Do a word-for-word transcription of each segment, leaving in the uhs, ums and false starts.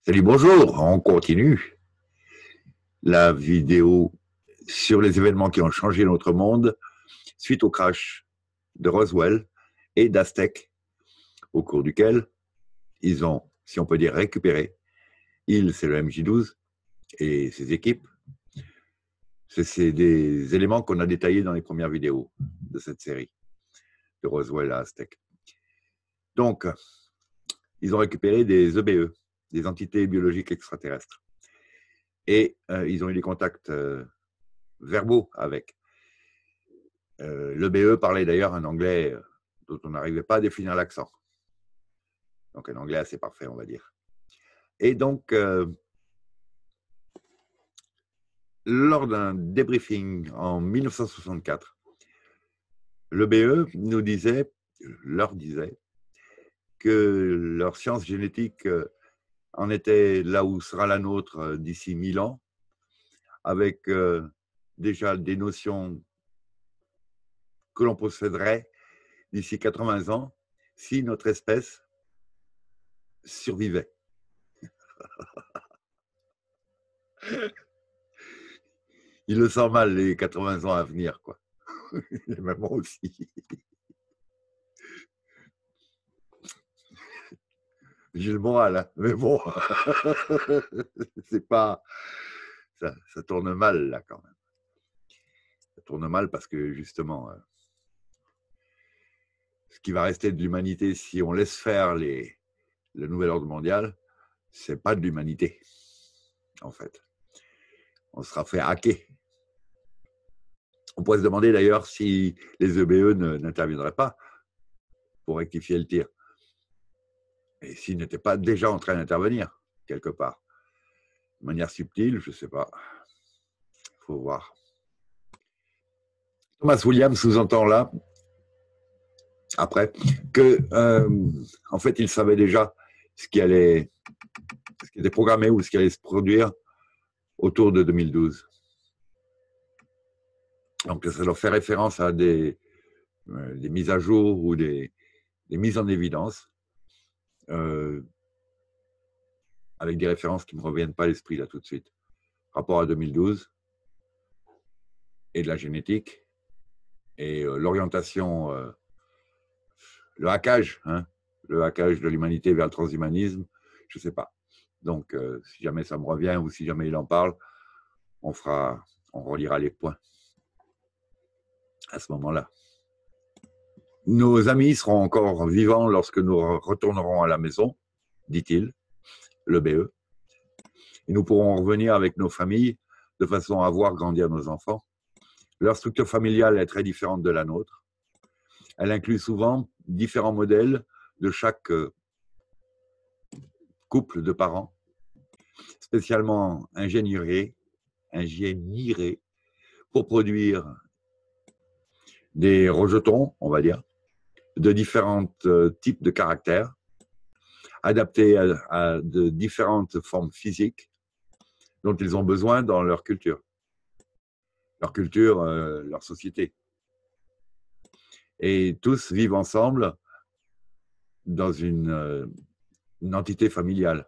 Salut, bonjour, on continue la vidéo sur les événements qui ont changé notre monde suite au crash de Roswell et d'Aztec, au cours duquel ils ont, si on peut dire, récupéré. Ils, c'est le M J douze et ses équipes. C'est des éléments qu'on a détaillés dans les premières vidéos de cette série, de Roswell à Aztec. Donc, ils ont récupéré des E B E, des entités biologiques extraterrestres. Et euh, ils ont eu des contacts euh, verbaux avec. Euh, L'E B E parlait d'ailleurs un anglais euh, dont on n'arrivait pas à définir l'accent. Donc un anglais assez parfait, on va dire. Et donc, euh, lors d'un débriefing en mille neuf cent soixante-quatre, l'E B E nous disait, leur disait, que leur science génétique euh, en était là où sera la nôtre euh, d'ici mille ans, avec euh, déjà des notions que l'on posséderait d'ici quatre-vingts ans si notre espèce survivait. Il le sent mal, les quatre-vingts ans à venir, quoi. Et même moi aussi. J'ai le moral, hein. Mais bon, c'est pas. Ça, ça tourne mal, là, quand même. Ça tourne mal parce que, justement, euh, ce qui va rester de l'humanité si on laisse faire les, le nouvel ordre mondial, c'est pas de l'humanité, en fait. On sera fait hacker. On pourrait se demander d'ailleurs si les E B E n'interviendraient pas pour rectifier le tir. Et s'ils n'étaient pas déjà en train d'intervenir, quelque part. De manière subtile, je ne sais pas. Il faut voir. Thomas Williams sous-entend là, après, que euh, en fait, il savait déjà ce qui allait, ce qui était programmé ou ce qui allait se produire autour de deux mille douze. Donc, ça leur fait référence à des, euh, des mises à jour ou des, des mises en évidence euh, avec des références qui ne me reviennent pas à l'esprit là tout de suite. Rapport à deux mille douze et de la génétique et euh, l'orientation, euh, le hackage, hein, le hackage de l'humanité vers le transhumanisme, je ne sais pas. Donc, euh, si jamais ça me revient ou si jamais il en parle, on fera, on relira les points à ce moment-là. Nos amis seront encore vivants lorsque nous retournerons à la maison, dit-il, l'E B E. Et nous pourrons revenir avec nos familles de façon à voir grandir nos enfants. Leur structure familiale est très différente de la nôtre. Elle inclut souvent différents modèles de chaque couple de parents, spécialement ingénierés, ingénierés pour produire des rejetons, on va dire, de différents types de caractères, adaptés à, à de différentes formes physiques dont ils ont besoin dans leur culture, leur culture, euh, leur société. Et tous vivent ensemble dans une, euh, une entité familiale.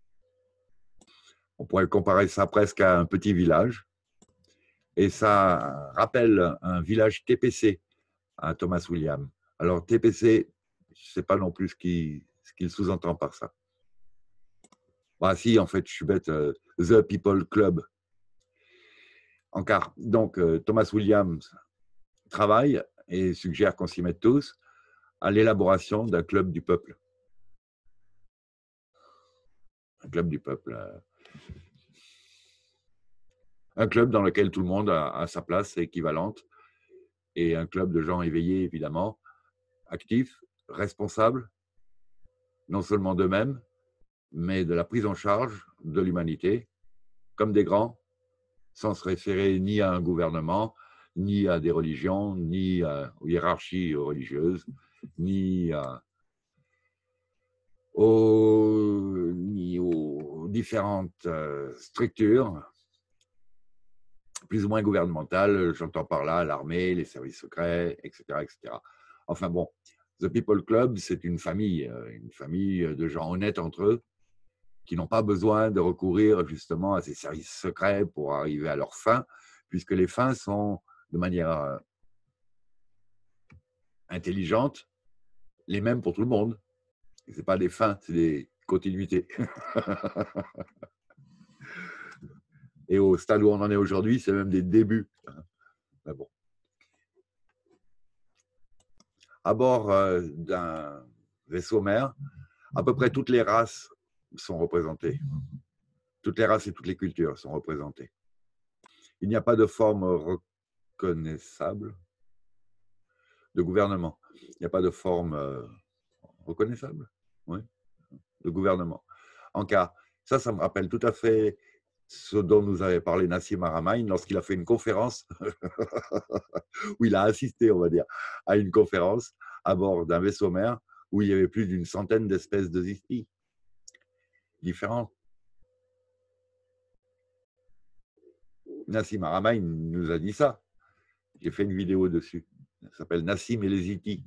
On pourrait comparer ça presque à un petit village. Et ça rappelle un village T P C à Thomas Williams. Alors T P C, je ne sais pas non plus ce qu'il ce qu'il sous-entend par ça. Bah si, en fait, je suis bête. Euh, The People Club. En car, donc, euh, Thomas Williams travaille et suggère qu'on s'y mette tous à l'élaboration d'un club du peuple. Un club du peuple. Euh, un club dans lequel tout le monde a, a sa place équivalente et un club de gens éveillés, évidemment, actifs, responsables, non seulement d'eux-mêmes, mais de la prise en charge de l'humanité, comme des grands, sans se référer ni à un gouvernement, ni à des religions, ni à, aux hiérarchies religieuses, ni, à, aux, ni aux différentes euh, structures, plus ou moins gouvernementales, j'entends par là l'armée, les services secrets, et cetera, et cetera. Enfin bon, The People Club, c'est une famille, une famille de gens honnêtes entre eux, qui n'ont pas besoin de recourir justement à ces services secrets pour arriver à leurs fins, puisque les fins sont de manière euh, intelligente les mêmes pour tout le monde. Ce n'est pas des fins, c'est des continuités. Et au stade où on en est aujourd'hui, c'est même des débuts. Mais bon. À bord euh, d'un vaisseau mère, à peu près toutes les races sont représentées. Toutes les races et toutes les cultures sont représentées. Il n'y a pas de forme reconnaissable de gouvernement. Il n'y a pas de forme euh, reconnaissable, oui, de gouvernement. En cas, ça, ça me rappelle tout à fait ce dont nous avait parlé Nassim Haramein lorsqu'il a fait une conférence, où il a assisté, on va dire, à une conférence à bord d'un vaisseau mère où il y avait plus d'une centaine d'espèces de zistis différentes. Nassim Haramein nous a dit ça. J'ai fait une vidéo dessus. Ça s'appelle Nassim et les Ziti.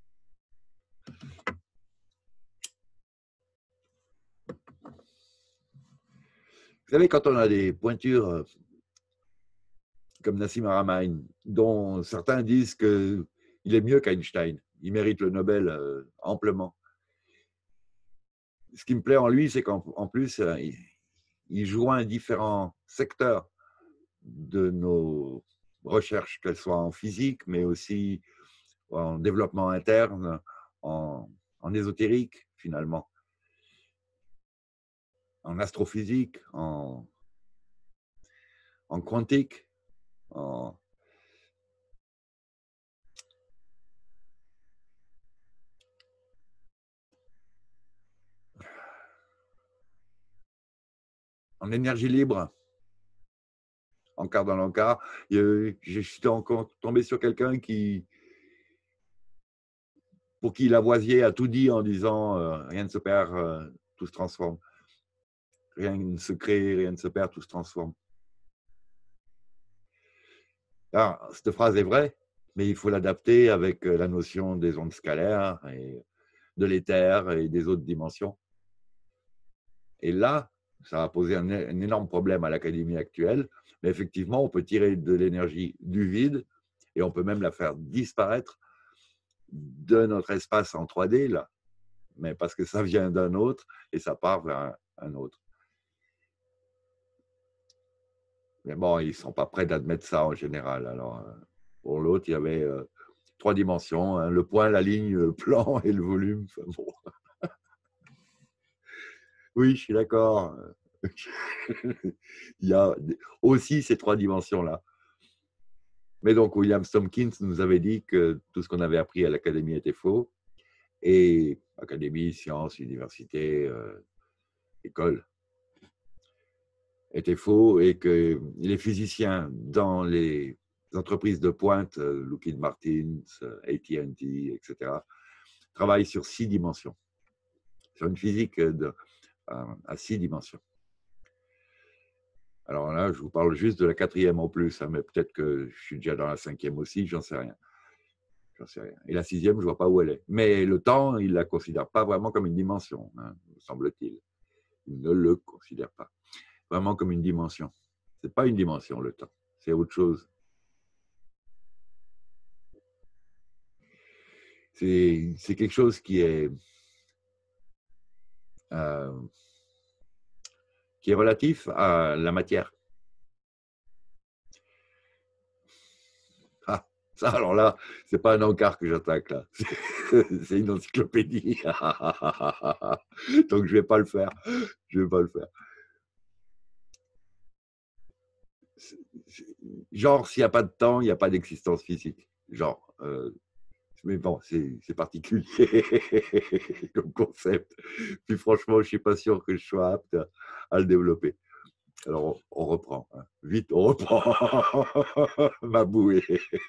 Vous savez, quand on a des pointures comme Nassim Haramein, dont certains disent qu'il est mieux qu'Einstein, il mérite le Nobel euh, amplement. Ce qui me plaît en lui, c'est qu'en plus, euh, il, il joint différents secteurs de nos recherches, qu'elles soient en physique, mais aussi en développement interne, en, en ésotérique, finalement, en astrophysique, en, en quantique, en, en énergie libre, en quart dans l'encart. Je suis encore tombé sur quelqu'un qui, pour qui Lavoisier a tout dit en disant euh, rien ne se perd, euh, tout se transforme. Rien ne se crée, rien ne se perd, tout se transforme. Alors, cette phrase est vraie, mais il faut l'adapter avec la notion des ondes scalaires et de l'éther et des autres dimensions. Et là, ça va poser un, un énorme problème à l'académie actuelle, mais effectivement, on peut tirer de l'énergie du vide et on peut même la faire disparaître de notre espace en trois D, là, mais parce que ça vient d'un autre et ça part vers un, un autre. Mais bon, ils ne sont pas prêts d'admettre ça en général. Alors, pour l'autre, il y avait euh, trois dimensions, hein, le point, la ligne, le plan et le volume. Enfin, bon. Oui, je suis d'accord. Il y a aussi ces trois dimensions-là. Mais donc, William Tompkins nous avait dit que tout ce qu'on avait appris à l'académie était faux. Et académie, sciences, université, euh, école, était faux. Et que les physiciens dans les entreprises de pointe, Lockheed Martin, A T and T, et cetera, travaillent sur six dimensions. Sur une physique de, à six dimensions. Alors là, je vous parle juste de la quatrième en plus, hein, mais peut-être que je suis déjà dans la cinquième aussi, j'en sais rien. J'en sais rien. Et la sixième, je ne vois pas où elle est. Mais le temps, il ne la considère pas vraiment comme une dimension, hein, me semble-t-il. Il ne le considère pas vraiment comme une dimension. Ce n'est pas une dimension, le temps. C'est autre chose. C'est quelque chose qui est, euh, qui est relatif à la matière. Ah, ça, alors là, c'est pas un encart que j'attaque, là. C'est une encyclopédie. Donc, je vais pas le faire. Je vais pas le faire. Genre, s'il n'y a pas de temps, il n'y a pas d'existence physique. Genre. Euh, mais bon, c'est particulier comme concept. Puis franchement, je ne suis pas sûr que je sois apte à, à le développer. Alors, on, on reprend. Hein. Vite, on reprend. Ma bouée.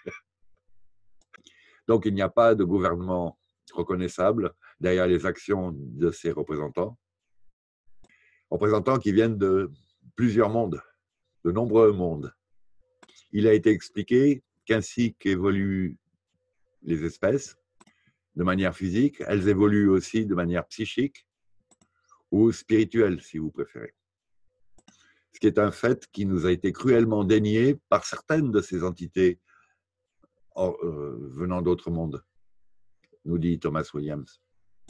Donc, il n'y a pas de gouvernement reconnaissable derrière les actions de ces représentants. Représentants qui viennent de plusieurs mondes, de nombreux mondes. Il a été expliqué qu'ainsi qu'évoluent les espèces, de manière physique, elles évoluent aussi de manière psychique ou spirituel, si vous préférez. Ce qui est un fait qui nous a été cruellement dénié par certaines de ces entités or, euh, venant d'autres mondes, nous dit Thomas Williams.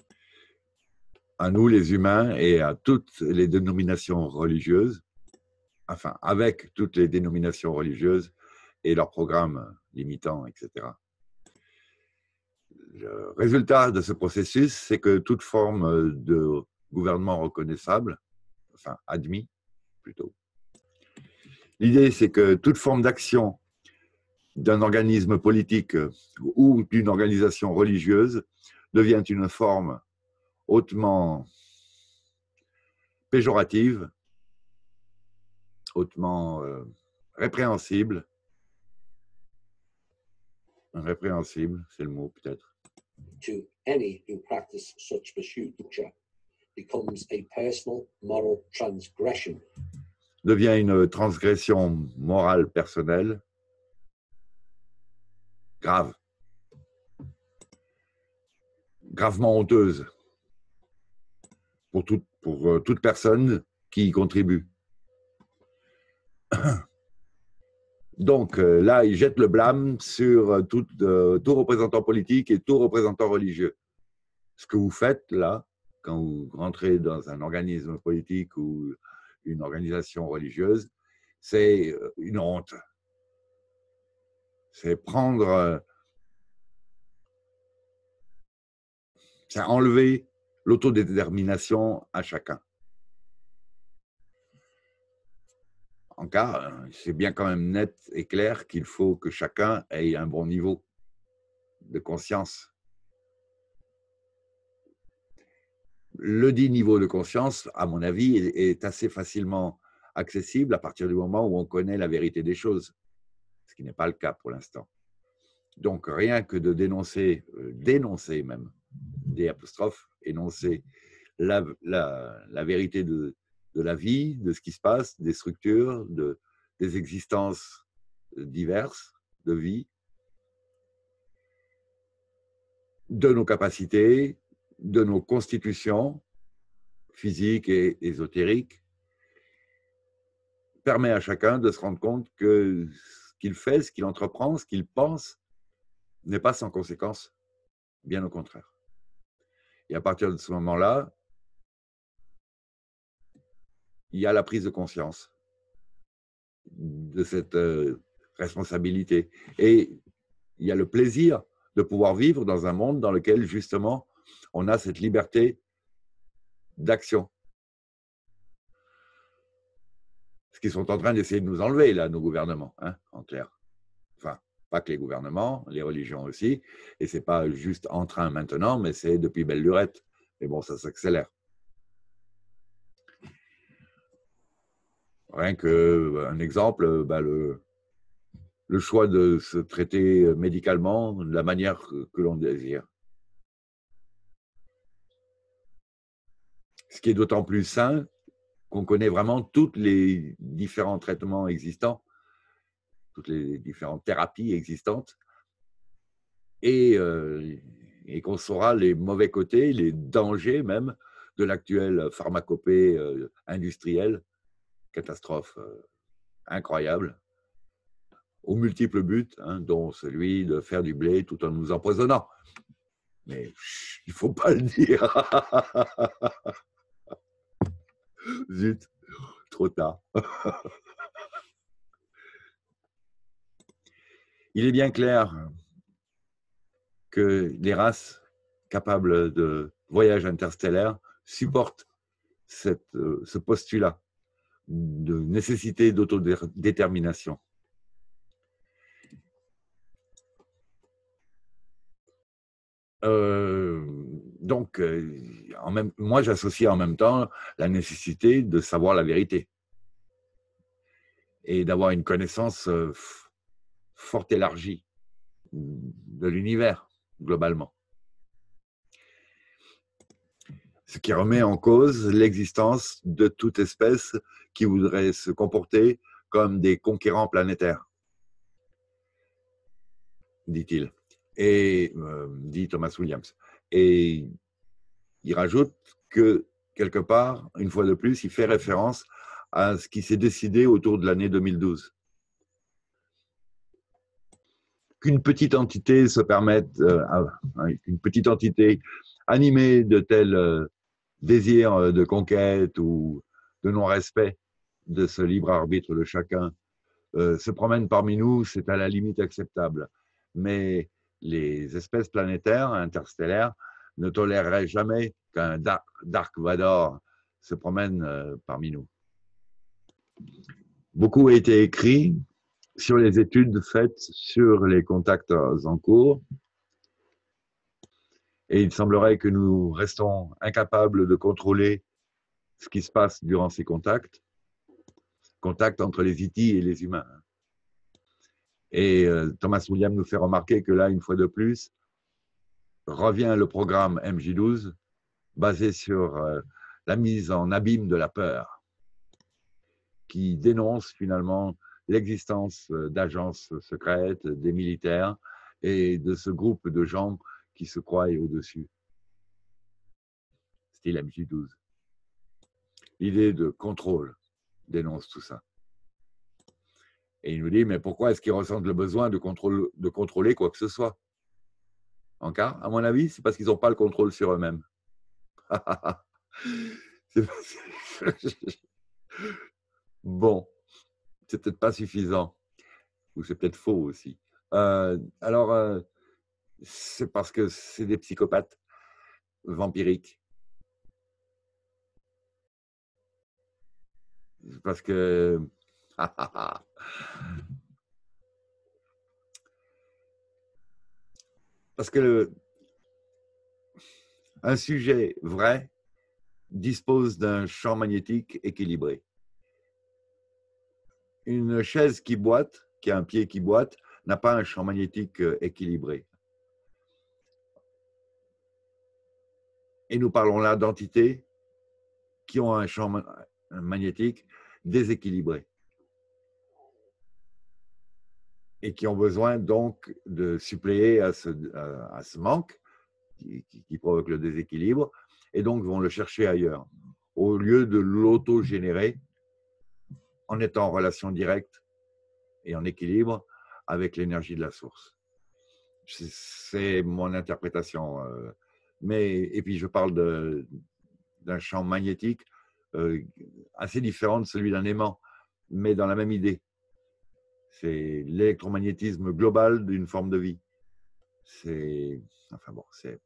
À nous, les humains, et à toutes les dénominations religieuses, enfin, avec toutes les dénominations religieuses et leurs programmes limitants, et cetera. Le résultat de ce processus, c'est que toute forme de gouvernement reconnaissable, enfin admis plutôt, l'idée c'est que toute forme d'action d'un organisme politique ou d'une organisation religieuse devient une forme hautement péjorative, hautement euh, répréhensible, répréhensible, c'est le mot peut-être. To any who practice such pursuit becomes a personal moral transgression. Devient une transgression morale personnelle grave, gravement honteuse pour, tout, pour euh, toute personne qui y contribue. Donc euh, là, il jette le blâme sur tout, euh, tout représentant politique et tout représentant religieux. Ce que vous faites là, quand vous rentrez dans un organisme politique ou une organisation religieuse, c'est une honte. C'est prendre, euh, c'est enlever l'autodétermination à chacun. En cas, c'est bien quand même net et clair qu'il faut que chacun ait un bon niveau de conscience. Le dit niveau de conscience, à mon avis, est assez facilement accessible à partir du moment où on connaît la vérité des choses, ce qui n'est pas le cas pour l'instant. Donc, rien que de dénoncer, euh, dénoncer même, des apostrophes, énoncer la, la, la vérité de, de la vie, de ce qui se passe, des structures, de, des existences diverses de vie, de nos capacités, de nos constitutions physiques et ésotériques, permet à chacun de se rendre compte que ce qu'il fait, ce qu'il entreprend, ce qu'il pense, n'est pas sans conséquence, bien au contraire. Et à partir de ce moment-là, il y a la prise de conscience de cette euh, responsabilité. Et il y a le plaisir de pouvoir vivre dans un monde dans lequel, justement, on a cette liberté d'action. Ce qu'ils sont en train d'essayer de nous enlever, là, nos gouvernements, hein, en clair. Enfin, pas que les gouvernements, les religions aussi. Et ce n'est pas juste en train maintenant, mais c'est depuis belle lurette. Mais bon, ça s'accélère. Rien qu'un exemple, bah le, le choix de se traiter médicalement de la manière que, que l'on désire. Ce qui est d'autant plus sain qu'on connaît vraiment tous les différents traitements existants, toutes les différentes thérapies existantes, et, euh, et qu'on saura les mauvais côtés, les dangers même de l'actuelle pharmacopée euh, industrielle, catastrophe euh, incroyable, aux multiples buts, hein, dont celui de faire du blé tout en nous empoisonnant. Mais chut, il ne faut pas le dire. Zut, trop tard. Il est bien clair que les races capables de voyage interstellaire supportent cette, ce postulat de nécessité d'autodétermination. Euh, donc, euh, en même, moi, j'associe en même temps la nécessité de savoir la vérité et d'avoir une connaissance euh, fort élargie de l'univers, globalement. Ce qui remet en cause l'existence de toute espèce qui voudrait se comporter comme des conquérants planétaires, dit-il. Et, euh, dit Thomas Williams. Et il rajoute que quelque part, une fois de plus, il fait référence à ce qui s'est décidé autour de l'année deux mille douze. Qu'une petite entité se permette, euh, une petite entité animée de tels euh, désirs de conquête ou de non-respect de ce libre arbitre de chacun, euh, se promène parmi nous, c'est à la limite acceptable. Mais les espèces planétaires, interstellaires, ne toléreraient jamais qu'un Dark Vador se promène euh, parmi nous. Beaucoup a été écrit sur les études faites sur les contacts en cours, et il semblerait que nous restons incapables de contrôler ce qui se passe durant ces contacts, contacts entre les I T et les humains. Et euh, Thomas Williams nous fait remarquer que là, une fois de plus, revient le programme M J douze basé sur euh, la mise en abîme de la peur, qui dénonce finalement l'existence d'agences secrètes, des militaires et de ce groupe de gens qui se croient au-dessus. Style M J douze. L'idée de contrôle dénonce tout ça. Et il nous dit, mais pourquoi est-ce qu'ils ressentent le besoin de, contrôle, de contrôler quoi que ce soit? En cas, à mon avis, c'est parce qu'ils n'ont pas le contrôle sur eux-mêmes. Bon, c'est peut-être pas suffisant, ou c'est peut-être faux aussi. Euh, alors, euh, c'est parce que c'est des psychopathes vampiriques. Parce que... parce que le... un sujet vrai dispose d'un champ magnétique équilibré. Une chaise qui boite, qui a un pied qui boite, n'a pas un champ magnétique équilibré. Et nous parlons là d'entités qui ont un champ magnétique déséquilibré et qui ont besoin donc de suppléer à ce, à ce manque qui, qui, qui provoque le déséquilibre, et donc vont le chercher ailleurs, au lieu de l'auto-générer en étant en relation directe et en équilibre avec l'énergie de la source. C'est mon interprétation. Mais, et puis je parle d'un champ magnétique euh, assez différent de celui d'un aimant, mais dans la même idée. C'est l'électromagnétisme global d'une forme de vie. C'est... Enfin bon, c'est...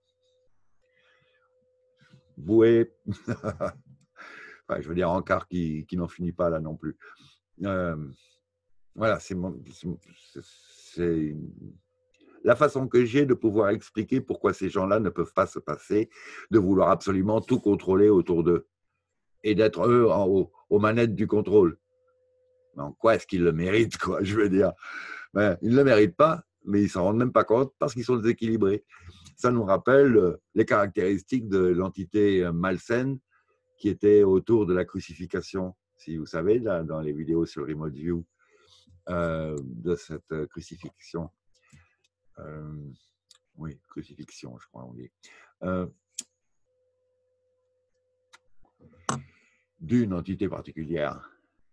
Boué. Enfin, je veux dire, encart qui, qui n'en finit pas là non plus. Euh, voilà, c'est la façon que j'ai de pouvoir expliquer pourquoi ces gens-là ne peuvent pas se passer de vouloir absolument tout contrôler autour d'eux et d'être eux en, aux, aux manettes du contrôle. Mais en quoi est-ce qu'ils le méritent, quoi, je veux dire. Ben, ils ne le méritent pas, mais ils ne s'en rendent même pas compte parce qu'ils sont déséquilibrés. Ça nous rappelle les caractéristiques de l'entité malsaine qui était autour de la crucifixion. Si vous savez, là, dans les vidéos sur Remote View, euh, de cette crucifixion. Euh, oui, crucifixion, je crois, on dit. Euh, d'une entité particulière.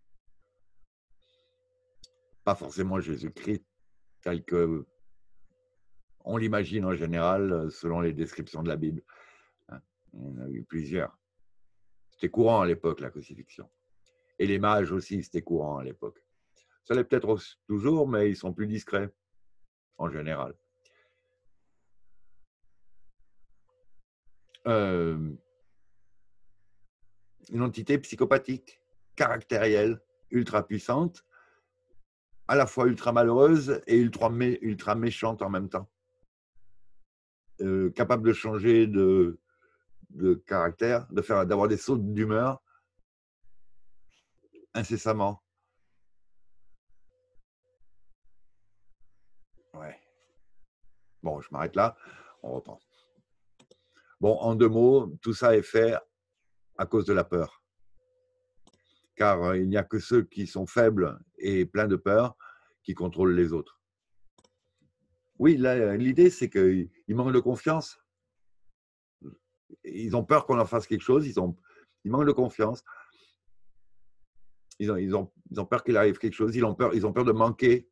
Pas forcément Jésus-Christ, tel que on l'imagine en général selon les descriptions de la Bible. Il y en a eu plusieurs. C'était courant à l'époque, la crucifixion. Et les mages aussi, c'était courant à l'époque. Ça l'est peut-être toujours, mais ils sont plus discrets, en général. Euh, une entité psychopathique, caractérielle, ultra puissante, à la fois ultra malheureuse et ultra, mé ultra méchante en même temps. Euh, capable de changer de, de caractère, de faire, d'avoir des sautes d'humeur incessamment. Ouais. Bon, je m'arrête là, on reprend. Bon, en deux mots, tout ça est fait à cause de la peur. Car il n'y a que ceux qui sont faibles et pleins de peur qui contrôlent les autres. Oui, l'idée, c'est qu'ils manquent de confiance. Ils ont peur qu'on leur fasse quelque chose, ils ont, Ils manquent de confiance. Ils ont, ils ont, ils ont peur qu'il arrive quelque chose. Ils ont peur, ils ont peur de manquer.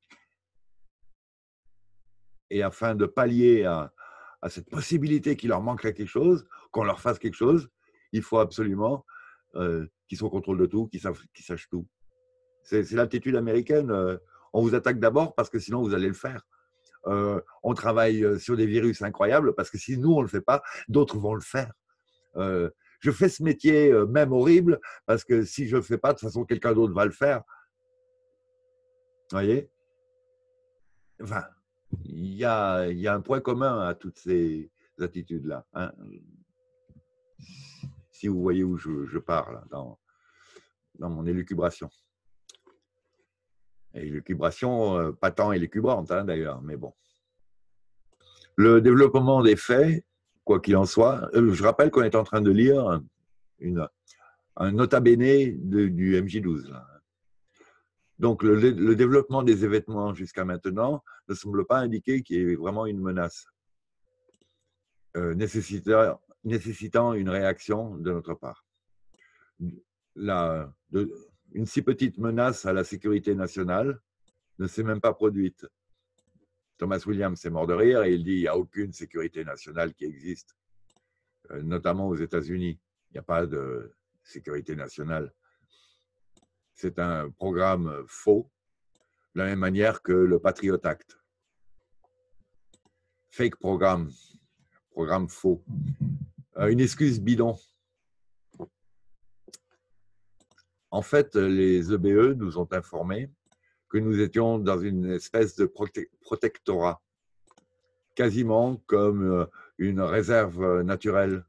Et afin de pallier à, à cette possibilité qu'il leur manquerait quelque chose, qu'on leur fasse quelque chose, il faut absolument euh, qu'ils soient au contrôle de tout, qu'ils sachent, qu'ils sachent tout. C'est l'attitude américaine. Euh, on vous attaque d'abord parce que sinon vous allez le faire. Euh, on travaille sur des virus incroyables parce que si nous on ne le fait pas, d'autres vont le faire. Euh, je fais ce métier euh, même horrible parce que si je ne le fais pas, de toute façon quelqu'un d'autre va le faire. Vous voyez? Enfin, il y a, il y a un point commun à toutes ces attitudes-là. Hein. Si vous voyez où je, je pars dans, dans mon élucubration. Et l'élucubration, euh, pas tant élucubrante hein, d'ailleurs, mais bon. Le développement des faits, quoi qu'il en soit, euh, je rappelle qu'on est en train de lire une, un nota bene de, du M J douze. Là. Donc, le, le développement des événements jusqu'à maintenant ne semble pas indiquer qu'il y ait vraiment une menace euh, nécessitant, nécessitant une réaction de notre part. La, de, une si petite menace à la sécurité nationale ne s'est même pas produite. Thomas Williams est mort de rire et il dit qu'il n'y a aucune sécurité nationale qui existe, euh, notamment aux États-Unis. Il n'y a pas de sécurité nationale. C'est un programme faux, de la même manière que le Patriot Act. Fake programme, programme faux. Euh, une excuse bidon. En fait, les E B E nous ont informé que nous étions dans une espèce de prote- protectorat, quasiment comme une réserve naturelle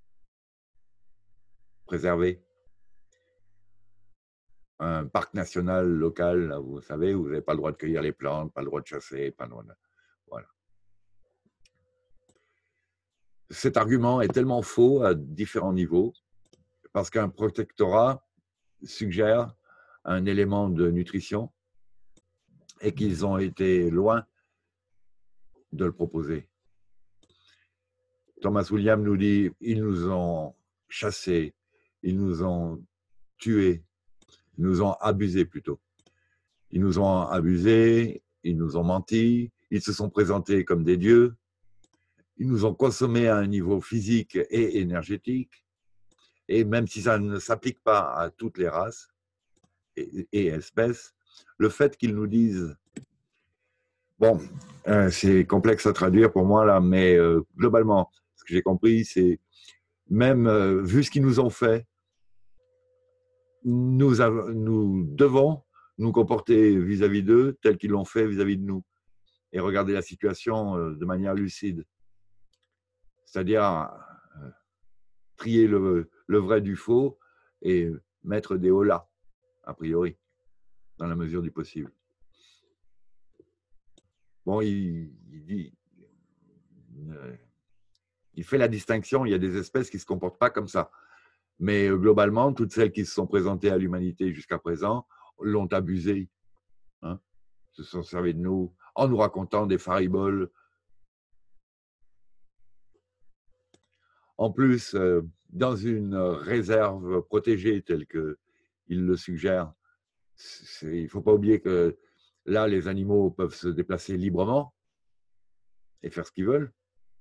préservée. Un parc national local, là, vous savez, vous n'avez pas le droit de cueillir les plantes, pas le droit de chasser, pas le droit de... Voilà. Cet argument est tellement faux à différents niveaux, parce qu'un protectorat suggère un élément de nutrition et qu'ils ont été loin de le proposer. Thomas Williams nous dit, ils nous ont chassés, ils nous ont tués, ils nous ont abusés plutôt. Ils nous ont abusés, ils nous ont menti, ils se sont présentés comme des dieux, ils nous ont consommés à un niveau physique et énergétique, et même si ça ne s'applique pas à toutes les races et, et espèces, le fait qu'ils nous disent, bon, euh, c'est complexe à traduire pour moi là, mais euh, globalement, ce que j'ai compris, c'est même euh, vu ce qu'ils nous ont fait, nous, avons, nous devons nous comporter vis-à-vis d'eux tel qu'ils l'ont fait vis-à-vis de nous et regarder la situation euh, de manière lucide. C'est-à-dire euh, trier le, le vrai du faux et mettre des holà, a priori, dans la mesure du possible. Bon, il, il dit, euh, il fait la distinction, il y a des espèces qui ne se comportent pas comme ça. Mais euh, globalement, toutes celles qui se sont présentées à l'humanité jusqu'à présent l'ont abusé, hein, se sont servis de nous en nous racontant des fariboles. En plus, euh, dans une réserve protégée telle qu'il le suggère, il ne faut pas oublier que là, les animaux peuvent se déplacer librement et faire ce qu'ils veulent.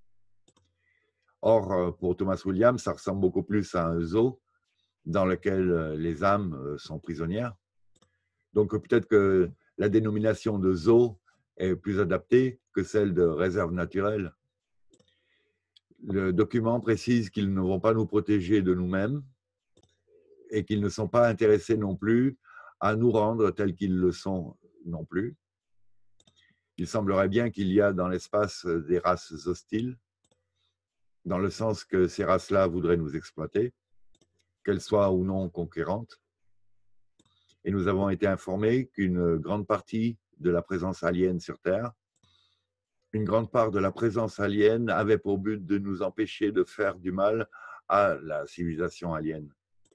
Or, pour Thomas Williams, ça ressemble beaucoup plus à un zoo dans lequel les âmes sont prisonnières. Donc, peut-être que la dénomination de zoo est plus adaptée que celle de réserve naturelle. Le document précise qu'ils ne vont pas nous protéger de nous-mêmes et qu'ils ne sont pas intéressés non plus à nous rendre tels qu'ils le sont non plus. Il semblerait bien qu'il y a dans l'espace des races hostiles, dans le sens que ces races-là voudraient nous exploiter, qu'elles soient ou non conquérantes. Et nous avons été informés qu'une grande partie de la présence alienne sur Terre, une grande part de la présence alienne avait pour but de nous empêcher de faire du mal à la civilisation alienne.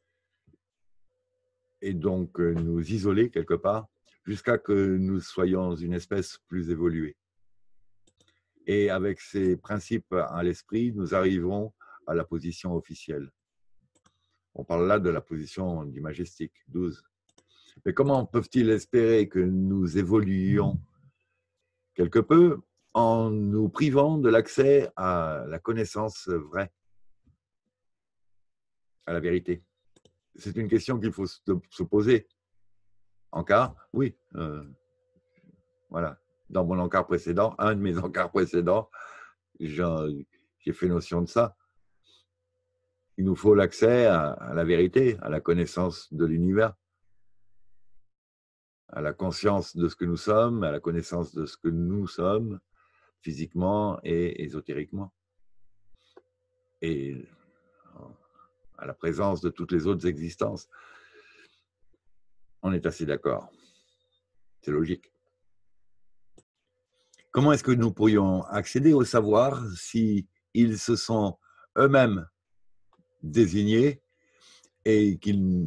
Et donc nous isoler quelque part jusqu'à ce que nous soyons une espèce plus évoluée. Et avec ces principes à l'esprit, nous arriverons à la position officielle. On parle là de la position du majestique, douze. Mais comment peuvent-ils espérer que nous évoluions quelque peu en nous privant de l'accès à la connaissance vraie, à la vérité? C'est une question qu'il faut se poser. Encart, oui. Euh, voilà. Dans mon encart précédent, un de mes encarts précédents, j'ai fait notion de ça. Il nous faut l'accès à, à la vérité, à la connaissance de l'univers, à la conscience de ce que nous sommes, à la connaissance de ce que nous sommes, physiquement et ésotériquement. Et à la présence de toutes les autres existences. On est assez d'accord. C'est logique. Comment est-ce que nous pourrions accéder au savoir si ils se sont eux-mêmes désignés et qu'ils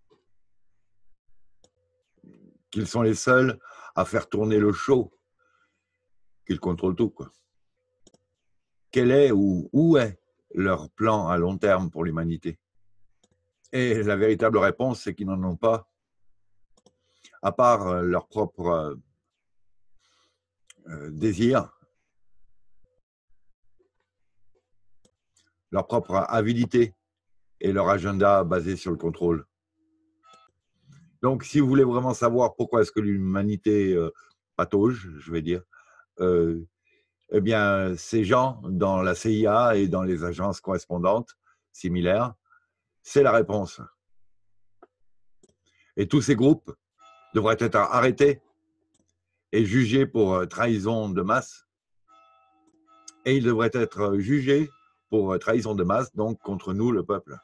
qu'ils sont les seuls à faire tourner le show, qu'ils contrôlent tout, quoi. Quel est ou où est leur plan à long terme pour l'humanité? Et la véritable réponse, c'est qu'ils n'en ont pas, à part leur propre euh, désir, leur propre avidité et leur agenda basé sur le contrôle. Donc, si vous voulez vraiment savoir pourquoi est-ce que l'humanité euh, patauge, je vais dire, euh, eh bien, ces gens dans la C I A et dans les agences correspondantes similaires, c'est la réponse. Et tous ces groupes devraient être arrêtés et jugés pour trahison de masse. Et ils devraient être jugés pour trahison de masse, donc contre nous, le peuple.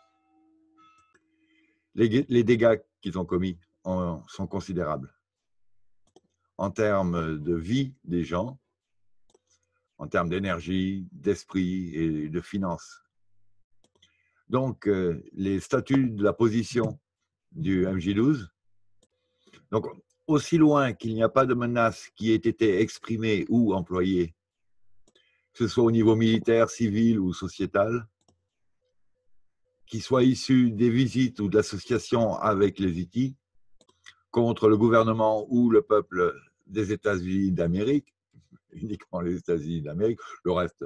Les, les dégâts qu'ils ont commis en, sont considérables en termes de vie des gens, en termes d'énergie, d'esprit et de finances. Donc, euh, les statuts de la position du M J douze, donc aussi loin qu'il n'y a pas de menace qui ait été exprimée ou employée, que ce soit au niveau militaire, civil ou sociétal, qui soit issu des visites ou de l'association avec les I T I contre le gouvernement ou le peuple des États-Unis d'Amérique, uniquement les États-Unis d'Amérique, le reste.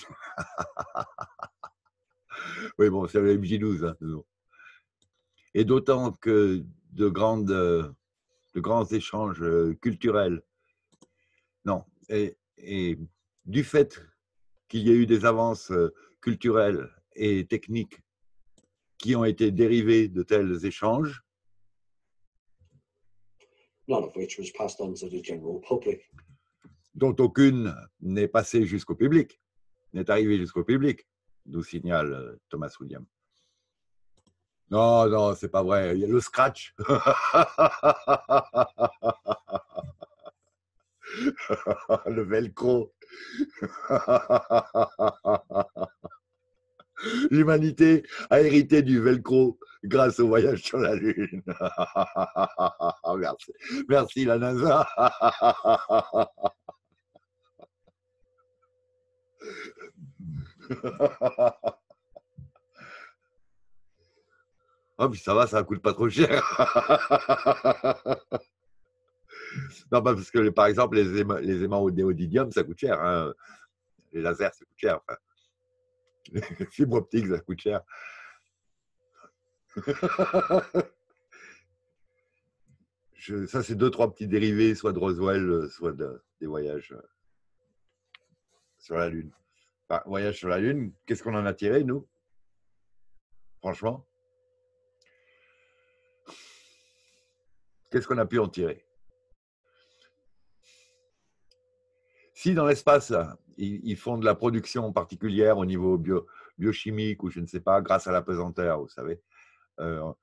Oui, bon, c'est le M J douze. Hein, et d'autant que de, grandes, de grands échanges culturels, non, et, et du fait qu'il y a eu des avances culturelles et techniques qui ont été dérivées de tels échanges, none of which was passed on to the general public, dont aucune n'est passée jusqu'au public, n'est arrivée jusqu'au public, nous signale Thomas Williams. Non, non, c'est pas vrai. Il y a le scratch. Le velcro. L'humanité a hérité du velcro grâce au voyage sur la Lune. Merci. Merci la NASA. Oh, puis ça va, ça ne coûte pas trop cher. Non, parce que par exemple, les aimants, les aimants au néodymium, ça coûte cher. Hein. Les lasers, ça coûte cher. Enfin, les fibres optiques, ça coûte cher. Je, ça, c'est deux, trois petits dérivés, soit de Roswell, soit de, des voyages sur la Lune. Enfin, voyage sur la Lune, qu'est-ce qu'on en a tiré, nous? Franchement, qu'est-ce qu'on a pu en tirer? Si dans l'espace, ils, ils font de la production particulière au niveau bio, biochimique ou je ne sais pas, grâce à la pesanteur, vous savez, euh,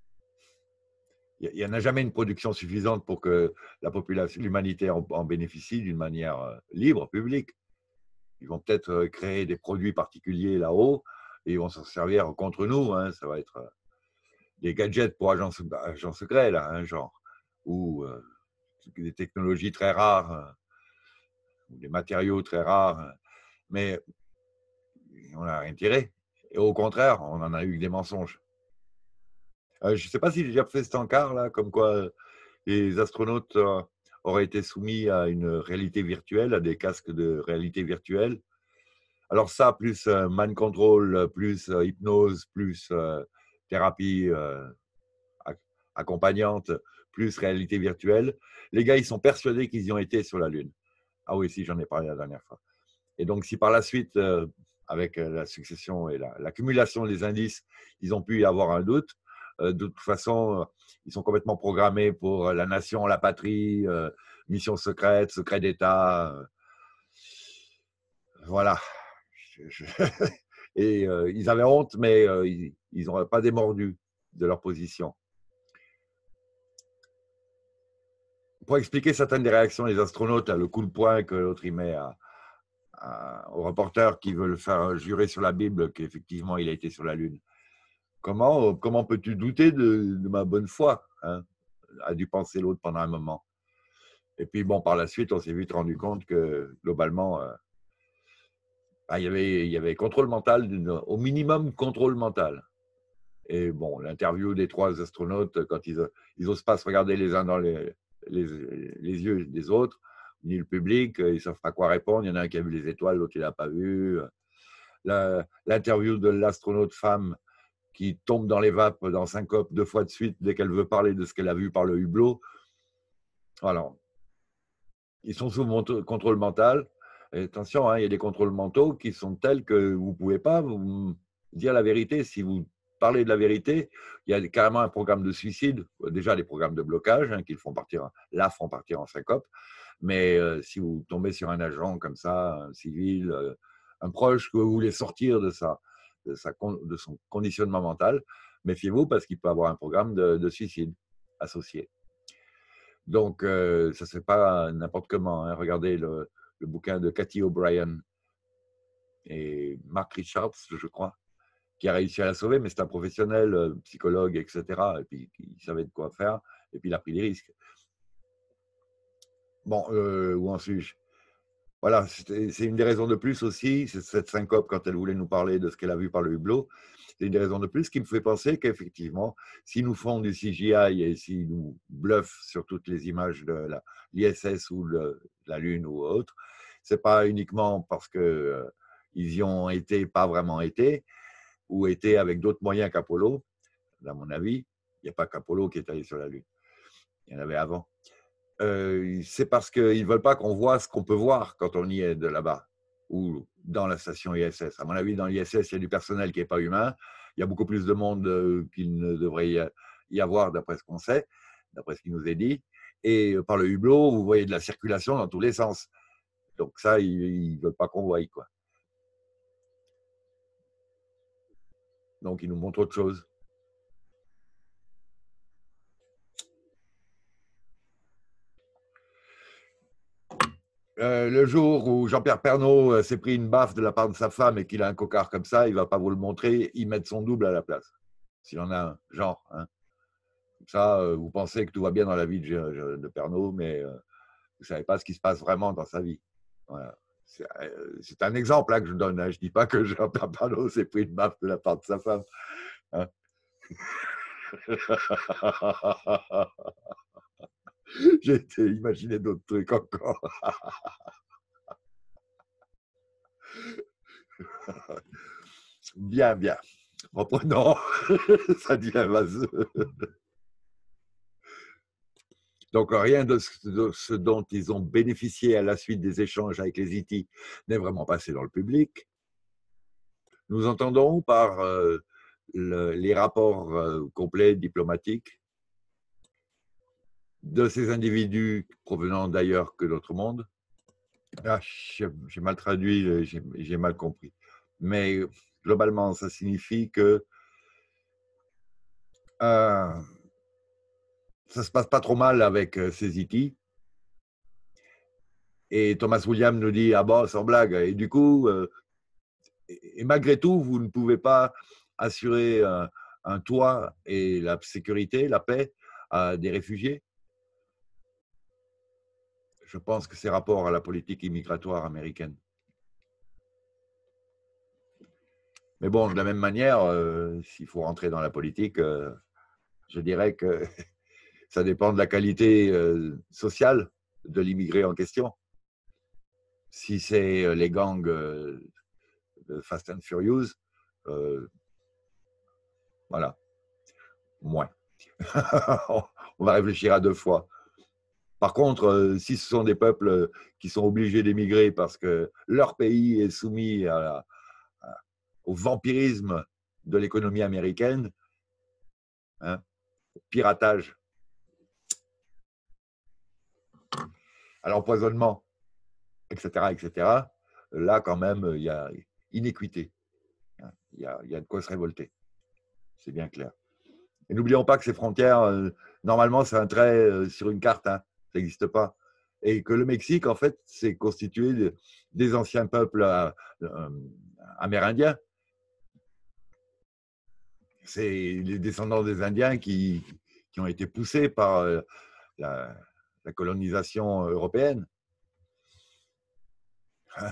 il n'y en a jamais une production suffisante pour que la population, l'humanité en, en bénéficie d'une manière libre, publique. Ils vont peut-être créer des produits particuliers là-haut et ils vont s'en servir contre nous. Hein. Ça va être des gadgets pour agents, agents secrets, là, hein, genre, ou euh, des technologies très rares, euh, ou des matériaux très rares. Mais on n'a rien tiré. Et au contraire, on en a eu que des mensonges. Euh, je ne sais pas si j'ai déjà fait cet encart, là, comme quoi euh, les astronautes euh, auraient été soumis à une réalité virtuelle, à des casques de réalité virtuelle. Alors ça, plus euh, mind control, plus euh, hypnose, plus euh, thérapie euh, ac- accompagnante, plus réalité virtuelle. Les gars, ils sont persuadés qu'ils y ont été sur la Lune. Ah oui, si, j'en ai parlé la dernière fois. Et donc, si par la suite, euh, avec euh, la succession et la- l'accumulation des indices, ils ont pu y avoir un doute, euh, de toute façon, euh, ils sont complètement programmés pour euh, la nation, la patrie, euh, mission secrète, secret d'État. euh, voilà. Je- je- Et euh, ils avaient honte, mais euh, ils n'auraient pas démordu de leur position. Pour expliquer certaines des réactions des astronautes, là, le coup de poing que l'autre y met à, à, aux reporters qui veulent faire jurer sur la Bible qu'effectivement il a été sur la Lune. Comment, comment peux-tu douter de, de ma bonne foi, hein, a dû penser l'autre pendant un moment. Et puis bon, par la suite, on s'est vite rendu compte que globalement, euh, bah, il, y avait, il y avait contrôle mental, au minimum contrôle mental. Et bon, l'interview des trois astronautes, quand ils n'osent pas se regarder les uns dans les, les, les yeux des autres, ni le public, ils ne savent pas quoi répondre. Il y en a un qui a vu les étoiles, l'autre il n'a pas vu. L'interview de l'astronaute femme qui tombe dans les vapes, dans syncope deux fois de suite dès qu'elle veut parler de ce qu'elle a vu par le hublot. Voilà. Ils sont sous contrôle mental. Et attention, hein, il y a des contrôles mentaux qui sont tels que vous ne pouvez pas vous dire la vérité. Si vous parlez de la vérité, il y a carrément un programme de suicide. Déjà, des programmes de blocage hein, qui font partir, là font partir en syncope. Mais euh, si vous tombez sur un agent comme ça, un civil, euh, un proche que vous voulez sortir de, sa, de, sa, de son conditionnement mental, méfiez-vous parce qu'il peut avoir un programme de, de suicide associé. Donc, euh, ça ne se fait pas n'importe comment. Hein. Regardez le, le bouquin de Cathy O'Brien et Mark Richards, je crois, qui a réussi à la sauver, mais c'est un professionnel, euh, psychologue, et cetera. Et puis, il savait de quoi faire, et puis il a pris des risques. Bon, euh, où en suis-je? Voilà, c'est une des raisons de plus aussi, c'est cette syncope quand elle voulait nous parler de ce qu'elle a vu par le hublot. C'est une des raisons de plus qui me fait penser qu'effectivement, s'ils nous font du C G I et s'ils nous bluffent sur toutes les images de l'I S S ou de la Lune ou autre, c'est pas uniquement parce qu'ils euh, y ont été, pas vraiment été, ou été avec d'autres moyens qu'Apollo. À mon avis, il n'y a pas qu'Apollo qui est allé sur la Lune. Il y en avait avant. Euh, c'est parce qu'ils ne veulent pas qu'on voit ce qu'on peut voir quand on y est de là-bas ou dans la station I S S. À mon avis, dans l'I S S, il y a du personnel qui n'est pas humain. Il y a beaucoup plus de monde euh, qu'il ne devrait y avoir d'après ce qu'on sait, d'après ce qui nous est dit. Et euh, par le hublot, vous voyez de la circulation dans tous les sens. Donc ça, ils ne veulent pas qu'on voie, quoi. Donc ils nous montrent autre chose. Euh, le jour où Jean-Pierre Pernaut euh, s'est pris une baffe de la part de sa femme et qu'il a un cocard comme ça, il ne va pas vous le montrer, il met son double à la place. S'il en a un, genre. Hein. Comme ça, euh, vous pensez que tout va bien dans la vie de, de Pernaut, mais euh, vous ne savez pas ce qui se passe vraiment dans sa vie. Voilà. C'est euh, un exemple là, que je donne. Hein. Je ne dis pas que Jean-Pierre Pernaut s'est pris une baffe de la part de sa femme. Hein. J'ai été imaginer d'autres trucs encore. Bien, bien. Reprenons. Ça devient vaseux. Donc, rien de ce, de ce dont ils ont bénéficié à la suite des échanges avec les I T n'est vraiment passé dans le public. Nous entendons par euh, le, les rapports euh, complets diplomatiques de ces individus provenant d'ailleurs que d'autres mondes. Ah, j'ai mal traduit, j'ai mal compris. Mais globalement, ça signifie que euh, ça se passe pas trop mal avec ces I T. Et Thomas Williams nous dit, ah bon, sans blague. Et du coup, euh, et, et malgré tout, vous ne pouvez pas assurer un, un toit et la sécurité, la paix à des réfugiés. Je pense que c'est rapport à la politique immigratoire américaine. Mais bon, de la même manière, euh, s'il faut rentrer dans la politique, euh, Je dirais que ça dépend de la qualité euh, sociale de l'immigré en question. Si c'est les gangs euh, de Fast and Furious, euh, voilà, moins. On va réfléchir à deux fois. Par contre, euh, si ce sont des peuples qui sont obligés d'émigrer parce que leur pays est soumis à, à, au vampirisme de l'économie américaine, hein, au piratage, à l'empoisonnement, et cetera, et cetera, là, quand même, il y a inéquité. Il y a, il y a de quoi se révolter. C'est bien clair. Et n'oublions pas que ces frontières, euh, normalement, c'est un trait euh, sur une carte. Hein, ça n'existe pas. Et que le Mexique, en fait, c'est constitué de, des anciens peuples euh, euh, amérindiens. C'est les descendants des Indiens qui, qui ont été poussés par euh, la, la colonisation européenne. Hein?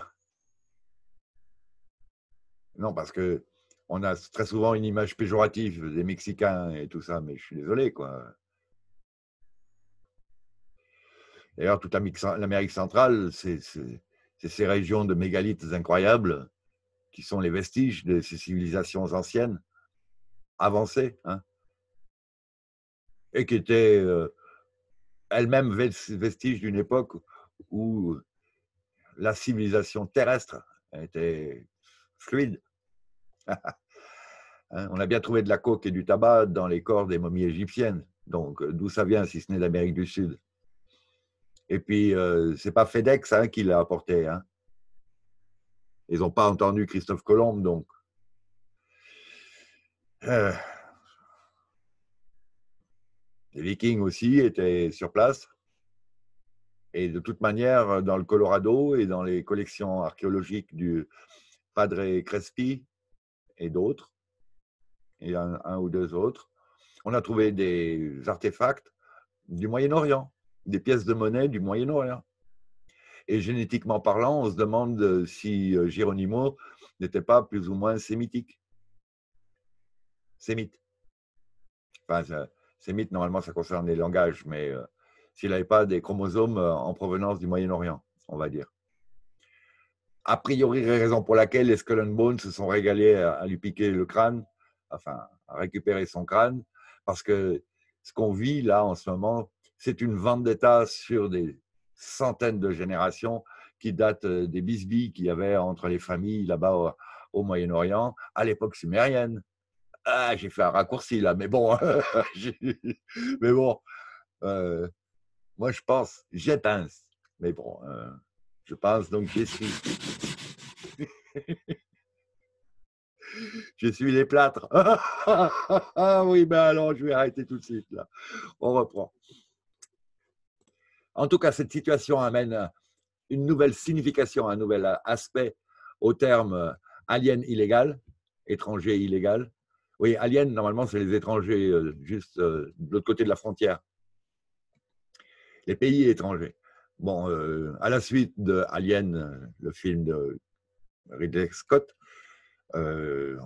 Non, parce que on a très souvent une image péjorative des Mexicains et tout ça, mais je suis désolé, quoi. D'ailleurs, toute l'Amérique centrale, c'est ces régions de mégalithes incroyables qui sont les vestiges de ces civilisations anciennes, avancées, hein, et qui étaient euh, elles-mêmes vestiges d'une époque où la civilisation terrestre était fluide. Hein, on a bien trouvé de la coke et du tabac dans les corps des momies égyptiennes. Donc, d'où ça vient si ce n'est d'Amérique du Sud? Et puis, euh, ce n'est pas FedEx hein, qui l'a apporté. Hein. Ils n'ont pas entendu Christophe Colomb, donc. Euh, les Vikings aussi étaient sur place. Et de toute manière, dans le Colorado et dans les collections archéologiques du Padre Crespi et d'autres, et un, un ou deux autres, on a trouvé des artefacts du Moyen-Orient, des pièces de monnaie du Moyen-Orient. Et génétiquement parlant, on se demande si Geronimo n'était pas plus ou moins sémitique. Sémite. Enfin, sémite, normalement, ça concerne les langages, mais euh, s'il n'avait pas des chromosomes en provenance du Moyen-Orient, on va dire. A priori, raison pour laquelle les Skull and Bones se sont régalés à, à lui piquer le crâne, enfin, à récupérer son crâne, parce que ce qu'on vit là en ce moment, c'est une vendetta sur des centaines de générations qui datent des bisbilles qu'il y avait entre les familles là-bas au, au Moyen-Orient, à l'époque sumérienne. Ah, j'ai fait un raccourci là, mais bon, mais bon, euh, moi je pense, j'ai pince, mais bon, euh, je pense donc j'y suis. Je suis les plâtres. Ah oui, ben alors je vais arrêter tout de suite là. On reprend. En tout cas, cette situation amène une nouvelle signification, un nouvel aspect au terme alien illégal, étranger illégal. Oui, alien, normalement, c'est les étrangers juste de l'autre côté de la frontière. Les pays étrangers. Bon, euh, à la suite de Alien, le film de Ridley Scott, euh,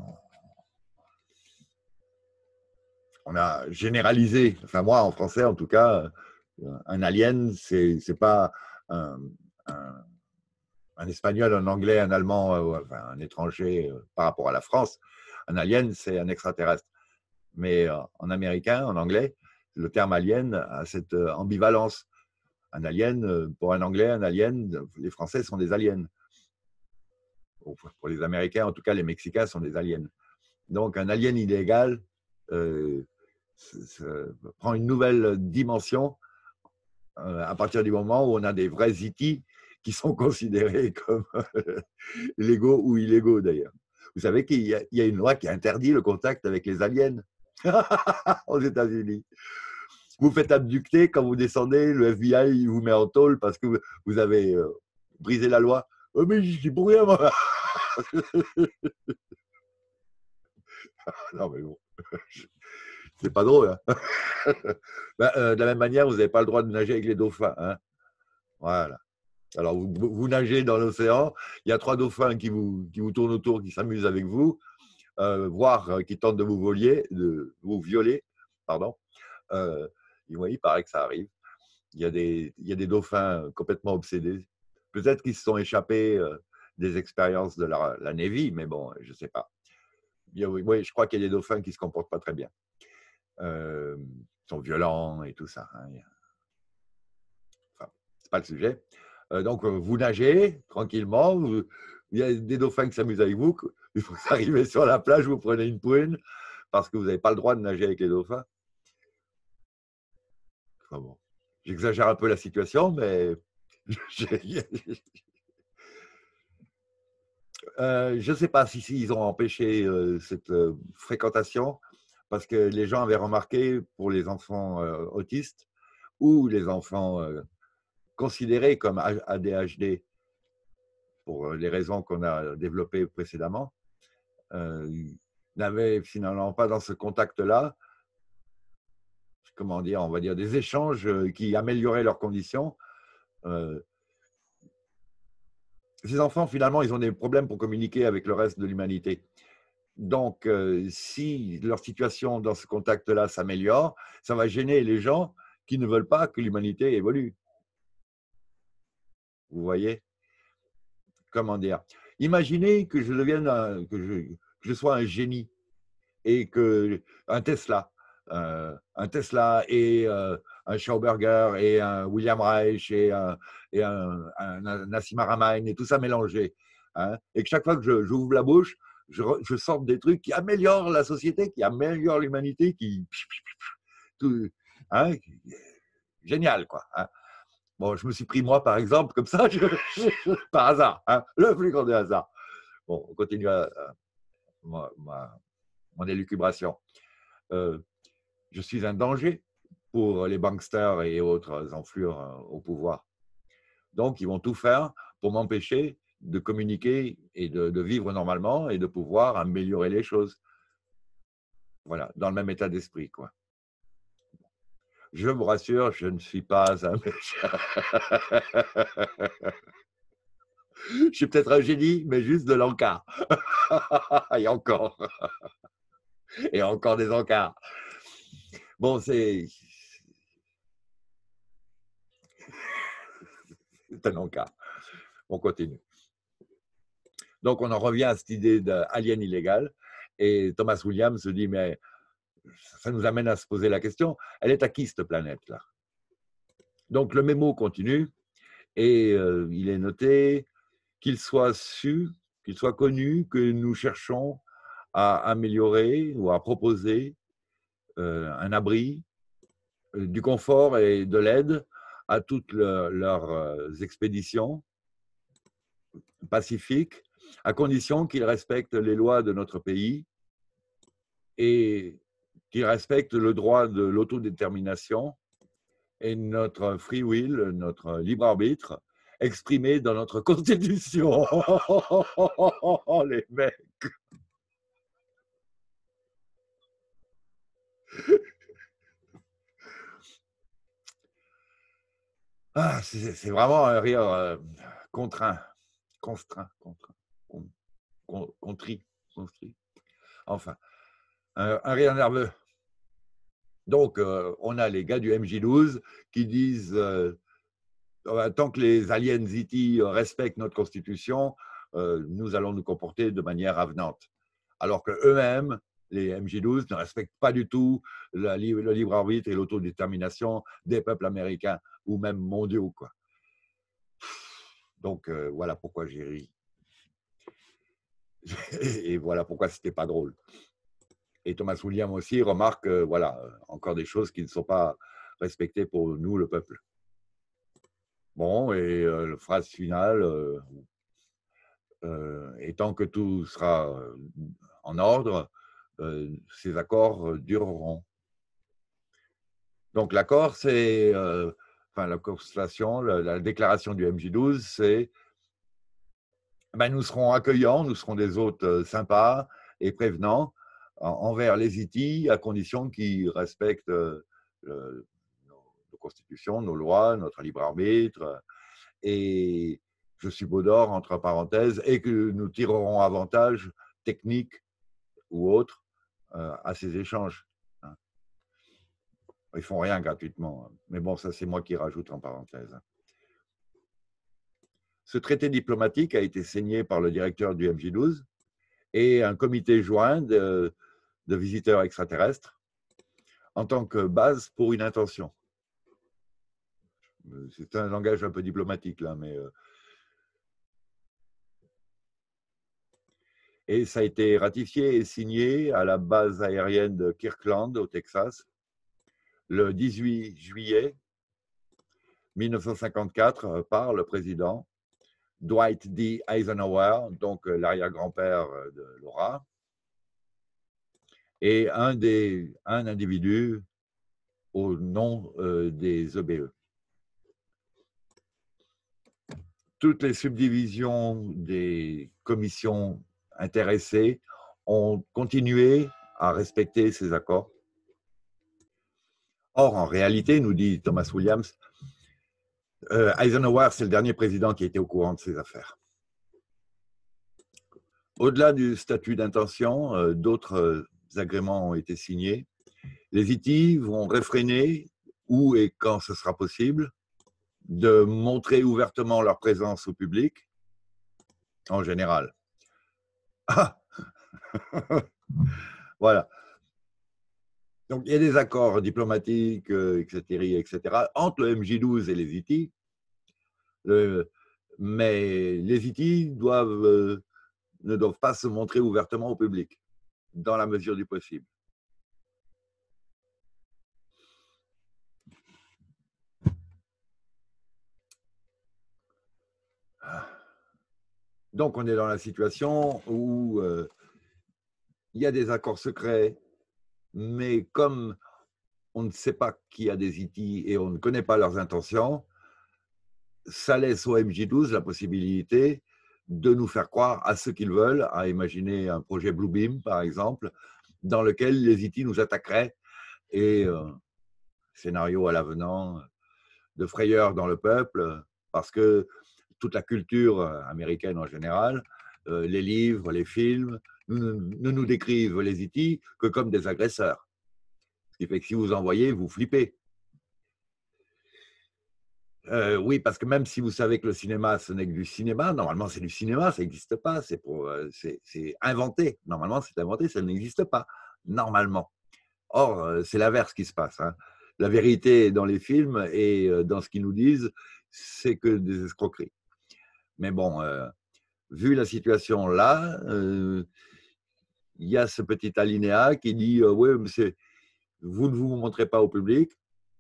on a généralisé, enfin moi en français en tout cas, un alien, c'est c'est pas un, un, un espagnol, un anglais, un allemand, enfin, un étranger par rapport à la France. Un alien, c'est un extraterrestre. Mais en américain, en anglais, le terme alien a cette ambivalence. Un alien, pour un anglais, un alien, les Français sont des aliens. Pour les Américains, en tout cas, les Mexicains sont des aliens. Donc, un alien illégal euh, prend une nouvelle dimension euh, à partir du moment où on a des vrais I T qui sont considérés comme euh, légaux ou illégaux d'ailleurs. Vous savez qu'il y, y a une loi qui interdit le contact avec les aliens aux États-Unis. Vous faites abducter, quand vous descendez, le F B I vous met en tôle parce que vous avez euh, brisé la loi. Oh, mais je dis pour rien, moi. Non, mais bon. C'est pas drôle. Hein. Ben, euh, de la même manière, vous n'avez pas le droit de nager avec les dauphins. Hein. Voilà. Alors, vous, vous nagez dans l'océan, il y a trois dauphins qui vous, qui vous tournent autour, qui s'amusent avec vous, euh, voire euh, qui tentent de vous, volier, de vous violer. pardon. Euh, oui, il paraît que ça arrive. Il y a des, il y a des dauphins complètement obsédés. Peut-être qu'ils se sont échappés euh, des expériences de la, la Navy, mais bon, je ne sais pas. Il y a, oui, je crois qu'il y a des dauphins qui ne se comportent pas très bien. Euh, ils sont violents et tout ça. Hein. Enfin, ce n'est pas le sujet. Euh, donc, vous nagez tranquillement. Vous, il y a des dauphins qui s'amusent avec vous. Il faut arriver sur la plage, vous prenez une prune parce que vous n'avez pas le droit de nager avec les dauphins. Enfin bon, j'exagère un peu la situation, mais euh, je ne sais pas si, si ils ont empêché euh, cette euh, fréquentation parce que les gens avaient remarqué pour les enfants euh, autistes ou les enfants euh, considérés comme A D H D pour les raisons qu'on a développées précédemment, euh, n'avaient finalement pas dans ce contact-là, comment dire, on va dire des échanges qui amélioraient leurs conditions. Euh, ces enfants, finalement, ils ont des problèmes pour communiquer avec le reste de l'humanité. Donc, euh, si leur situation dans ce contact-là s'améliore, ça va gêner les gens qui ne veulent pas que l'humanité évolue. Vous voyez? Comment dire? Imaginez que je devienne, un, que, je, que je sois un génie et que un Tesla, euh, un Tesla et euh, un Schauberger et un William Reich et un, et un, un, un Nassim Haramein et tout ça mélangé. Hein, et que chaque fois que je, j'ouvre la bouche, je, je sorte des trucs qui améliorent la société, qui améliorent l'humanité, qui... Tout, hein, génial, quoi. Hein. Bon, je me suis pris moi, par exemple, comme ça, je, je, par hasard, hein, le plus grand des hasards. Bon, on continue à, à ma, ma, mon élucubration. Euh, je suis un danger pour les banksters et autres enflures au pouvoir. Donc, ils vont tout faire pour m'empêcher de communiquer et de, de vivre normalement et de pouvoir améliorer les choses. Voilà, dans le même état d'esprit, quoi. Je vous rassure, je ne suis pas un méchant. Je suis peut-être un génie, mais juste de l'encart. Et encore. Et encore des encarts. Bon, c'est... C'est un encart. On continue. Donc, on en revient à cette idée d'alien illégal. Et Thomas Williams se dit, mais ça nous amène à se poser la question, elle est à qui cette planète-là? Donc, le mémo continue et euh, il est noté qu'il soit su, qu'il soit connu que nous cherchons à améliorer ou à proposer euh, un abri, euh, du confort et de l'aide à toutes le, leurs euh, expéditions pacifiques, à condition qu'ils respectent les lois de notre pays et qu'ils respectent le droit de l'autodétermination et notre free will, notre libre arbitre, exprimé dans notre Constitution. Les mecs. Ah, c'est vraiment un rire euh, contraint, contraint, contraint, con, contrit, contrit. Enfin, un, un rire nerveux. Donc, euh, on a les gars du M J douze qui disent euh, tant que les aliens Z T respectent notre constitution, euh, nous allons nous comporter de manière avenante. Alors qu'eux-mêmes, les M J douze, ne respectent pas du tout la, le libre arbitre et l'autodétermination des peuples américains ou même mondiaux, quoi. Donc, euh, voilà pourquoi j'ai ri. Et voilà pourquoi c'était pas drôle. Et Thomas Williams aussi remarque, euh, voilà, encore des choses qui ne sont pas respectées pour nous, le peuple. Bon, et euh, la phrase finale, euh, euh, et tant que tout sera en ordre, euh, ces accords dureront. Donc l'accord, c'est, euh, enfin la constellation, la, la déclaration du M J douze, c'est, ben, nous serons accueillants, nous serons des hôtes euh, sympas et prévenants en, envers les I T, à condition qu'ils respectent euh, le, nos, nos constitutions, nos lois, notre libre arbitre, et je subodore entre parenthèses, et que nous tirerons avantage technique ou autre euh, à ces échanges. Ils font rien gratuitement. Mais bon, ça, c'est moi qui rajoute en parenthèse. Ce traité diplomatique a été signé par le directeur du M J douze et un comité joint de, de visiteurs extraterrestres en tant que base pour une intention. C'est un langage un peu diplomatique, là, mais... Euh... Et ça a été ratifié et signé à la base aérienne de Kirkland, au Texas, le dix-huit juillet mille neuf cent cinquante-quatre par le président Dwight D. Eisenhower, donc l'arrière-grand-père de Laura, et un, des, un individu au nom euh, des E B E. Toutes les subdivisions des commissions intéressées ont continué à respecter ces accords. Or, en réalité, nous dit Thomas Williams, euh, Eisenhower, c'est le dernier président qui était au courant de ces affaires. Au-delà du statut d'intention, euh, d'autres euh, agréments ont été signés. Les I T vont réfréner, où et quand ce sera possible, de montrer ouvertement leur présence au public, en général. Ah voilà. Donc, il y a des accords diplomatiques, euh, et cetera, et cetera, entre le M J douze et les I T, le, mais les I T doivent, euh, ne doivent pas se montrer ouvertement au public, dans la mesure du possible. Donc, on est dans la situation où euh, il y a des accords secrets, mais comme on ne sait pas qui a des I T et on ne connaît pas leurs intentions, ça laisse au M J douze la possibilité de nous faire croire à ce qu'ils veulent, à imaginer un projet Bluebeam, par exemple, dans lequel les I T nous attaqueraient et euh, scénario à l'avenant de frayeur dans le peuple, parce que toute la culture américaine en général, euh, les livres, les films, ne nous, nous décrivent les I T que comme des agresseurs. Ce qui fait que si vous en voyez, vous flippez. Euh, oui, parce que même si vous savez que le cinéma, ce n'est que du cinéma, normalement c'est du cinéma, ça n'existe pas, c'est euh, inventé. Normalement c'est inventé, ça n'existe pas, normalement. Or, euh, c'est l'inverse qui se passe. Hein. La vérité dans les films et euh, dans ce qu'ils nous disent, c'est que des escroqueries. Mais bon, euh, vu la situation là, euh, il y a ce petit alinéa qui dit euh, oui, mais vous ne vous montrez pas au public.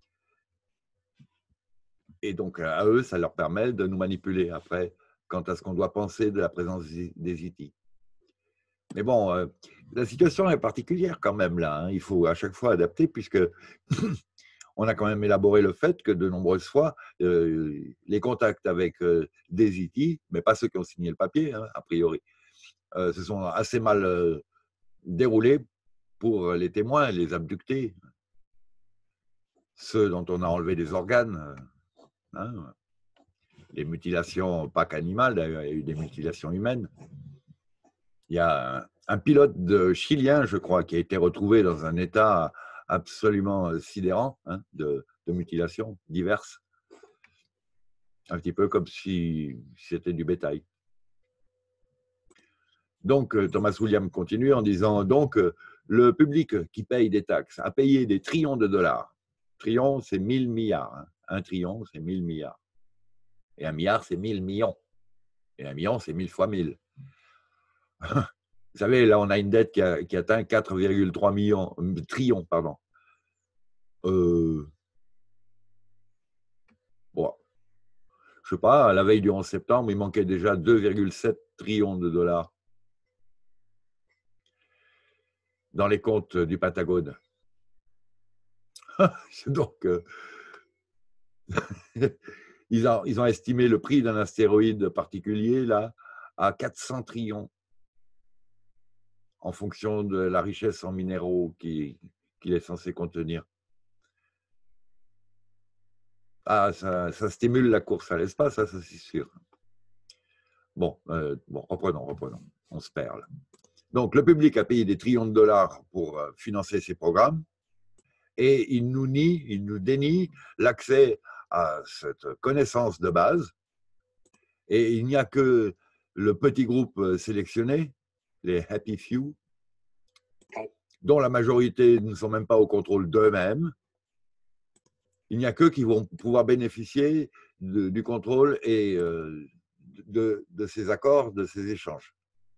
Et donc, à eux, ça leur permet de nous manipuler après quant à ce qu'on doit penser de la présence des I T. Mais bon, euh, la situation est particulière quand même là. Hein. Il faut à chaque fois adapter puisque on a quand même élaboré le fait que de nombreuses fois, euh, les contacts avec euh, des I T, mais pas ceux qui ont signé le papier, hein, a priori, euh, se sont assez mal euh, déroulés pour les témoins, les abductés, ceux dont on a enlevé des organes. Hein, les mutilations, pas qu'animales, d'ailleurs, il y a eu des mutilations humaines. Il y a un, un pilote de chilien, je crois, qui a été retrouvé dans un état absolument sidérant hein, de, de mutilations diverses. Un petit peu comme si c'était du bétail. Donc, Thomas Williams continue en disant, donc, le public qui paye des taxes a payé des trillions de dollars. Trillion, c'est mille milliards. Hein. Un trillion, c'est mille milliards. Et un milliard, c'est mille millions. Et un million, c'est mille fois mille. Vous savez, là, on a une dette qui, a, qui atteint quatre virgule trois millions, trillions, pardon. Euh, bon, je sais pas, à la veille du onze septembre, il manquait déjà deux virgule sept trillions de dollars dans les comptes du Pentagone. Donc, euh, ils, ont, ils ont estimé le prix d'un astéroïde particulier là à quatre cents trillions en fonction de la richesse en minéraux qu'il qu'il est censé contenir. Ah, ça, ça stimule la course à l'espace, ça, ça c'est sûr. Bon, euh, bon, reprenons, reprenons. On se perd là. Donc, le public a payé des trillions de dollars pour euh, financer ces programmes et il nous nie, il nous dénie l'accès à cette connaissance de base. Et il n'y a que le petit groupe sélectionné, les happy few, dont la majorité ne sont même pas au contrôle d'eux-mêmes. Il n'y a qu'eux qui vont pouvoir bénéficier de, du contrôle et euh, de, de ces accords, de ces échanges.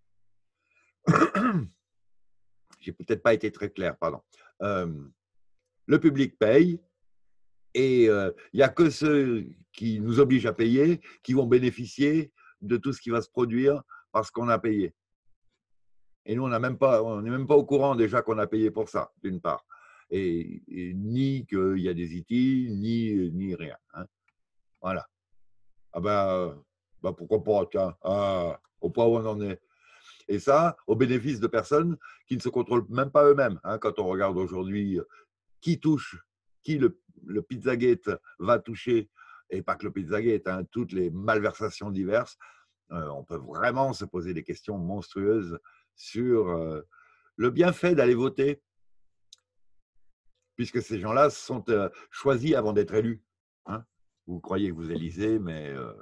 J'ai peut-être pas été très clair, pardon. Euh, le public paye et euh, il n'y a que ceux qui nous obligent à payer qui vont bénéficier de tout ce qui va se produire parce qu'on a payé. Et nous, on n'est même pas, on n'est même pas au courant déjà qu'on a payé pour ça, d'une part. Et, et ni qu'il y a des I T, ni, ni rien. Hein. Voilà. Ah ben, ben, pourquoi pas, tiens, ah, au point où on en est. Et ça, au bénéfice de personnes qui ne se contrôlent même pas eux-mêmes. Hein. Quand on regarde aujourd'hui qui touche, qui le, le Pizzagate va toucher, et pas que le Pizzagate, hein, toutes les malversations diverses, euh, on peut vraiment se poser des questions monstrueuses sur euh, le bienfait d'aller voter, puisque ces gens-là sont euh, choisis avant d'être élus. Hein. Vous croyez que vous élisez, mais... Euh...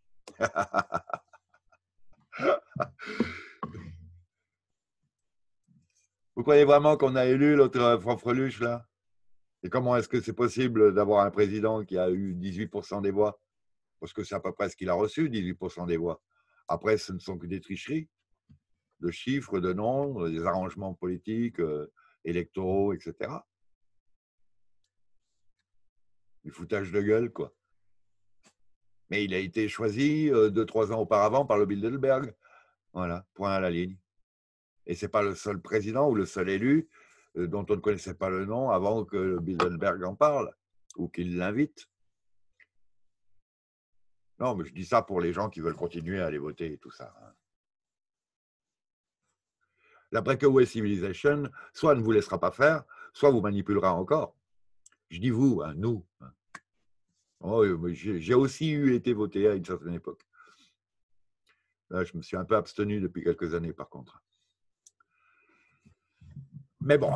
Vous croyez vraiment qu'on a élu l'autre Franfreluche, là? Et comment est-ce que c'est possible d'avoir un président qui a eu dix-huit pour cent des voix? Parce que c'est à peu près ce qu'il a reçu, dix-huit pour cent des voix. Après, ce ne sont que des tricheries, de chiffres, de nombres, des arrangements politiques, euh, électoraux, et cetera. Du foutage de gueule, quoi. Mais il a été choisi euh, deux, trois ans auparavant par le Bilderberg. Voilà, point à la ligne. Et ce n'est pas le seul président ou le seul élu euh, dont on ne connaissait pas le nom avant que le Bilderberg en parle ou qu'il l'invite. Non, mais je dis ça pour les gens qui veulent continuer à aller voter et tout ça. La Breakaway Civilization, soit ne vous laissera pas faire, soit vous manipulera encore. Je dis vous, hein, nous. Oh, j'ai aussi eu été voté à une certaine époque. Là, je me suis un peu abstenu depuis quelques années, par contre. Mais bon,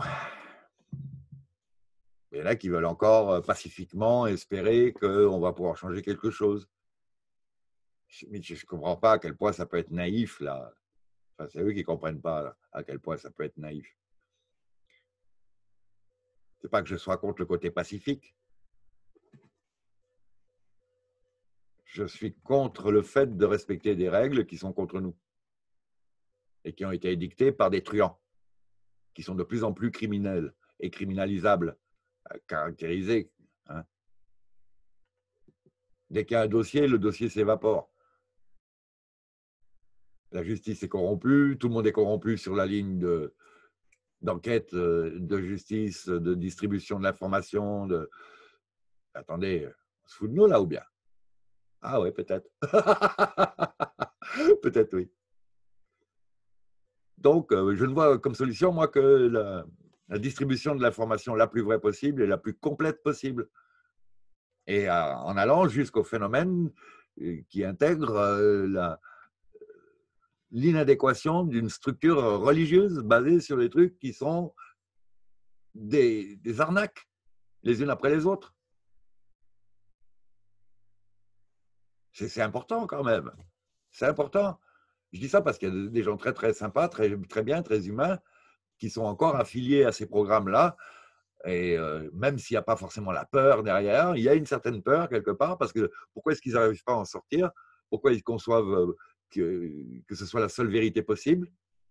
il y en a qui veulent encore pacifiquement espérer qu'on va pouvoir changer quelque chose. Mais je ne comprends pas à quel point ça peut être naïf, là. Enfin, c'est eux qui ne comprennent pas là, à quel point ça peut être naïf. C'est pas que je sois contre le côté pacifique. Je suis contre le fait de respecter des règles qui sont contre nous et qui ont été édictées par des truands, qui sont de plus en plus criminels et criminalisables, caractérisés. Hein. Dès qu'il y a un dossier, le dossier s'évapore. La justice est corrompue, tout le monde est corrompu sur la ligne de, d'enquête, de justice, de distribution de l'information. De... Attendez, on se fout de nous là ou bien? Ah ouais, peut-être. Peut-être oui. Donc, je ne vois comme solution, moi, que la, la distribution de l'information la plus vraie possible et la plus complète possible. Et en allant jusqu'au phénomène qui intègre la, l'inadéquation d'une structure religieuse basée sur des trucs qui sont des, des arnaques, les unes après les autres. C'est important quand même. C'est important. Je dis ça parce qu'il y a des gens très, très sympas, très, très bien, très humains, qui sont encore affiliés à ces programmes-là. Et euh, même s'il n'y a pas forcément la peur derrière, il y a une certaine peur quelque part, parce que pourquoi est-ce qu'ils n'arrivent pas à en sortir? Pourquoi ils conçoivent que, que ce soit la seule vérité possible?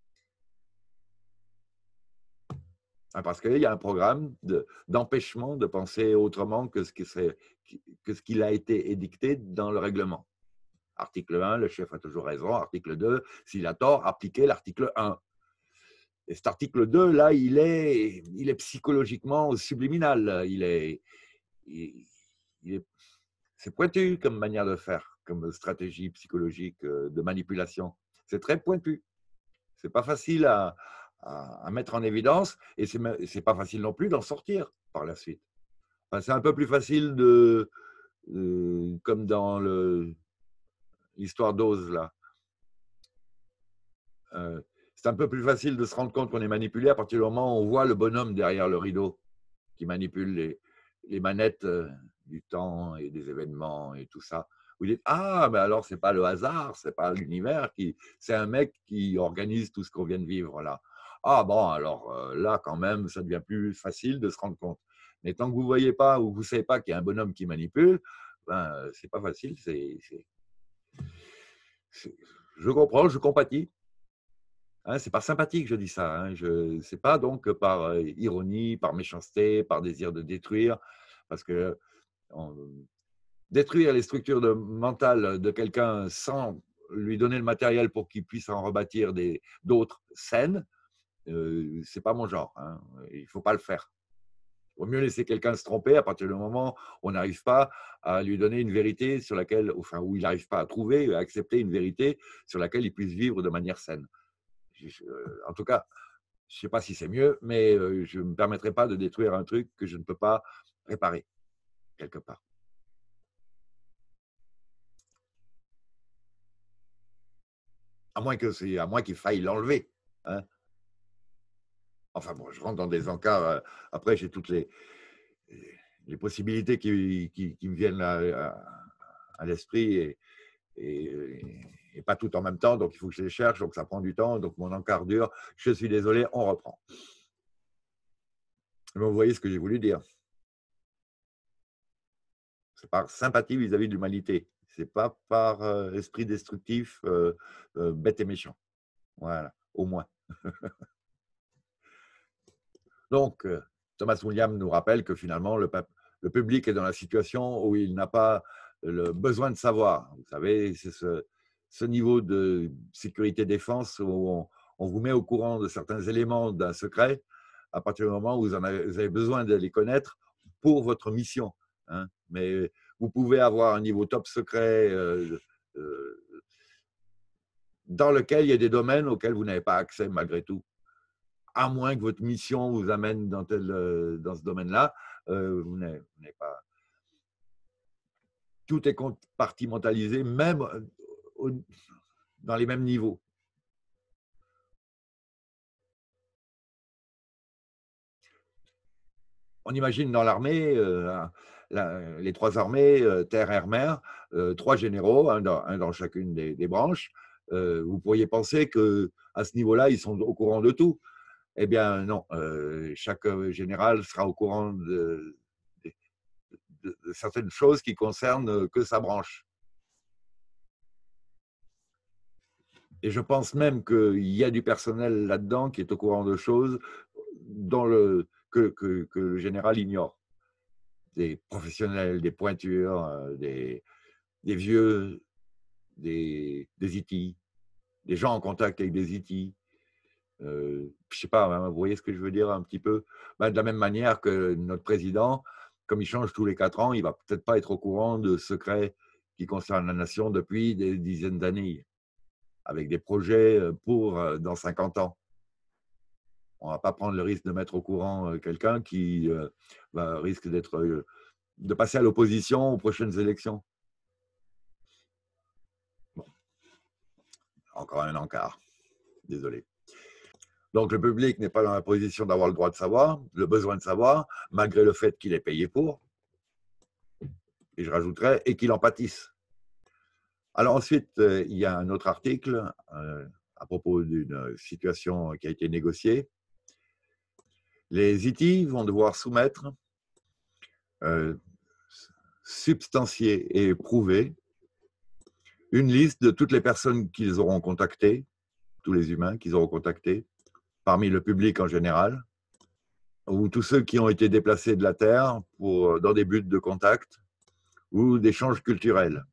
Parce qu'il y a un programme d'empêchement de, de penser autrement que ce, qui serait, que ce qu'il a été édicté dans le règlement. Article un, le chef a toujours raison. Article deux, s'il a tort, appliquez l'article un. Et cet article deux, là, il est, il est psychologiquement subliminal. Il est, il, il est, c'est pointu comme manière de faire, comme stratégie psychologique de manipulation. C'est très pointu. C'est pas facile à, à, à mettre en évidence et c'est, c'est pas facile non plus d'en sortir par la suite. Enfin, c'est un peu plus facile de, de comme dans le, l'histoire d'Oz, là. Euh, c'est un peu plus facile de se rendre compte qu'on est manipulé à partir du moment où on voit le bonhomme derrière le rideau. qui manipule les, les manettes euh, du temps et des événements et tout ça. Vous dites, ah, mais alors c'est pas le hasard, c'est pas l'univers, qui, c'est un mec qui organise tout ce qu'on vient de vivre là. Ah bon, alors euh, là, quand même, ça devient plus facile de se rendre compte. Mais tant que vous ne voyez pas ou vous ne savez pas qu'il y a un bonhomme qui manipule, ben, c'est pas facile. C'est, c'est, c'est, je comprends, je compatis. Hein, c'est par sympathie que je dis ça. Hein. Ce n'est pas donc par euh, ironie, par méchanceté, par désir de détruire, parce que on, détruire les structures de, mentales de quelqu'un sans lui donner le matériel pour qu'il puisse en rebâtir des, d'autres saines, euh, c'est pas mon genre. Hein. Il ne faut pas le faire. Il vaut mieux laisser quelqu'un se tromper à partir du moment où on n'arrive pas à lui donner une vérité sur laquelle, enfin, où il n'arrive pas à trouver, à accepter une vérité sur laquelle il puisse vivre de manière saine. Je, en tout cas, je ne sais pas si c'est mieux, mais je ne me permettrai pas de détruire un truc que je ne peux pas réparer, quelque part. À moins que c'est, à moins qu'il faille l'enlever. Hein. Enfin bon, je rentre dans des encarts. Après, j'ai toutes les, les possibilités qui, qui, qui me viennent à, à, à l'esprit et, et, et pas tout en même temps. Donc, il faut que je les cherche. Donc, ça prend du temps. Donc, mon encart dure. Je suis désolé, on reprend. Mais vous voyez ce que j'ai voulu dire. C'est par sympathie vis-à-vis de l'humanité. Ce n'est pas par euh, esprit destructif, euh, euh, bête et méchant. Voilà, au moins. Donc, euh, Thomas Williams nous rappelle que finalement, le, le public est dans la situation où il n'a pas le besoin de savoir. Vous savez, c'est ce, ce niveau de sécurité-défense où on, on vous met au courant de certains éléments d'un secret à partir du moment où vous, en avez, vous avez besoin de les connaître pour votre mission. Hein. Mais vous pouvez avoir un niveau top secret euh, euh, dans lequel il y a des domaines auxquels vous n'avez pas accès malgré tout. À moins que votre mission vous amène dans, tel, dans ce domaine-là, euh, vous n'avez pas. Tout est compartimentalisé, même au, dans les mêmes niveaux. On imagine dans l'armée, euh, la, les trois armées, euh, terre, air, mer, euh, trois généraux, un dans, un dans chacune des, des branches. Euh, vous pourriez penser qu'à ce niveau-là, ils sont au courant de tout. Eh bien, non. Euh, chaque général sera au courant de, de, de, de certaines choses qui concernent que sa branche. Et je pense même qu'il y a du personnel là-dedans qui est au courant de choses dans le, que, que, que le général ignore. Des professionnels, des pointures, des, des vieux, des, des I T, des gens en contact avec des I T. Euh, je ne sais pas, hein, vous voyez ce que je veux dire un petit peu? Ben, de la même manière que notre président, comme il change tous les quatre ans, il ne va peut-être pas être au courant de secrets qui concernent la nation depuis des dizaines d'années, avec des projets pour dans cinquante ans. On ne va pas prendre le risque de mettre au courant quelqu'un qui euh, bah, risque d'être, euh, de passer à l'opposition aux prochaines élections. Bon. Encore un encart. Désolé. Donc, le public n'est pas dans la position d'avoir le droit de savoir, le besoin de savoir, malgré le fait qu'il est payé pour. Et je rajouterais, et qu'il en pâtisse. Alors ensuite, euh, il y a un autre article euh, à propos d'une situation qui a été négociée. Les I T vont devoir soumettre, euh, substancier et prouver une liste de toutes les personnes qu'ils auront contactées, tous les humains qu'ils auront contactés, parmi le public en général, ou tous ceux qui ont été déplacés de la Terre pour, dans des buts de contact ou d'échanges culturels.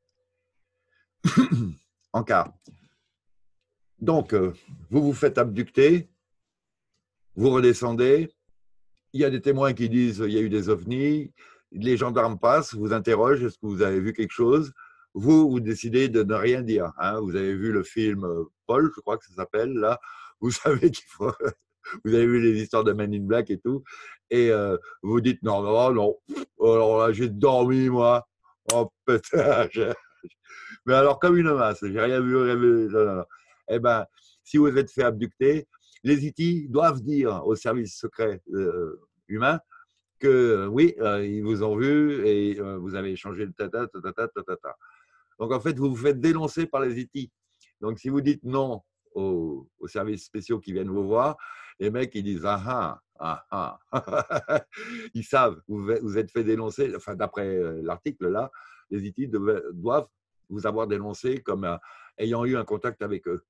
En cas. Donc, vous vous faites abducter, vous redescendez, il y a des témoins qui disent qu'il y a eu des ovnis, les gendarmes passent, vous interrogent, est-ce que vous avez vu quelque chose? Vous, vous décidez de ne rien dire. Hein. Vous avez vu le film Paul, je crois que ça s'appelle, là. Vous savez qu'il faut... Vous avez vu les histoires de Men in Black et tout. Et euh, vous dites, non, non, non. Alors là, j'ai dormi, moi. Oh, putain. Mais alors, comme une masse, j'ai rien vu, rien vu. Non, non, non. Eh bien, si vous êtes fait abducter, les I T doivent dire au service secret euh, humain, que euh, oui, euh, ils vous ont vu et euh, vous avez échangé le tata, tata, tata, tata. Donc, en fait, vous vous faites dénoncer par les I T. Donc, si vous dites non aux, aux services spéciaux qui viennent vous voir, les mecs, ils disent ah ah, ah ah. Ils savent, vous vous êtes fait dénoncer, enfin, d'après l'article là, les I T devaient, doivent vous avoir dénoncé comme euh, ayant eu un contact avec eux.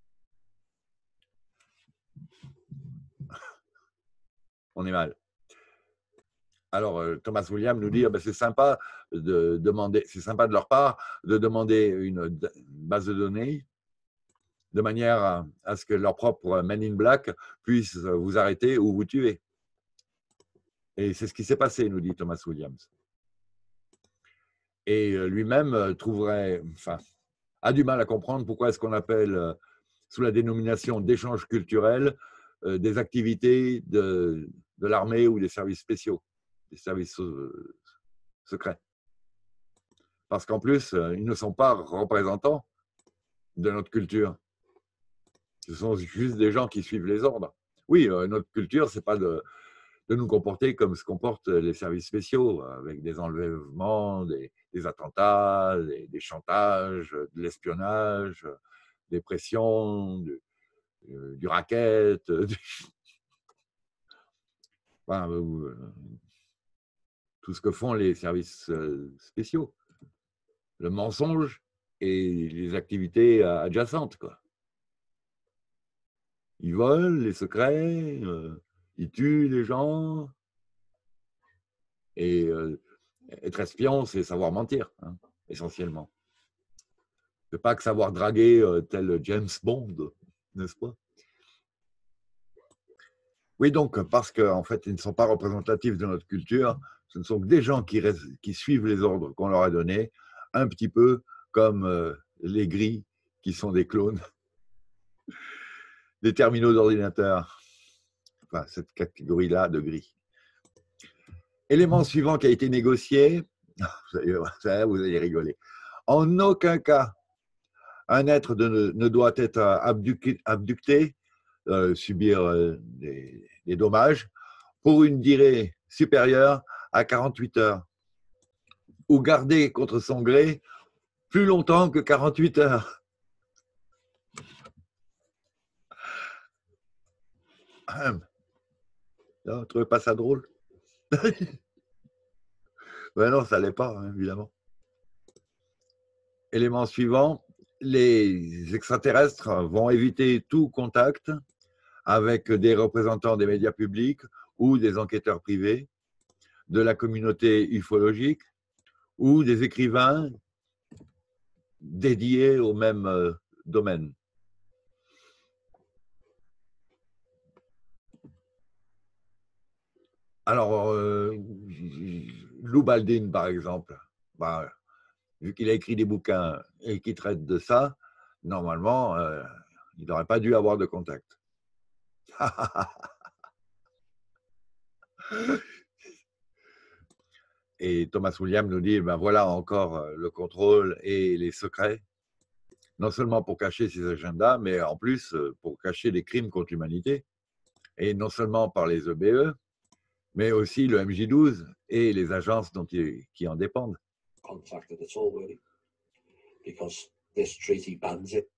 On est mal. Alors, Thomas Williams nous dit, ah ben, c'est sympa de demander, c'est sympa de leur part de demander une base de données de manière à, à ce que leur propre Men in Black puisse vous arrêter ou vous tuer. Et c'est ce qui s'est passé, nous dit Thomas Williams. Et lui-même trouverait, enfin, a du mal à comprendre pourquoi est-ce qu'on appelle, sous la dénomination d'échange culturel, des activités de, de l'armée ou des services spéciaux, des services secrets. Parce qu'en plus, ils ne sont pas représentants de notre culture. Ce sont juste des gens qui suivent les ordres. Oui, notre culture, ce n'est pas de, de nous comporter comme se comportent les services spéciaux, avec des enlèvements, des, des attentats, des, des chantages, de l'espionnage, des pressions, du, du racket, du... Enfin, tout ce que font les services spéciaux. Le mensonge et les activités adjacentes, quoi. Ils volent les secrets, euh, ils tuent les gens. Et euh, être espion, c'est savoir mentir, hein, essentiellement. C'est pas que savoir draguer euh, tel James Bond, n'est-ce pas? Oui, donc, parce qu'en fait, ils ne sont pas représentatifs de notre culture, ce ne sont que des gens qui, qui suivent les ordres qu'on leur a donnés, un petit peu comme euh, les gris, qui sont des clones des terminaux d'ordinateur. Enfin, cette catégorie-là de gris. Élément suivant qui a été négocié, vous allez, vous allez rigoler. En aucun cas, un être de, ne doit être abducté, abducté euh, subir euh, des, des dommages, pour une durée supérieure à quarante-huit heures, ou gardé contre son gré plus longtemps que quarante-huit heures. Vous ne trouvez pas ça drôle? Ben non, ça ne l'est pas, hein, évidemment. Élément suivant, les extraterrestres vont éviter tout contact avec des représentants des médias publics ou des enquêteurs privés, de la communauté ufologique ou des écrivains dédiés au même euh, domaine. Alors, euh, Lou Baldwin, par exemple, bah, vu qu'il a écrit des bouquins et qu'il traite de ça, normalement, euh, il n'aurait pas dû avoir de contact. Et Thomas Williams nous dit, ben voilà encore le contrôle et les secrets, non seulement pour cacher ses agendas, mais en plus pour cacher des crimes contre l'humanité, et non seulement par les E B E, mais aussi le M J douze et les agences dont il, qui en dépendent. Contacted at all, really, because this treaty bans it.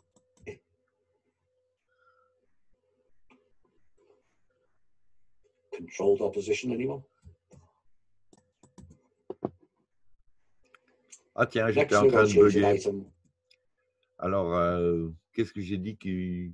Controlled opposition, anyone? Ah tiens, j'étais en train de bugger. Alors, euh, qu'est-ce que j'ai dit qui...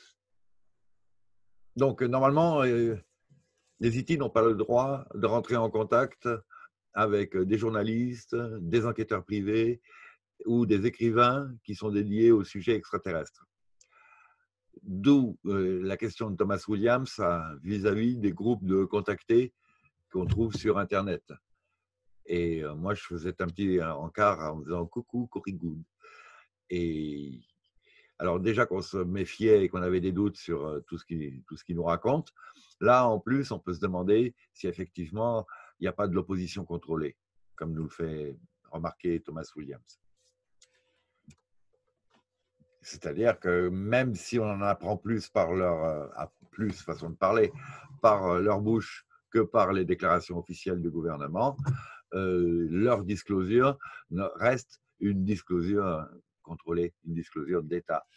Donc, normalement, euh, les I T n'ont pas le droit de rentrer en contact avec des journalistes, des enquêteurs privés ou des écrivains qui sont dédiés au sujet extraterrestre. D'où euh, la question de Thomas Williams vis-à-vis des groupes de contactés qu'on trouve sur Internet. Et euh, moi, je faisais un petit encart en disant « coucou, Corrigoud ». Et alors déjà qu'on se méfiait et qu'on avait des doutes sur tout ce qu'il tout ce qu'il nous raconte, là, en plus, on peut se demander si effectivement, il n'y a pas de l'opposition contrôlée, comme nous le fait remarquer Thomas Williams. C'est-à-dire que même si on en apprend plus par leur, plus façon de parler, par leur bouche que par les déclarations officielles du gouvernement, euh, leur disclosure reste une disclosure contrôlée, une disclosure d'État.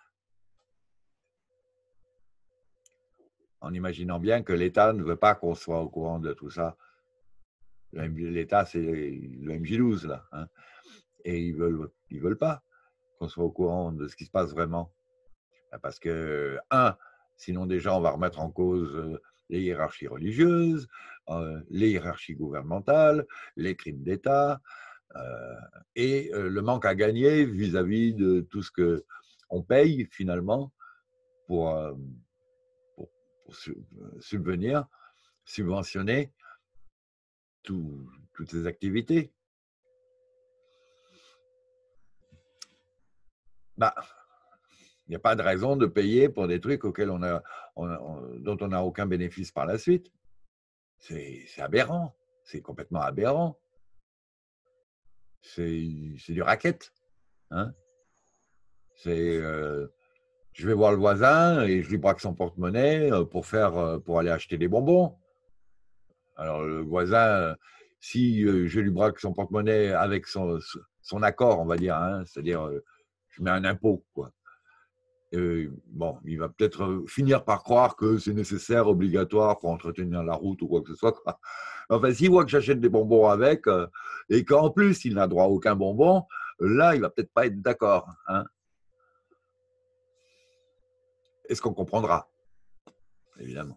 En imaginant bien que l'État ne veut pas qu'on soit au courant de tout ça. L'État, c'est le M J douze, là. Hein, et ils ne veulent, ils veulent pas qu'on soit au courant de ce qui se passe vraiment. Parce que, un, sinon déjà, on va remettre en cause les hiérarchies religieuses, euh, les hiérarchies gouvernementales, les crimes d'État, euh, et euh, le manque à gagner vis-à-vis de tout ce qu'on paye, finalement, pour, euh, pour, pour subvenir, subventionner tout, toutes ces activités. Bah, il n'y a pas de raison de payer pour des trucs auxquels on a, on a, on, dont on n'a aucun bénéfice par la suite. C'est aberrant, c'est complètement aberrant. C'est du racket. Hein, c'est, euh, je vais voir le voisin et je lui braque son porte-monnaie pour, faire, pour aller acheter des bonbons. Alors le voisin, si je lui braque son porte-monnaie avec son, son accord, on va dire, hein, c'est-à-dire je mets un impôt, quoi. Euh, bon, il va peut-être finir par croire que c'est nécessaire, obligatoire pour entretenir la route ou quoi que ce soit, quoi. Enfin, s'il voit que j'achète des bonbons avec euh, et qu'en plus il n'a droit à aucun bonbon, là, il va peut-être pas être d'accord. Hein. Est-ce qu'on comprendra? Évidemment.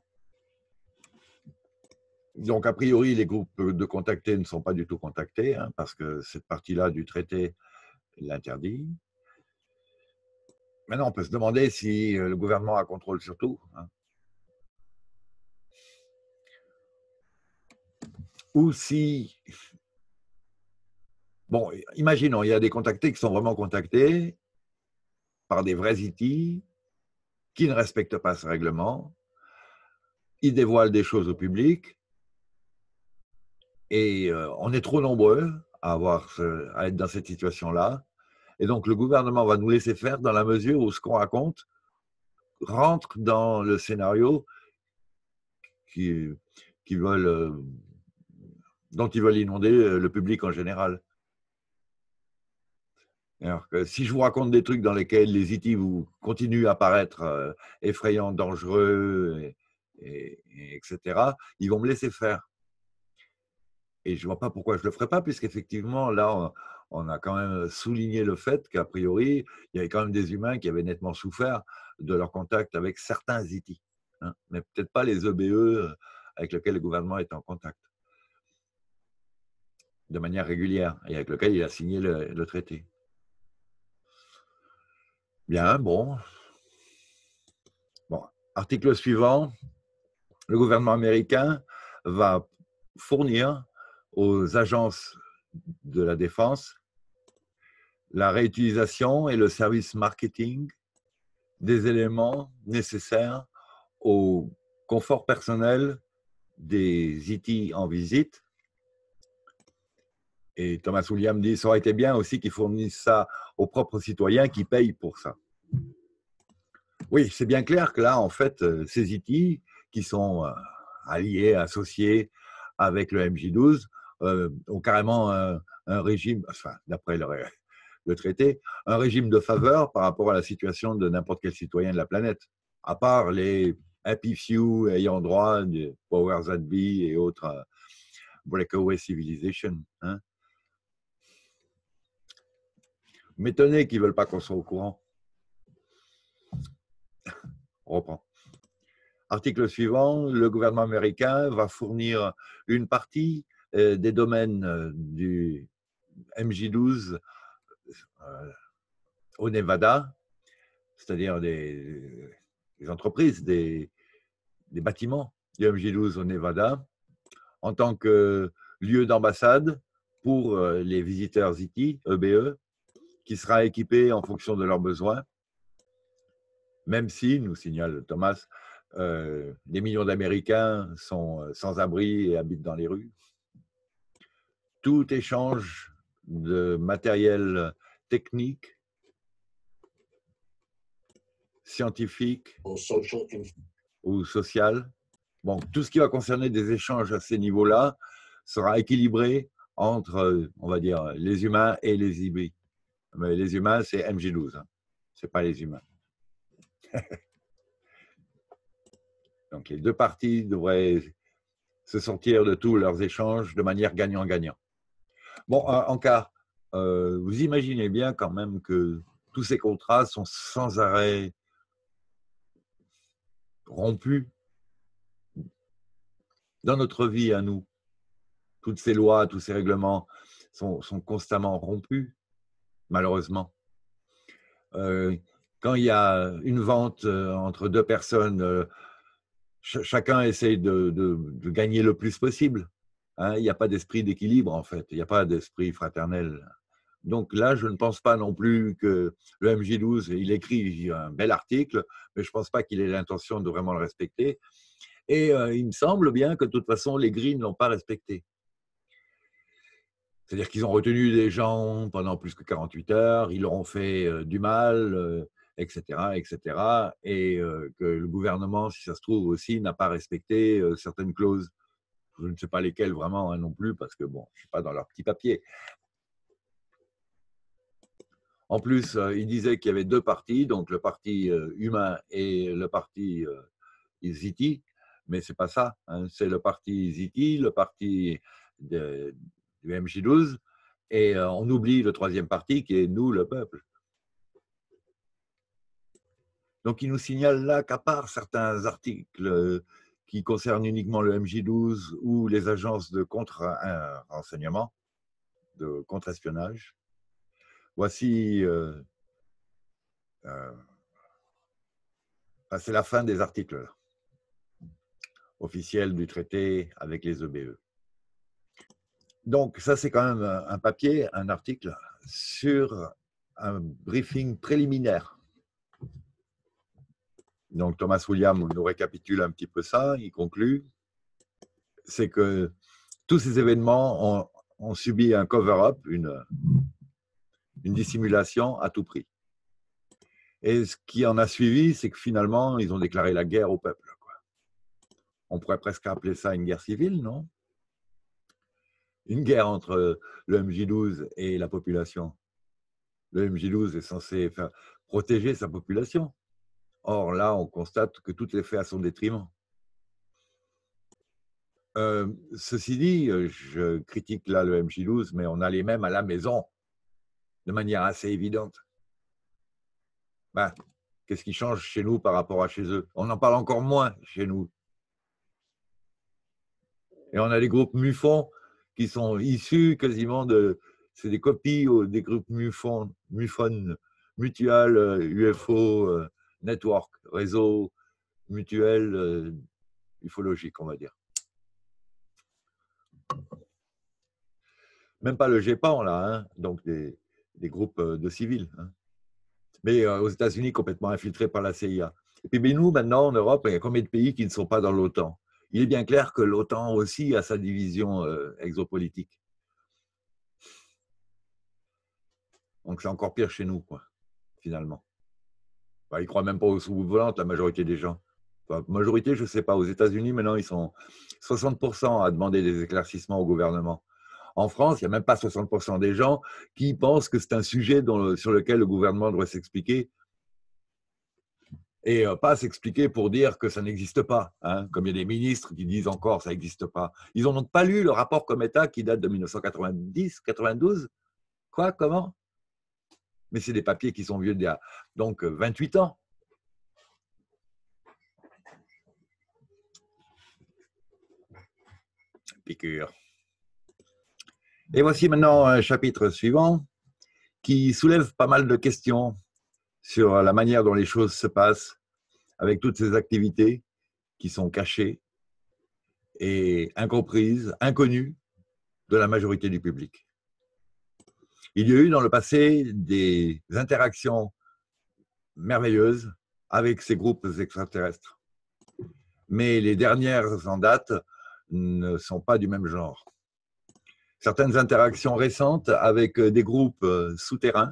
Donc, a priori, les groupes de contactés ne sont pas du tout contactés, hein, parce que cette partie-là du traité l'interdit. Maintenant, on peut se demander si le gouvernement a contrôle sur tout. Hein. Ou si... Bon, imaginons, il y a des contactés qui sont vraiment contactés par des vrais I T qui ne respectent pas ce règlement. Ils dévoilent des choses au public et euh, on est trop nombreux à, avoir ce, à être dans cette situation-là. Et donc, le gouvernement va nous laisser faire dans la mesure où ce qu'on raconte rentre dans le scénario qui, qui veulent, euh, dont ils veulent inonder le public en général. Alors que si je vous raconte des trucs dans lesquels les I T vous continuent à paraître euh, effrayants, dangereux, et, et, et, etc., ils vont me laisser faire. Et je ne vois pas pourquoi je ne le ferais pas, puisqu'effectivement, là, on, on a quand même souligné le fait qu'a priori, il y avait quand même des humains qui avaient nettement souffert de leur contact avec certains I T, hein, mais peut-être pas les E B E avec lesquels le gouvernement est en contact de manière régulière et avec lequel il a signé le, le traité. Bien, bon. Bon, article suivant. Le gouvernement américain va fournir aux agences de la défense la réutilisation et le service marketing des éléments nécessaires au confort personnel des I T en visite. Et Thomas Williams dit, ça aurait été bien aussi qu'ils fournissent ça aux propres citoyens qui payent pour ça. Oui, c'est bien clair que là, en fait, ces I T qui sont alliés, associés avec le M J douze, euh, ont carrément un, un régime, enfin, d'après le, le traité, un régime de faveur par rapport à la situation de n'importe quel citoyen de la planète, à part les happy few ayant droit des powers that be et autres uh, breakaway civilization. Hein. M'étonner qu'ils ne veulent pas qu'on soit au courant. On reprend. Article suivant, le gouvernement américain va fournir une partie euh, des domaines euh, du M J douze euh, au Nevada, c'est-à-dire des, des entreprises, des, des bâtiments du M J douze au Nevada, en tant que lieu d'ambassade pour euh, les visiteurs I T, E B E, qui sera équipé en fonction de leurs besoins, même si, nous signale Thomas, euh, des millions d'Américains sont sans abri et habitent dans les rues. Tout échange de matériel technique, scientifique or social ou social Bon, tout ce qui va concerner des échanges à ces niveaux-là sera équilibré entre, on va dire, les humains et les hybrides. Mais les humains, c'est M J douze, hein. Ce n'est pas les humains. Donc, les deux parties devraient se sortir de tous leurs échanges de manière gagnant-gagnant. Bon, en cas, euh, vous imaginez bien quand même que tous ces contrats sont sans arrêt rompus dans notre vie à nous. Toutes ces lois, tous ces règlements sont, sont constamment rompus, malheureusement. Euh, quand il y a une vente entre deux personnes, euh, ch chacun essaye de, de, de gagner le plus possible. Hein, il n'y a pas d'esprit d'équilibre, en fait. Il n'y a pas d'esprit fraternel. Donc là, je ne pense pas non plus que le M J douze, il écrit un bel article, mais je ne pense pas qu'il ait l'intention de vraiment le respecter. Et euh, il me semble bien que de toute façon, les gris ne l'ont pas respecté. C'est-à-dire qu'ils ont retenu des gens pendant plus que quarante-huit heures, ils leur ont fait euh, du mal, euh, et cetera, et cetera. Et euh, que le gouvernement, si ça se trouve aussi, n'a pas respecté euh, certaines clauses. Je ne sais pas lesquelles vraiment hein, non plus, parce que bon, je ne suis pas dans leur petit papier. En plus, euh, il disait qu'il y avait deux partis, donc le parti euh, humain et le parti euh, Ziti, mais ce n'est pas ça. Hein. C'est le parti Ziti, le parti de, du M J douze, et euh, on oublie le troisième parti qui est nous, le peuple. Donc, il nous signale là qu'à part certains articles qui concernent uniquement le M J douze ou les agences de contre-renseignement, de contre-espionnage, voici, euh, euh, c'est la fin des articles là, officiels du traité avec les E B E. Donc, ça, c'est quand même un papier, un article sur un briefing préliminaire. Donc, Thomas Williams nous récapitule un petit peu ça, il conclut, c'est que tous ces événements ont, ont subi un cover-up, une, une dissimulation à tout prix. Et ce qui en a suivi, c'est que finalement, ils ont déclaré la guerre au peuple, quoi. On pourrait presque appeler ça une guerre civile, non? Une guerre entre le M J douze et la population. Le M J douze est censé faire, protéger sa population. Or, là, on constate que tout est fait à son détriment. Euh, ceci dit, je critique là le M J douze, mais on a les mêmes à la maison, de manière assez évidente. Ben, qu'est-ce qui change chez nous par rapport à chez eux? On en parle encore moins chez nous. Et on a des groupes MUFON qui sont issus quasiment de... C'est des copies des groupes MUFON, MUFON, Mutual, U F O, Network, réseau mutuel, euh, ufologique, on va dire. Même pas le GEPAN, là, hein, donc des, des groupes de civils. Hein. Mais euh, aux États-Unis, complètement infiltrés par la C I A. Et puis mais nous, maintenant, en Europe, il y a combien de pays qui ne sont pas dans l'OTAN? Il est bien clair que l'OTAN aussi a sa division euh, exopolitique. Donc c'est encore pire chez nous, quoi, finalement. Enfin, ils ne croient même pas aux sous-volantes, la majorité des gens. Enfin, majorité, je ne sais pas. Aux États-Unis, maintenant, ils sont soixante pour cent à demander des éclaircissements au gouvernement. En France, il n'y a même pas soixante pour cent des gens qui pensent que c'est un sujet dont, sur lequel le gouvernement doit s'expliquer. Et pas s'expliquer pour dire que ça n'existe pas. Hein, comme il y a des ministres qui disent encore que ça n'existe pas. Ils n'ont donc pas lu le rapport Cometa qui date de mille neuf cent quatre-vingt-dix, quatre-vingt-douze. Quoi? Comment? Mais c'est des papiers qui sont vieux d'il y a donc vingt-huit ans. Piqûre. Et voici maintenant un chapitre suivant qui soulève pas mal de questions sur la manière dont les choses se passent avec toutes ces activités qui sont cachées et incomprises, inconnues de la majorité du public. Il y a eu dans le passé des interactions merveilleuses avec ces groupes extraterrestres. Mais les dernières en date ne sont pas du même genre. Certaines interactions récentes avec des groupes souterrains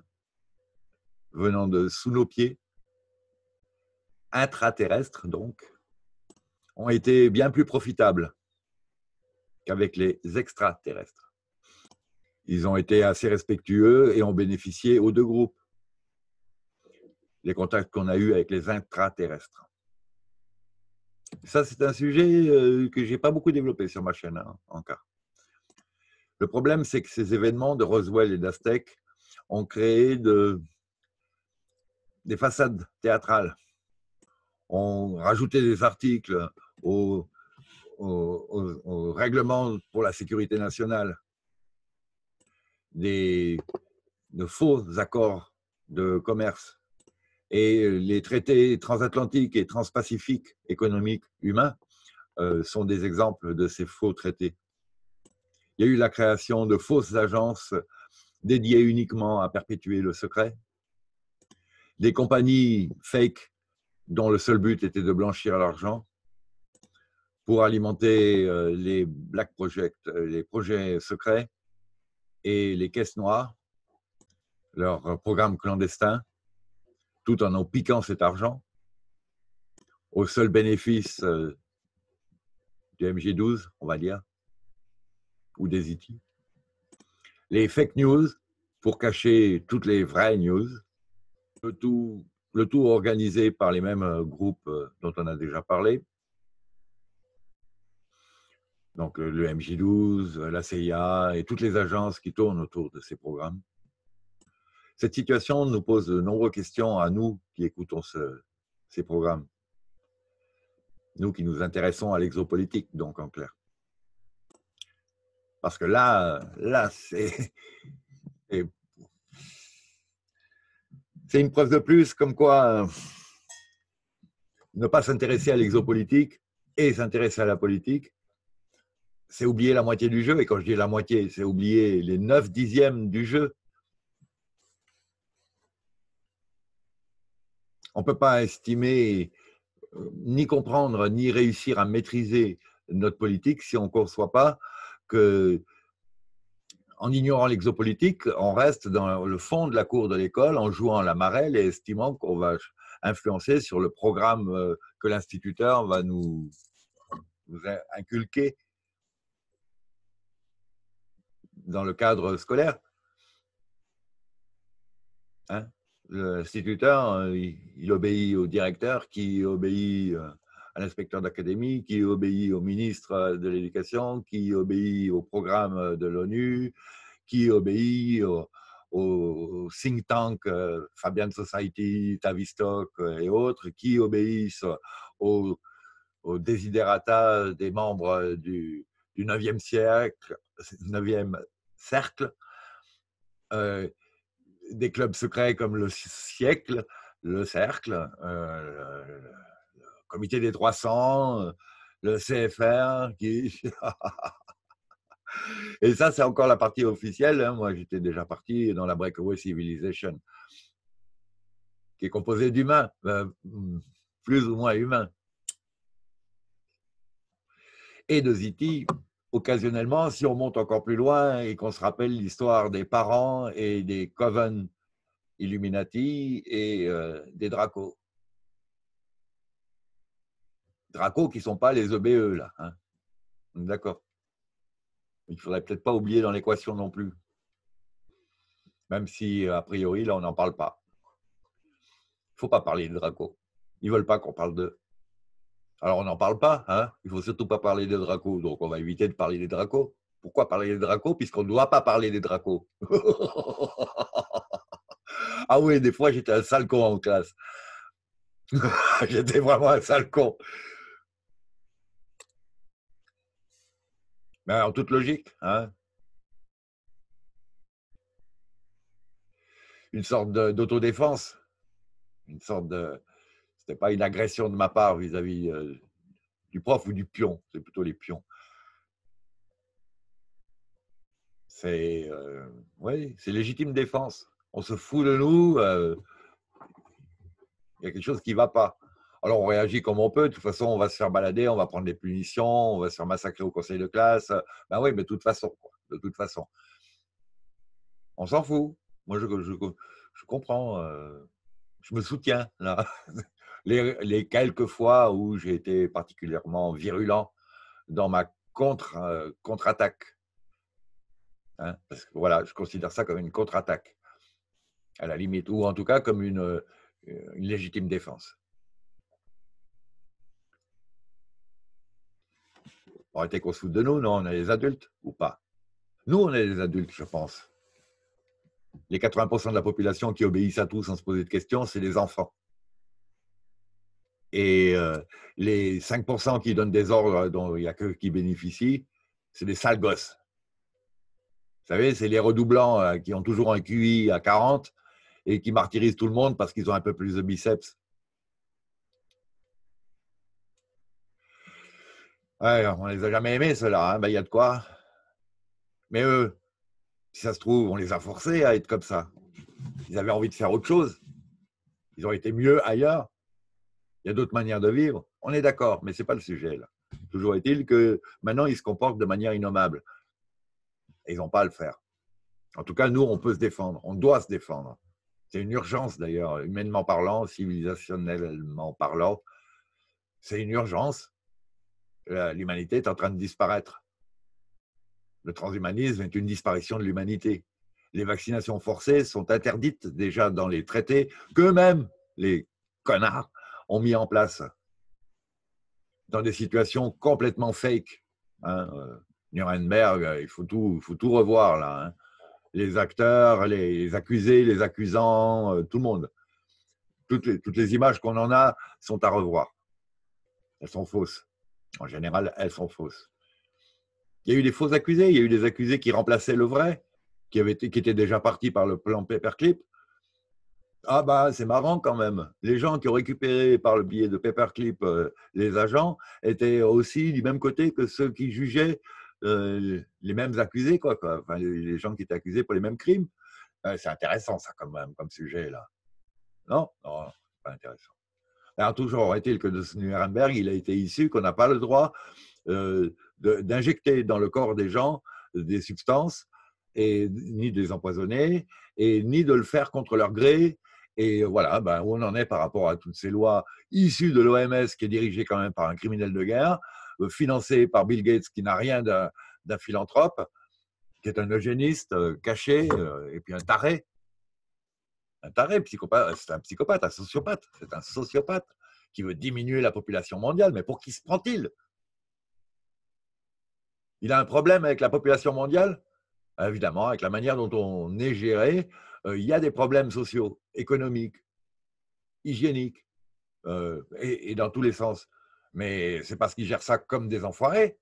venant de sous nos pieds, intraterrestres donc, ont été bien plus profitables qu'avec les extraterrestres. Ils ont été assez respectueux et ont bénéficié aux deux groupes. Les contacts qu'on a eus avec les intraterrestres. Ça, c'est un sujet que je n'ai pas beaucoup développé sur ma chaîne hein, encore. Le problème, c'est que ces événements de Roswell et d'Aztec ont créé de, des façades théâtrales. On rajouté des articles au, au, au, au règlement pour la sécurité nationale, des, de faux accords de commerce et les traités transatlantiques et transpacifiques économiques humains euh, sont des exemples de ces faux traités. Il y a eu la création de fausses agences dédiées uniquement à perpétuer le secret, des compagnies fake dont le seul but était de blanchir l'argent pour alimenter les black projects, les projets secrets et les caisses noires, leurs programmes clandestins, tout en en piquant cet argent au seul bénéfice du M J douze, on va dire, ou des I T. Les fake news pour cacher toutes les vraies news, le tout, le tout organisé par les mêmes groupes dont on a déjà parlé. Donc le M J douze, la C I A et toutes les agences qui tournent autour de ces programmes. Cette situation nous pose de nombreuses questions à nous qui écoutons ce, ces programmes. Nous qui nous intéressons à l'exopolitique, donc en clair. Parce que là, là c'est c'est une preuve de plus comme quoi ne pas s'intéresser à l'exopolitique et s'intéresser à la politique, c'est oublier la moitié du jeu. Et quand je dis la moitié, c'est oublier les neuf dixièmes du jeu. On ne peut pas estimer, ni comprendre, ni réussir à maîtriser notre politique si on ne conçoit pas que, en ignorant l'exopolitique, on reste dans le fond de la cour de l'école en jouant à la marelle et estimant qu'on va influencer sur le programme que l'instituteur va nous, nous inculquer dans le cadre scolaire. Hein? L'instituteur, il, il obéit au directeur, qui obéit à l'inspecteur d'académie, qui obéit au ministre de l'Éducation, qui obéit au programme de l'ONU, qui obéit au, au think tank euh, Fabian Society, Tavistock et autres, qui obéissent aux, aux desiderata des membres du, du neuvième siècle, neuvième cercle, euh, des clubs secrets comme le siècle, le cercle, euh, le, le comité des trois cents, le C F R, qui... Et ça, c'est encore la partie officielle. Hein. Moi, j'étais déjà parti dans la Breakaway Civilization, qui est composée d'humains, euh, plus ou moins humains. Et de Z T, occasionnellement, si on monte encore plus loin et qu'on se rappelle l'histoire des parents et des Coven Illuminati et euh, des Dracos. Dracos qui ne sont pas les E B E, là. Hein. D'accord. Il ne faudrait peut-être pas oublier dans l'équation non plus. Même si, a priori, là, on n'en parle pas. Il ne faut pas parler des Dracos. Ils ne veulent pas qu'on parle d'eux. Alors, on n'en parle pas. Hein. Il ne faut surtout pas parler des Dracos. Donc, on va éviter de parler des Dracos. Pourquoi parler des Dracos? Puisqu'on ne doit pas parler des Dracos. Ah oui, des fois, j'étais un sale con en classe. J'étais vraiment un sale con. Mais en toute logique, hein. Une sorte d'autodéfense, une sorte de... C'était pas une agression de ma part vis-à-vis -vis, euh, du prof ou du pion, c'est plutôt les pions. C'est euh, oui, c'est légitime défense. On se fout de nous, euh, il y a quelque chose qui ne va pas. Alors on réagit comme on peut, de toute façon on va se faire balader, on va prendre des punitions, on va se faire massacrer au conseil de classe. Ben oui, mais de toute façon, quoi, de toute façon. On s'en fout. Moi je, je, je comprends, euh, je me soutiens là. Les, les quelques fois où j'ai été particulièrement virulent dans ma contre, euh, contre-attaque. Hein, parce que voilà, je considère ça comme une contre-attaque, à la limite, ou en tout cas comme une, une légitime défense. On aurait été qu'on se foute de nous, non? On est les adultes ou pas? Nous, on est les adultes, je pense. Les quatre-vingts pour cent de la population qui obéissent à tout sans se poser de questions, c'est les enfants. Et euh, les cinq pour cent qui donnent des ordres dont il n'y a que qui bénéficient, c'est des sales gosses. Vous savez, c'est les redoublants euh, qui ont toujours un Q I à quarante et qui martyrisent tout le monde parce qu'ils ont un peu plus de biceps. Ouais, on les a jamais aimés, ceux-là. Hein, ben, y a de quoi. Mais eux, si ça se trouve, on les a forcés à être comme ça. Ils avaient envie de faire autre chose. Ils ont été mieux ailleurs. Il y a d'autres manières de vivre. On est d'accord, mais ce n'est pas le sujet, là. Toujours est-il que maintenant, ils se comportent de manière innommable. Et ils n'ont pas à le faire. En tout cas, nous, on peut se défendre. On doit se défendre. C'est une urgence, d'ailleurs, humainement parlant, civilisationnellement parlant. C'est une urgence. L'humanité est en train de disparaître. Le transhumanisme est une disparition de l'humanité. Les vaccinations forcées sont interdites déjà dans les traités qu'eux-mêmes, les connards, ont mis en place dans des situations complètement fake. Hein, euh, Nuremberg, il faut tout, il faut tout revoir là. Hein. Les acteurs, les accusés, les accusants, euh, tout le monde. Toutes les, toutes les images qu'on en a sont à revoir. Elles sont fausses. En général, elles sont fausses. Il y a eu des faux accusés, il y a eu des accusés qui remplaçaient le vrai, qui, avaient été, qui étaient déjà partis par le plan Paperclip. Ah bah c'est marrant quand même. Les gens qui ont récupéré par le biais de Paperclip euh, les agents étaient aussi du même côté que ceux qui jugeaient euh, les mêmes accusés, quoi, quoi. Enfin, les gens qui étaient accusés pour les mêmes crimes. Euh, c'est intéressant ça quand même comme sujet là. Non, non, pas intéressant. Alors toujours est-il que de ce Nuremberg, il a été issu qu'on n'a pas le droit euh, d'injecter dans le corps des gens des substances et ni de les empoisonner et ni de le faire contre leur gré. Et voilà, ben, où on en est par rapport à toutes ces lois issues de l'O M S qui est dirigée quand même par un criminel de guerre, euh, financé par Bill Gates qui n'a rien d'un philanthrope, qui est un eugéniste euh, caché euh, et puis un taré. Un taré, psychopathe, c'est un psychopathe, un sociopathe. C'est un sociopathe qui veut diminuer la population mondiale. Mais pour qui se prend-il? Il a un problème avec la population mondiale? Évidemment, avec la manière dont on est géré, euh, il y a des problèmes sociaux, économiques, hygiéniques, euh, et, et dans tous les sens. Mais c'est parce qu'ils gèrent ça comme des enfoirés.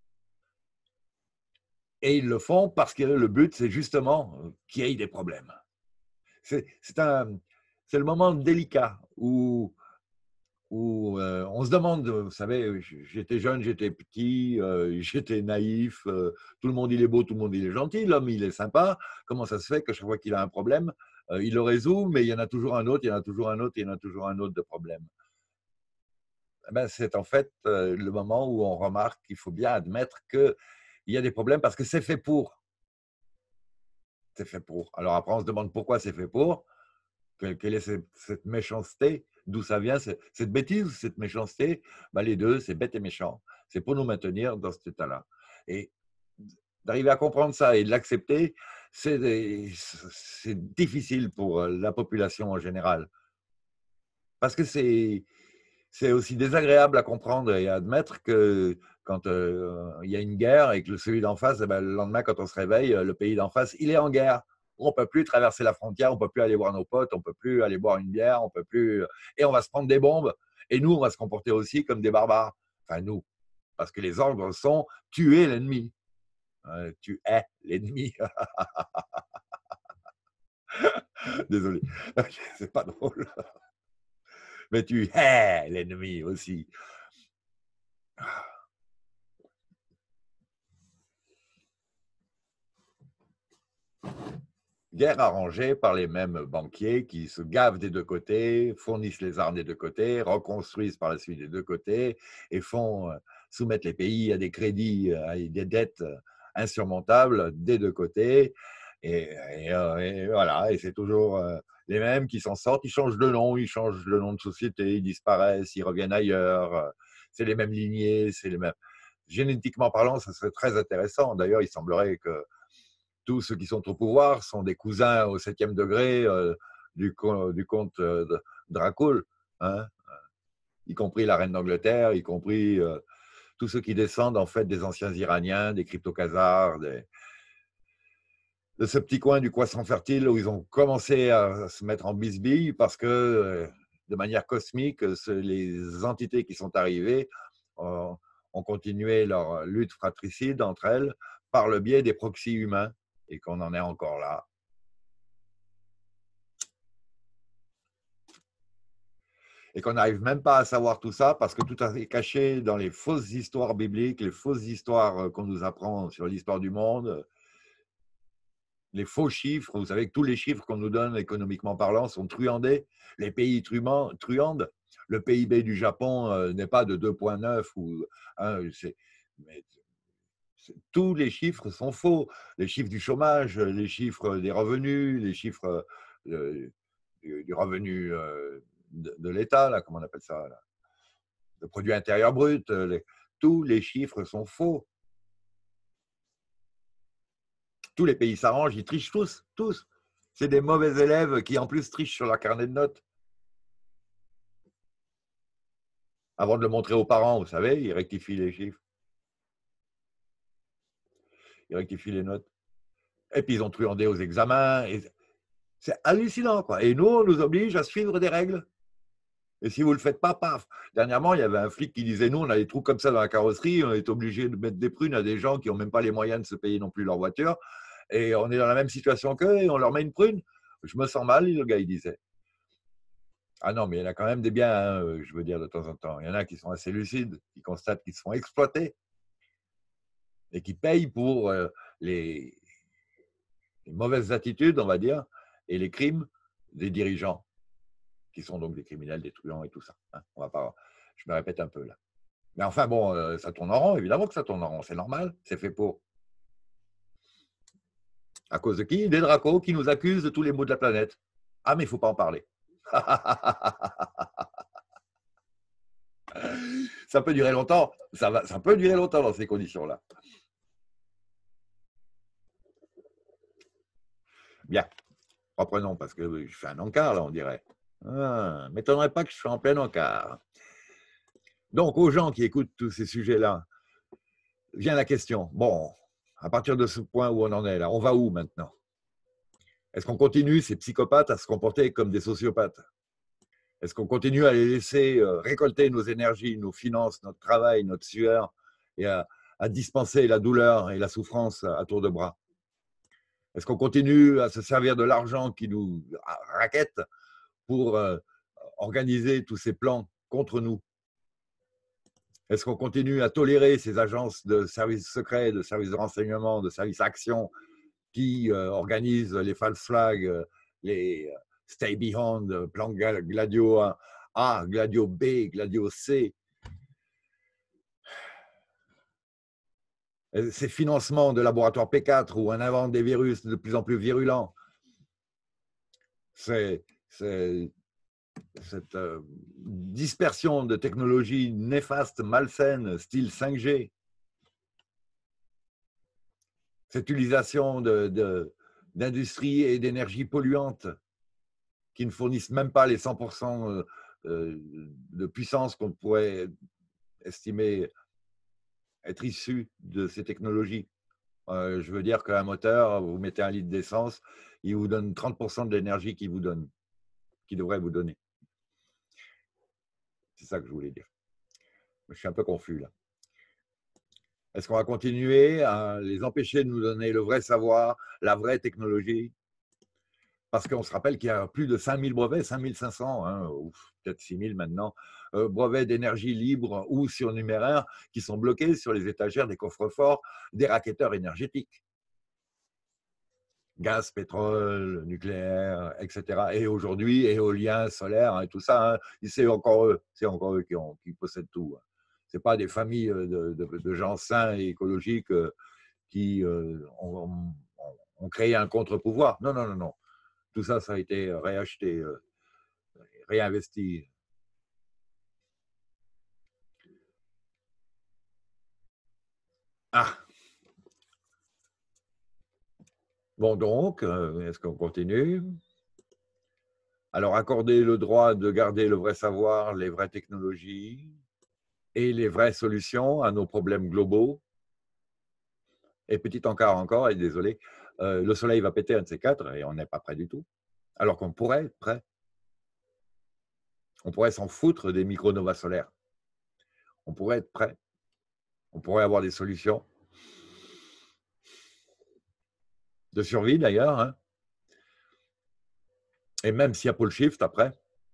Et ils le font parce que le but, c'est justement qu'il y ait des problèmes. C'est le moment délicat où où euh, on se demande, vous savez, j'étais jeune, j'étais petit, euh, j'étais naïf, euh, tout le monde il est beau, tout le monde il est gentil, l'homme il est sympa, comment ça se fait que chaque fois qu'il a un problème, euh, il le résout, mais il y en a toujours un autre, il y en a toujours un autre, il y en a toujours un autre de problème. Eh ben, c'est en fait euh, le moment où on remarque qu'il faut bien admettre qu'il y a des problèmes parce que c'est fait pour. C'est fait pour. Alors après on se demande pourquoi c'est fait pour, quelle est cette, cette méchanceté. D'où ça vient, cette bêtise ou cette méchanceté? Ben, les deux, c'est bête et méchant. C'est pour nous maintenir dans cet état-là. Et d'arriver à comprendre ça et de l'accepter, c'est difficile pour la population en général. Parce que c'est aussi désagréable à comprendre et à admettre que quand euh, il y a une guerre et que celui d'en face, ben, le lendemain, quand on se réveille, le pays d'en face, il est en guerre. On ne peut plus traverser la frontière, on ne peut plus aller voir nos potes, on ne peut plus aller boire une bière, on peut plus... Et on va se prendre des bombes. Et nous, on va se comporter aussi comme des barbares. Enfin, nous. Parce que les ordres sont tuer l'ennemi. Euh, tu es l'ennemi. Désolé. C'est pas drôle. Mais tu es l'ennemi aussi. Guerre arrangée par les mêmes banquiers qui se gavent des deux côtés, fournissent les armes des deux côtés, reconstruisent par la suite des deux côtés et font soumettre les pays à des crédits, à des dettes insurmontables des deux côtés. Et, et, euh, et voilà, et c'est toujours euh, les mêmes qui s'en sortent. Ils changent de nom, ils changent de nom de société, ils disparaissent, ils reviennent ailleurs. euh, C'est les mêmes lignées, c'est les mêmes. Génétiquement parlant, ça serait très intéressant. D'ailleurs, il semblerait que tous ceux qui sont au pouvoir sont des cousins au septième degré euh, du, du comte euh, Dracul, hein, y compris la reine d'Angleterre, y compris euh, tous ceux qui descendent en fait des anciens Iraniens, des crypto-khazars, des... de ce petit coin du Croissant fertile où ils ont commencé à se mettre en bisbille parce que, euh, de manière cosmique, les entités qui sont arrivées euh, ont continué leur lutte fratricide entre elles par le biais des proxys humains et qu'on en est encore là. Et qu'on n'arrive même pas à savoir tout ça parce que tout est caché dans les fausses histoires bibliques, les fausses histoires qu'on nous apprend sur l'histoire du monde, les faux chiffres. Vous savez que tous les chiffres qu'on nous donne économiquement parlant sont truandés. Les pays truandent. Le P I B du Japon euh, n'est pas de deux virgule neuf ou hein, mais tous les chiffres sont faux. Les chiffres du chômage, les chiffres des revenus, les chiffres euh, du, du revenu euh, de, de l'État, là, comment on appelle ça, là, le produit intérieur brut, les, tous les chiffres sont faux. Tous les pays s'arrangent, ils trichent tous, tous. C'est des mauvais élèves qui en plus trichent sur leur carnet de notes. Avant de le montrer aux parents, vous savez, ils rectifient les chiffres. Ils rectifient les notes. Et puis ils ont truandé aux examens. C'est hallucinant, quoi. Et nous, on nous oblige à suivre des règles. Et si vous ne le faites pas, paf. Dernièrement, il y avait un flic qui disait, nous, on a des trous comme ça dans la carrosserie, on est obligé de mettre des prunes à des gens qui n'ont même pas les moyens de se payer non plus leur voiture. Et on est dans la même situation qu'eux et on leur met une prune. Je me sens mal, le gars, il disait. Ah non, mais il y en a quand même des biens, hein, je veux dire, de temps en temps. Il y en a qui sont assez lucides, qui constatent qu'ils se font exploiter et qui payent pour euh, les, les mauvaises attitudes, on va dire, et les crimes des dirigeants, qui sont donc des criminels, des truands et tout ça. Hein. On va pas, je me répète un peu là. Mais enfin bon, euh, ça tourne en rond, évidemment que ça tourne en rond, c'est normal, c'est fait pour. À cause de qui? Des dracos qui nous accusent de tous les maux de la planète. Ah, mais il ne faut pas en parler. Ça peut durer longtemps, ça, va, ça peut durer longtemps dans ces conditions-là. Bien, reprenons, parce que je fais un encart, là, on dirait. Ah, m'étonnerait pas que je sois en plein encart. Donc, aux gens qui écoutent tous ces sujets-là, vient la question, bon, à partir de ce point où on en est là, on va où maintenant? Est-ce qu'on continue, ces psychopathes, à se comporter comme des sociopathes? Est-ce qu'on continue à les laisser récolter nos énergies, nos finances, notre travail, notre sueur, et à, à dispenser la douleur et la souffrance à tour de bras? Est-ce qu'on continue à se servir de l'argent qui nous raquette pour euh, organiser tous ces plans contre nous? Est-ce qu'on continue à tolérer ces agences de services secrets, de services de renseignement, de services action qui euh, organisent les false flags, les stay behind, plan Gladio A, Gladio B, Gladio C? Ces financements de laboratoire P quatre où on invente des virus de plus en plus virulents, c'est cette euh, dispersion de technologies néfastes, malsaines, style cinq G, cette utilisation d'industries et d'énergie polluantes qui ne fournissent même pas les cent pour cent de puissance qu'on pourrait estimer être issus de ces technologies. Euh, je veux dire qu'un moteur, vous mettez un litre d'essence, il vous donne trente pour cent de l'énergie qu'il vous donne, qu'il devrait vous donner. C'est ça que je voulais dire. Je suis un peu confus là. Est-ce qu'on va continuer à les empêcher de nous donner le vrai savoir, la vraie technologie? Parce qu'on se rappelle qu'il y a plus de cinq mille brevets, cinq mille cinq cents, hein, ou peut-être six mille maintenant, euh, brevets d'énergie libre ou surnuméraires qui sont bloqués sur les étagères des coffres-forts des racketteurs énergétiques. Gaz, pétrole, nucléaire, et cetera. Et aujourd'hui, éolien, solaire, et tout ça, hein, c'est encore eux, c'est encore eux qui, ont, qui possèdent tout. Hein. Ce n'est pas des familles de, de, de gens sains et écologiques qui euh, ont, on créait un contre-pouvoir. Non, non, non, non. Tout ça, ça a été réacheté, euh, réinvesti. Ah. Bon, donc, euh, est-ce qu'on continue? Alors, accorder le droit de garder le vrai savoir, les vraies technologies et les vraies solutions à nos problèmes globaux. Et petit encart encore, et désolé, euh, le soleil va péter un de ces quatre et on n'est pas prêt du tout. Alors qu'on pourrait être prêt. On pourrait s'en foutre des micronovas solaires. On pourrait être prêt. On pourrait avoir des solutions. De survie d'ailleurs. Hein. Et même s'il y a pole shift après.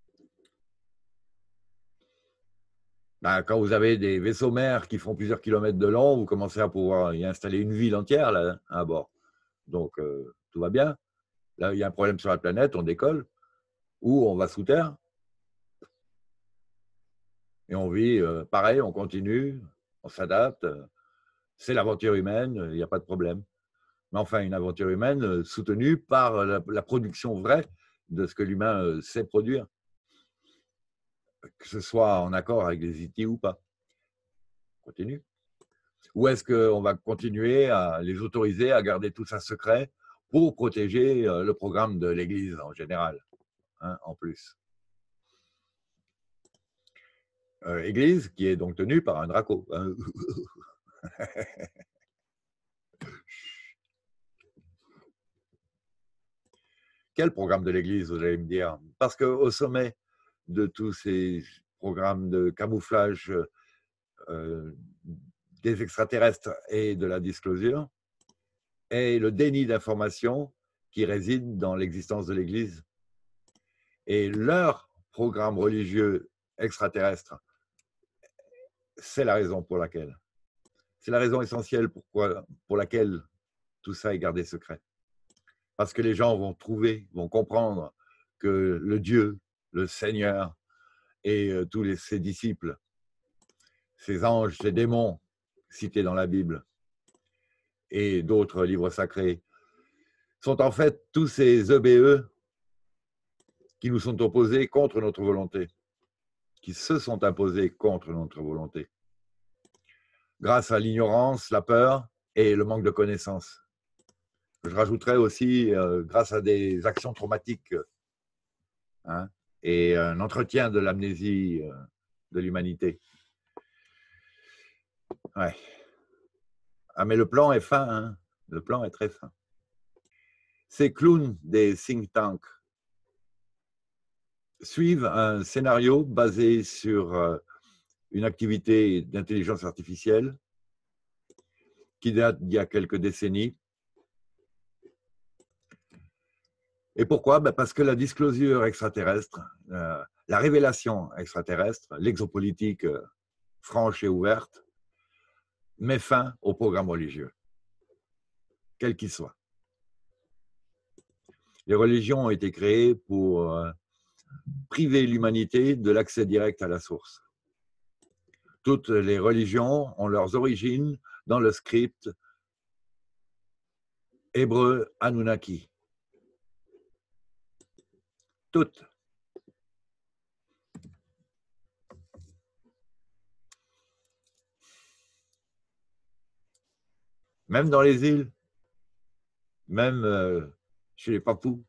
Ben, quand vous avez des vaisseaux mers qui font plusieurs kilomètres de long, vous commencez à pouvoir y installer une ville entière là, à bord. Donc, euh, tout va bien. Là, il y a un problème sur la planète, on décolle. Ou on va sous terre. Et on vit euh, pareil, on continue, on s'adapte. C'est l'aventure humaine, il n'y a pas de problème. Mais enfin, une aventure humaine euh, soutenue par la, la production vraie de ce que l'humain euh, sait produire. Que ce soit en accord avec les I T ou pas. On continue. Ou est-ce qu'on va continuer à les autoriser à garder tout ça secret pour protéger euh, le programme de l'Église en général, hein, en plus. Euh, Église qui est donc tenue par un Draco. Hein. Quel programme de l'Église, vous allez me dire? Parce qu'au sommet de tous ces programmes de camouflage euh, des extraterrestres et de la disclosure est le déni d'information qui réside dans l'existence de l'Église. Et leur programme religieux extraterrestre, c'est la raison pour laquelle. C'est la raison essentielle pourquoi, pour laquelle tout ça est gardé secret. Parce que les gens vont trouver, vont comprendre que le Dieu, le Seigneur et euh, tous les, ses disciples, ces anges, ces démons cités dans la Bible et d'autres livres sacrés, sont en fait tous ces E B E qui nous sont opposés contre notre volonté, qui se sont imposés contre notre volonté, grâce à l'ignorance, la peur et le manque de connaissances. Je rajouterais aussi euh, grâce à des actions traumatiques hein, et un entretien de l'amnésie euh, de l'humanité. Ouais. Ah, mais le plan est fin, hein. Le plan est très fin. Ces clowns des think tanks suivent un scénario basé sur euh, une activité d'intelligence artificielle qui date d'il y a quelques décennies. Et pourquoi? Ben parce que la disclosure extraterrestre, euh, la révélation extraterrestre, l'exopolitique euh, franche et ouverte, met fin au programme religieux, quel qu'il soit. Les religions ont été créées pour euh, priver l'humanité de l'accès direct à la source. Toutes les religions ont leurs origines dans le script hébreu Anunnaki. Toutes. Même dans les îles, même euh, chez les Papous.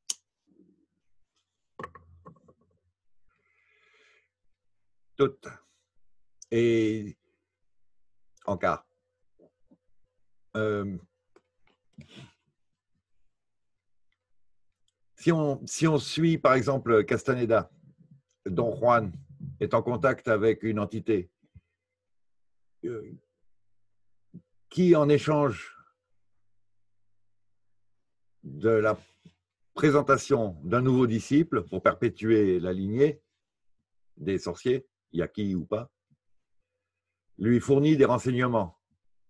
Toutes. Et en cas. Euh, si, on, si on suit, par exemple, Castaneda, Don Juan est en contact avec une entité euh, qui, en échange de la présentation d'un nouveau disciple pour perpétuer la lignée des sorciers, Yaqui ou pas, lui fournit des renseignements,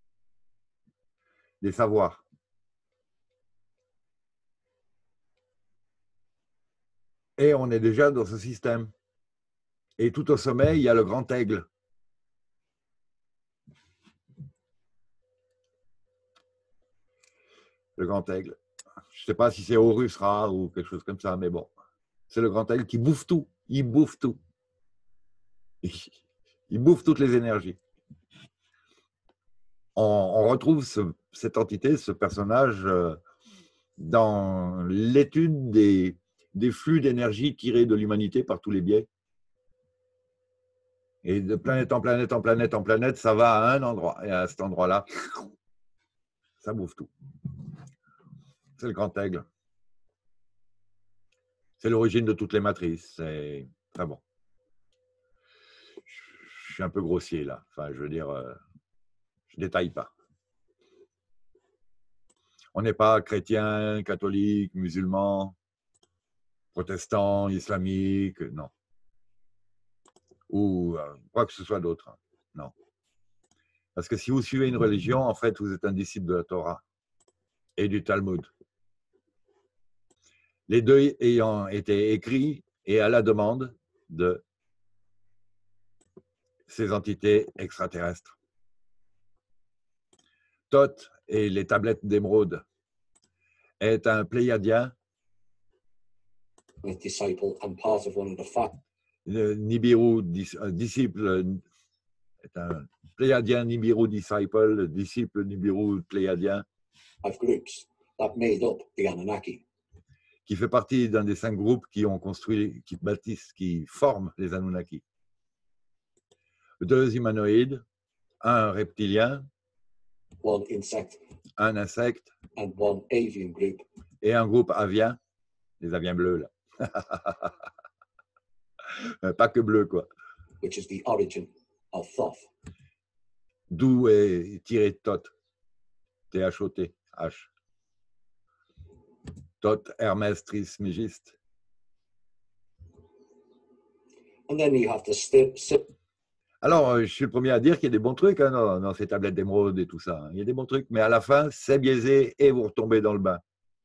des savoirs. Et on est déjà dans ce système. Et tout au sommet, il y a le grand aigle. le grand aigle. Je ne sais pas si c'est Horus Ra ou quelque chose comme ça, mais bon. C'est le grand aigle qui bouffe tout. Il bouffe tout. Il bouffe toutes les énergies. On, on retrouve ce, cette entité, ce personnage, euh, dans l'étude des, des flux d'énergie tirés de l'humanité par tous les biais. Et de planète en planète, en planète, en planète, ça va à un endroit. Et à cet endroit-là, ça bouffe tout. C'est le grand aigle. C'est l'origine de toutes les matrices. C'est très bon. Je suis un peu grossier là. Enfin, je veux dire, euh, je ne détaille pas. On n'est pas chrétien, catholique, musulman, protestant, islamique, non. Ou euh, quoi que ce soit d'autre, non. Parce que si vous suivez une religion, en fait, vous êtes un disciple de la Torah et du Talmud. Les deux ayant été écrits et à la demande de ces entités extraterrestres. Thoth et les tablettes d'émeraude est un pléiadien. Disciple and part of one of the five. Nibiru, disciple, est un pléiadien Nibiru disciple, disciple Nibiru pléiadien. Five groups that made up the Anunnaki. Qui fait partie d'un des cinq groupes qui ont construit, qui bâtissent, qui forment les Anunnaki. Deux humanoïdes, un reptilien, one insect, un insecte, and one avian group. Et un groupe avien, les aviens bleus là. Pas que bleu quoi. Which is the origin of Thoth. D'où est tiré Thoth, T H O T, H. Thoth Hermès Trismégiste. And then you have to step, step. Alors, je suis le premier à dire qu'il y a des bons trucs hein, dans, dans ces tablettes d'émeraude et tout ça. Hein. Il y a des bons trucs, mais à la fin, c'est biaisé et vous retombez dans le bain.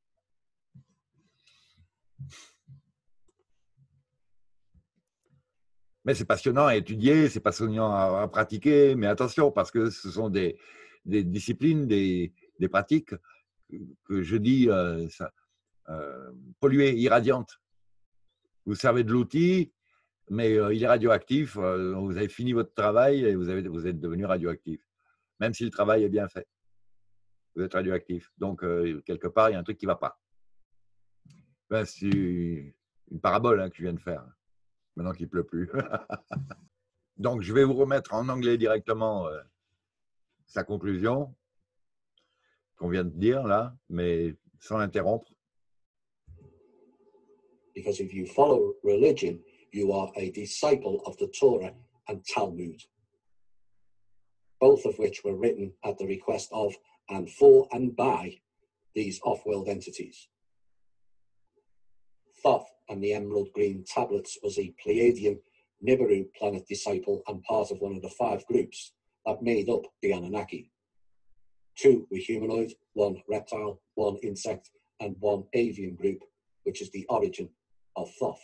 Mais c'est passionnant à étudier, c'est passionnant à, à pratiquer, mais attention, parce que ce sont des, des disciplines, des, des pratiques que, que je dis euh, ça, euh, polluées, irradiantes. Vous servez de l'outil, mais euh, il est radioactif, euh, vous avez fini votre travail et vous, avez, vous êtes devenu radioactif. Même si le travail est bien fait, vous êtes radioactif. Donc, euh, quelque part, il y a un truc qui ne va pas. Ben, c'est une parabole hein, que je viens de faire. Maintenant qu'il ne pleut plus. Donc, je vais vous remettre en anglais directement euh, sa conclusion qu'on vient de dire là, mais sans l'interrompre. Because if you follow religion, you are a disciple of the Torah and Talmud, both of which were written at the request of and for and by these off-world entities. Thoth and the emerald green tablets was a Pleiadian Nibiru planet disciple and part of one of the five groups that made up the Anunnaki. Two were humanoid, one reptile, one insect, and one avian group, which is the origin of Thoth.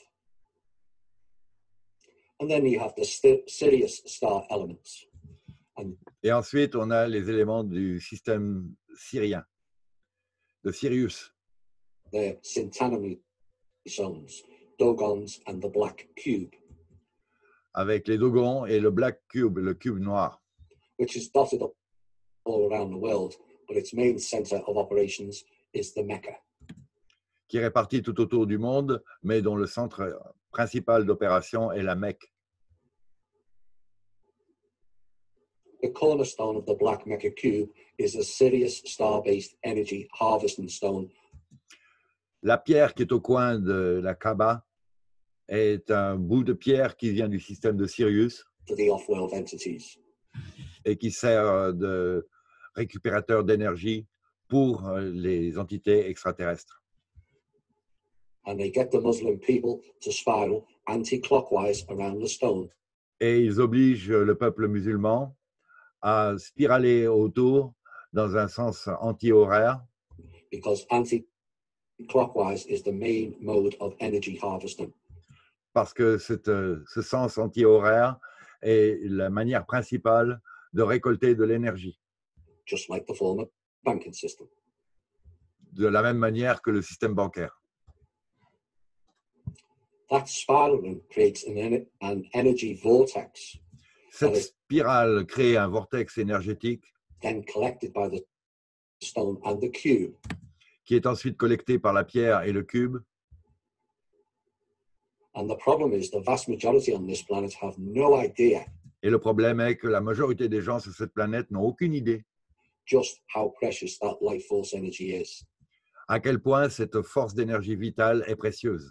And then you have the st- Sirius star elements. And Et ensuite, on a les éléments du système syrien, de Sirius. The Centenary zones, Dogons and the Black Cube. Avec les Dogons et le Black Cube, le cube noir. Which is dotted up all around the world, but its main center of operations is the Mecca. Qui est réparti tout autour du monde, mais dont le centre principal d'opération est la Mecque. The cornerstone of the Black Mecca Cube is a Sirius star-based energy harvesting stone. La pierre qui est au coin de la Kaaba est un bout de pierre qui vient du système de Sirius To the off-world entities. Et qui sert de récupérateur d'énergie pour les entités extraterrestres. And they get the Muslim people to spiral anti-clockwise around the stone. Et ils obligent le peuple musulman à spiraler autour dans un sens anti-horaire. Because anti-clockwise is the main mode of energy harvesting. Parce que cette, ce sens anti-horaire est la manière principale de récolter de l'énergie. Just like the former banking system. de la même manière que le système bancaire. That spiraling creates an, en an energy vortex. Cette spirale crée un vortex énergétique then collected by the stone and the cube. Qui est ensuite collecté par la pierre et le cube. And the problem is the vast majority on this planet have no idea. Et le problème est que la majorité des gens sur cette planète n'ont aucune idée. Just how precious that life force energy is. À quel point cette force d'énergie vitale est précieuse.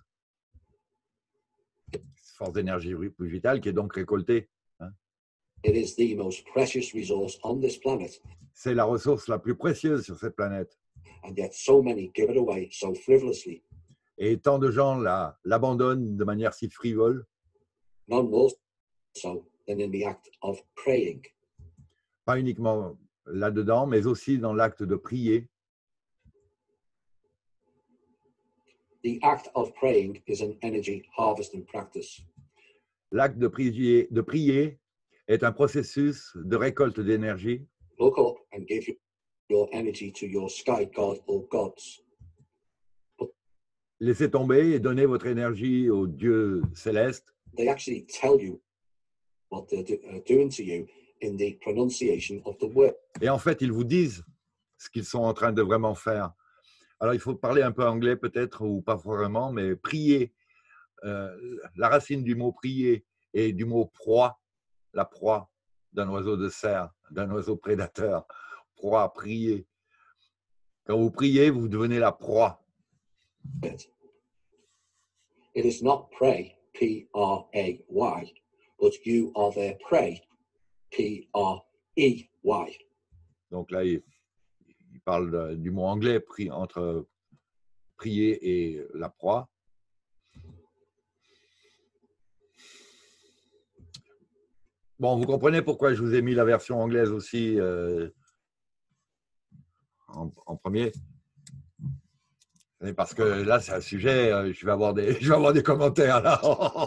Force d'énergie vitale qui est donc récoltée. Hein? It is the most precious resource on this planet. C'est la ressource la plus précieuse sur cette planète. And yet so many give it away so frivolously. Et tant de gens la, l'abandonnent de manière si frivole. None more so than in the act of praying. Pas uniquement là-dedans, mais aussi dans l'acte de prier. The act of praying is an energy harvesting practice. L'acte de prier, de prier est un processus de récolte d'énergie. Look up and give your energy to your sky god or gods. But laissez tomber et donnez votre énergie aux dieux célestes. They actually tell you what they're do, uh, doing to you in the pronunciation of the word. Et en fait, ils vous disent ce qu'ils sont en train de vraiment faire. Alors, il faut parler un peu anglais peut-être, ou pas vraiment, mais prier, euh, la racine du mot prier et du mot proie, la proie d'un oiseau de serre, d'un oiseau prédateur, proie, prier. Quand vous priez, vous devenez la proie. It is not pray, P R A Y, but you are their prey, P R E Y. Donc là, il, il parle de, du mot anglais pri, entre prier et la proie. Bon, vous comprenez pourquoi je vous ai mis la version anglaise aussi euh, en, en premier. Parce que là, c'est un sujet, je vais avoir des, je vais avoir des commentaires là.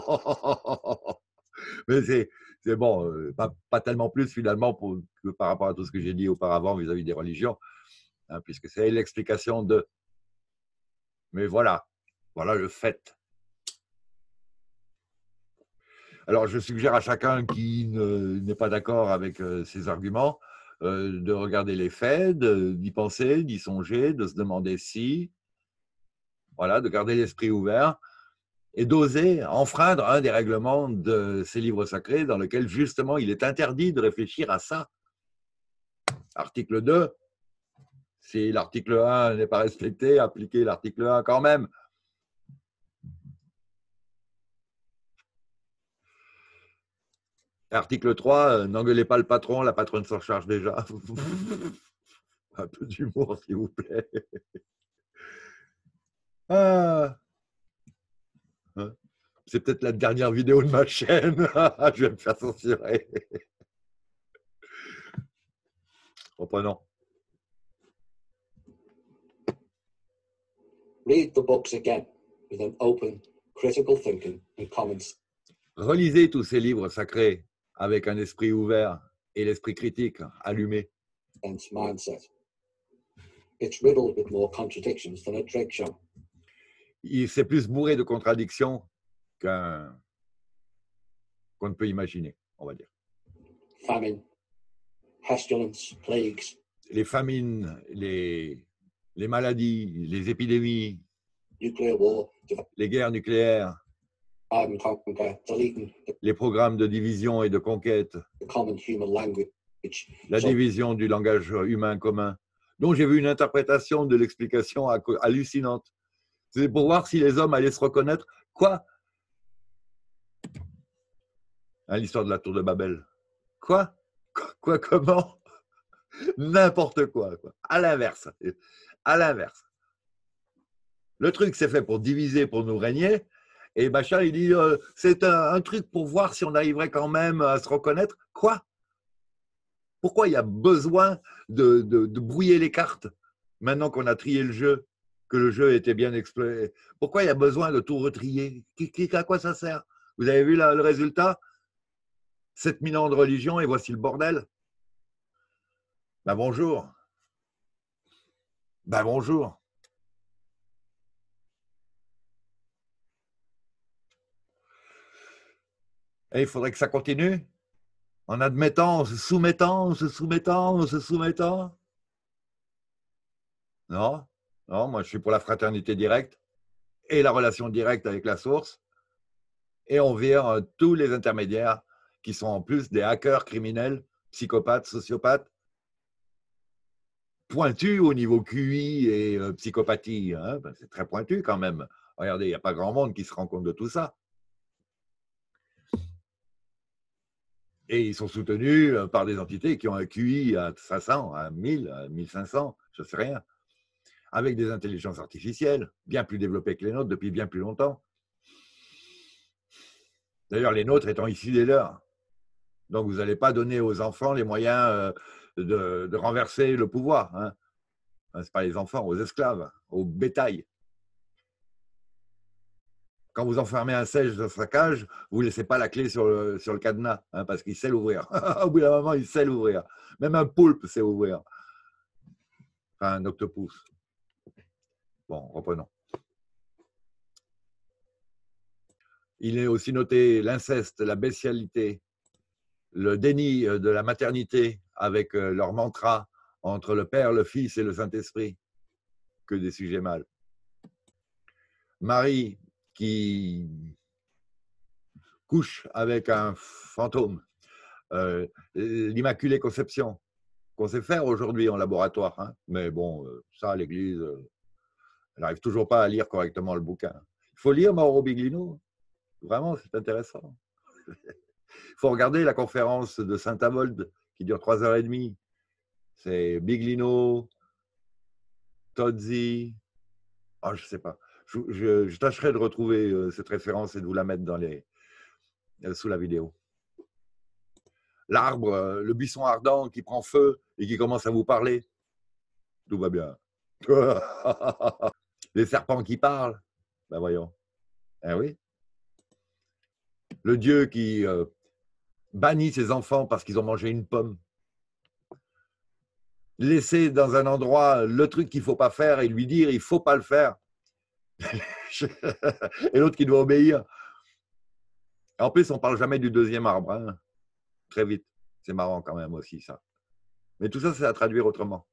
Mais c'est, c'est bon, pas, pas tellement plus finalement pour, que par rapport à tout ce que j'ai dit auparavant vis-à-vis des religions, hein, puisque c'est l'explication de. Mais voilà, voilà le fait. Alors, je suggère à chacun qui ne, n'est pas d'accord avec euh, ces arguments euh, de regarder les faits, de, d'y penser, d'y songer, de se demander si. Voilà, de garder l'esprit ouvert et d'oser enfreindre un des règlements de ces livres sacrés dans lequel justement il est interdit de réfléchir à ça. Article deux, si l'article un n'est pas respecté, appliquez l'article un quand même. Article trois, n'engueulez pas le patron, la patronne s'en charge déjà. Un peu d'humour, s'il vous plaît. Ah. C'est peut-être la dernière vidéo de ma chaîne. Je vais me faire censurer. Reprenons. Read the books again with an open, critical thinking and comments. Relisez tous ces livres sacrés avec un esprit ouvert et l'esprit critique allumé. And mindset. It's riddled with more contradictions than a drag show. Il s'est plus bourré de contradictions qu'un qu'on ne peut imaginer, on va dire. Famine, pestilence, plagues. Les famines, les, les maladies, les épidémies, nuclear war, les guerres nucléaires, and conquer, deleting les programmes de division et de conquête, the common human language. la So, division du langage humain commun, dont j'ai vu une interprétation de l'explication hallucinante. C'est pour voir si les hommes allaient se reconnaître. Quoi? Hein, l'histoire de la tour de Babel. Quoi? Quoi, quoi comment? N'importe quoi, quoi. À l'inverse. À l'inverse. Le truc, c'est fait pour diviser, pour nous régner. Et Bachar, il dit, euh, c'est un, un truc pour voir si on arriverait quand même à se reconnaître. Quoi? Pourquoi il y a besoin de, de, de brouiller les cartes maintenant qu'on a trié le jeu, que le jeu était bien exploré? Pourquoi il y a besoin de tout retrier? À quoi ça sert? Vous avez vu là, le résultat? sept mille ans de religion et voici le bordel. Ben bonjour. Ben bonjour. Et il faudrait que ça continue en admettant, en se soumettant, en se soumettant, en se soumettant. Non, non, moi je suis pour la fraternité directe et la relation directe avec la source. Et on vire tous les intermédiaires qui sont en plus des hackers criminels, psychopathes, sociopathes, pointus au niveau Q I et euh, psychopathie. Hein, ben c'est très pointu quand même. Regardez, il n'y a pas grand monde qui se rend compte de tout ça. Et ils sont soutenus par des entités qui ont un Q I à cinq cents, à mille, à mille cinq cents, je ne sais rien, avec des intelligences artificielles bien plus développées que les nôtres depuis bien plus longtemps. D'ailleurs, les nôtres étant issus des leurs. Donc, vous n'allez pas donner aux enfants les moyens de, de renverser le pouvoir. Hein. Ce n'est pas les enfants, aux esclaves, au bétail. Quand vous enfermez un sage dans sa cage, vous ne laissez pas la clé sur le, sur le cadenas, hein, parce qu'il sait l'ouvrir. Au bout d'un moment, il sait l'ouvrir. Même un poulpe sait ouvrir. Enfin, un octopus. Bon, reprenons. Il est aussi noté l'inceste, la bestialité, le déni de la maternité avec leur mantra entre le Père, le Fils et le Saint-Esprit. Que des sujets mâles. Marie qui couche avec un fantôme. Euh, L'Immaculée Conception, qu'on sait faire aujourd'hui en laboratoire. Hein. Mais bon, ça, l'Église, elle n'arrive toujours pas à lire correctement le bouquin. Il faut lire Mauro Biglino. Vraiment, c'est intéressant. Il faut regarder la conférence de Saint-Avold qui dure trois heures et demie. C'est Biglino, Tozzi, oh, je ne sais pas. Je, je, je tâcherai de retrouver cette référence et de vous la mettre dans les, sous la vidéo. L'arbre, le buisson ardent qui prend feu et qui commence à vous parler. Tout va bien. Les serpents qui parlent. Ben voyons. Eh oui. Le Dieu qui euh, bannit ses enfants parce qu'ils ont mangé une pomme. Laisser dans un endroit le truc qu'il ne faut pas faire et lui dire il ne faut pas le faire. Et l'autre qui doit obéir. En plus, on ne parle jamais du deuxième arbre. Hein. Très vite. C'est marrant quand même aussi, ça. Mais tout ça, c'est à traduire autrement.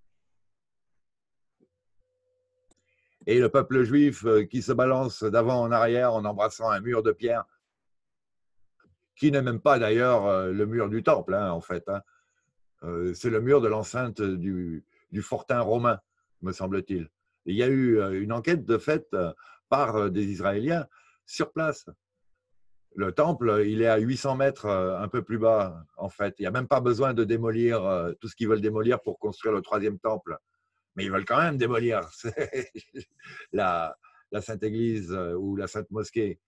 Et le peuple juif qui se balance d'avant en arrière en embrassant un mur de pierre, qui n'est même pas d'ailleurs le mur du temple, hein, en fait. Hein. Euh, c'est le mur de l'enceinte du, du fortin romain, me semble-t-il. Il y a eu une enquête de fait par des Israéliens sur place. Le temple, il est à huit cents mètres, un peu plus bas, en fait. Il n'y a même pas besoin de démolir tout ce qu'ils veulent démolir pour construire le troisième temple. Mais ils veulent quand même démolir la, la Sainte Église ou la Sainte Mosquée.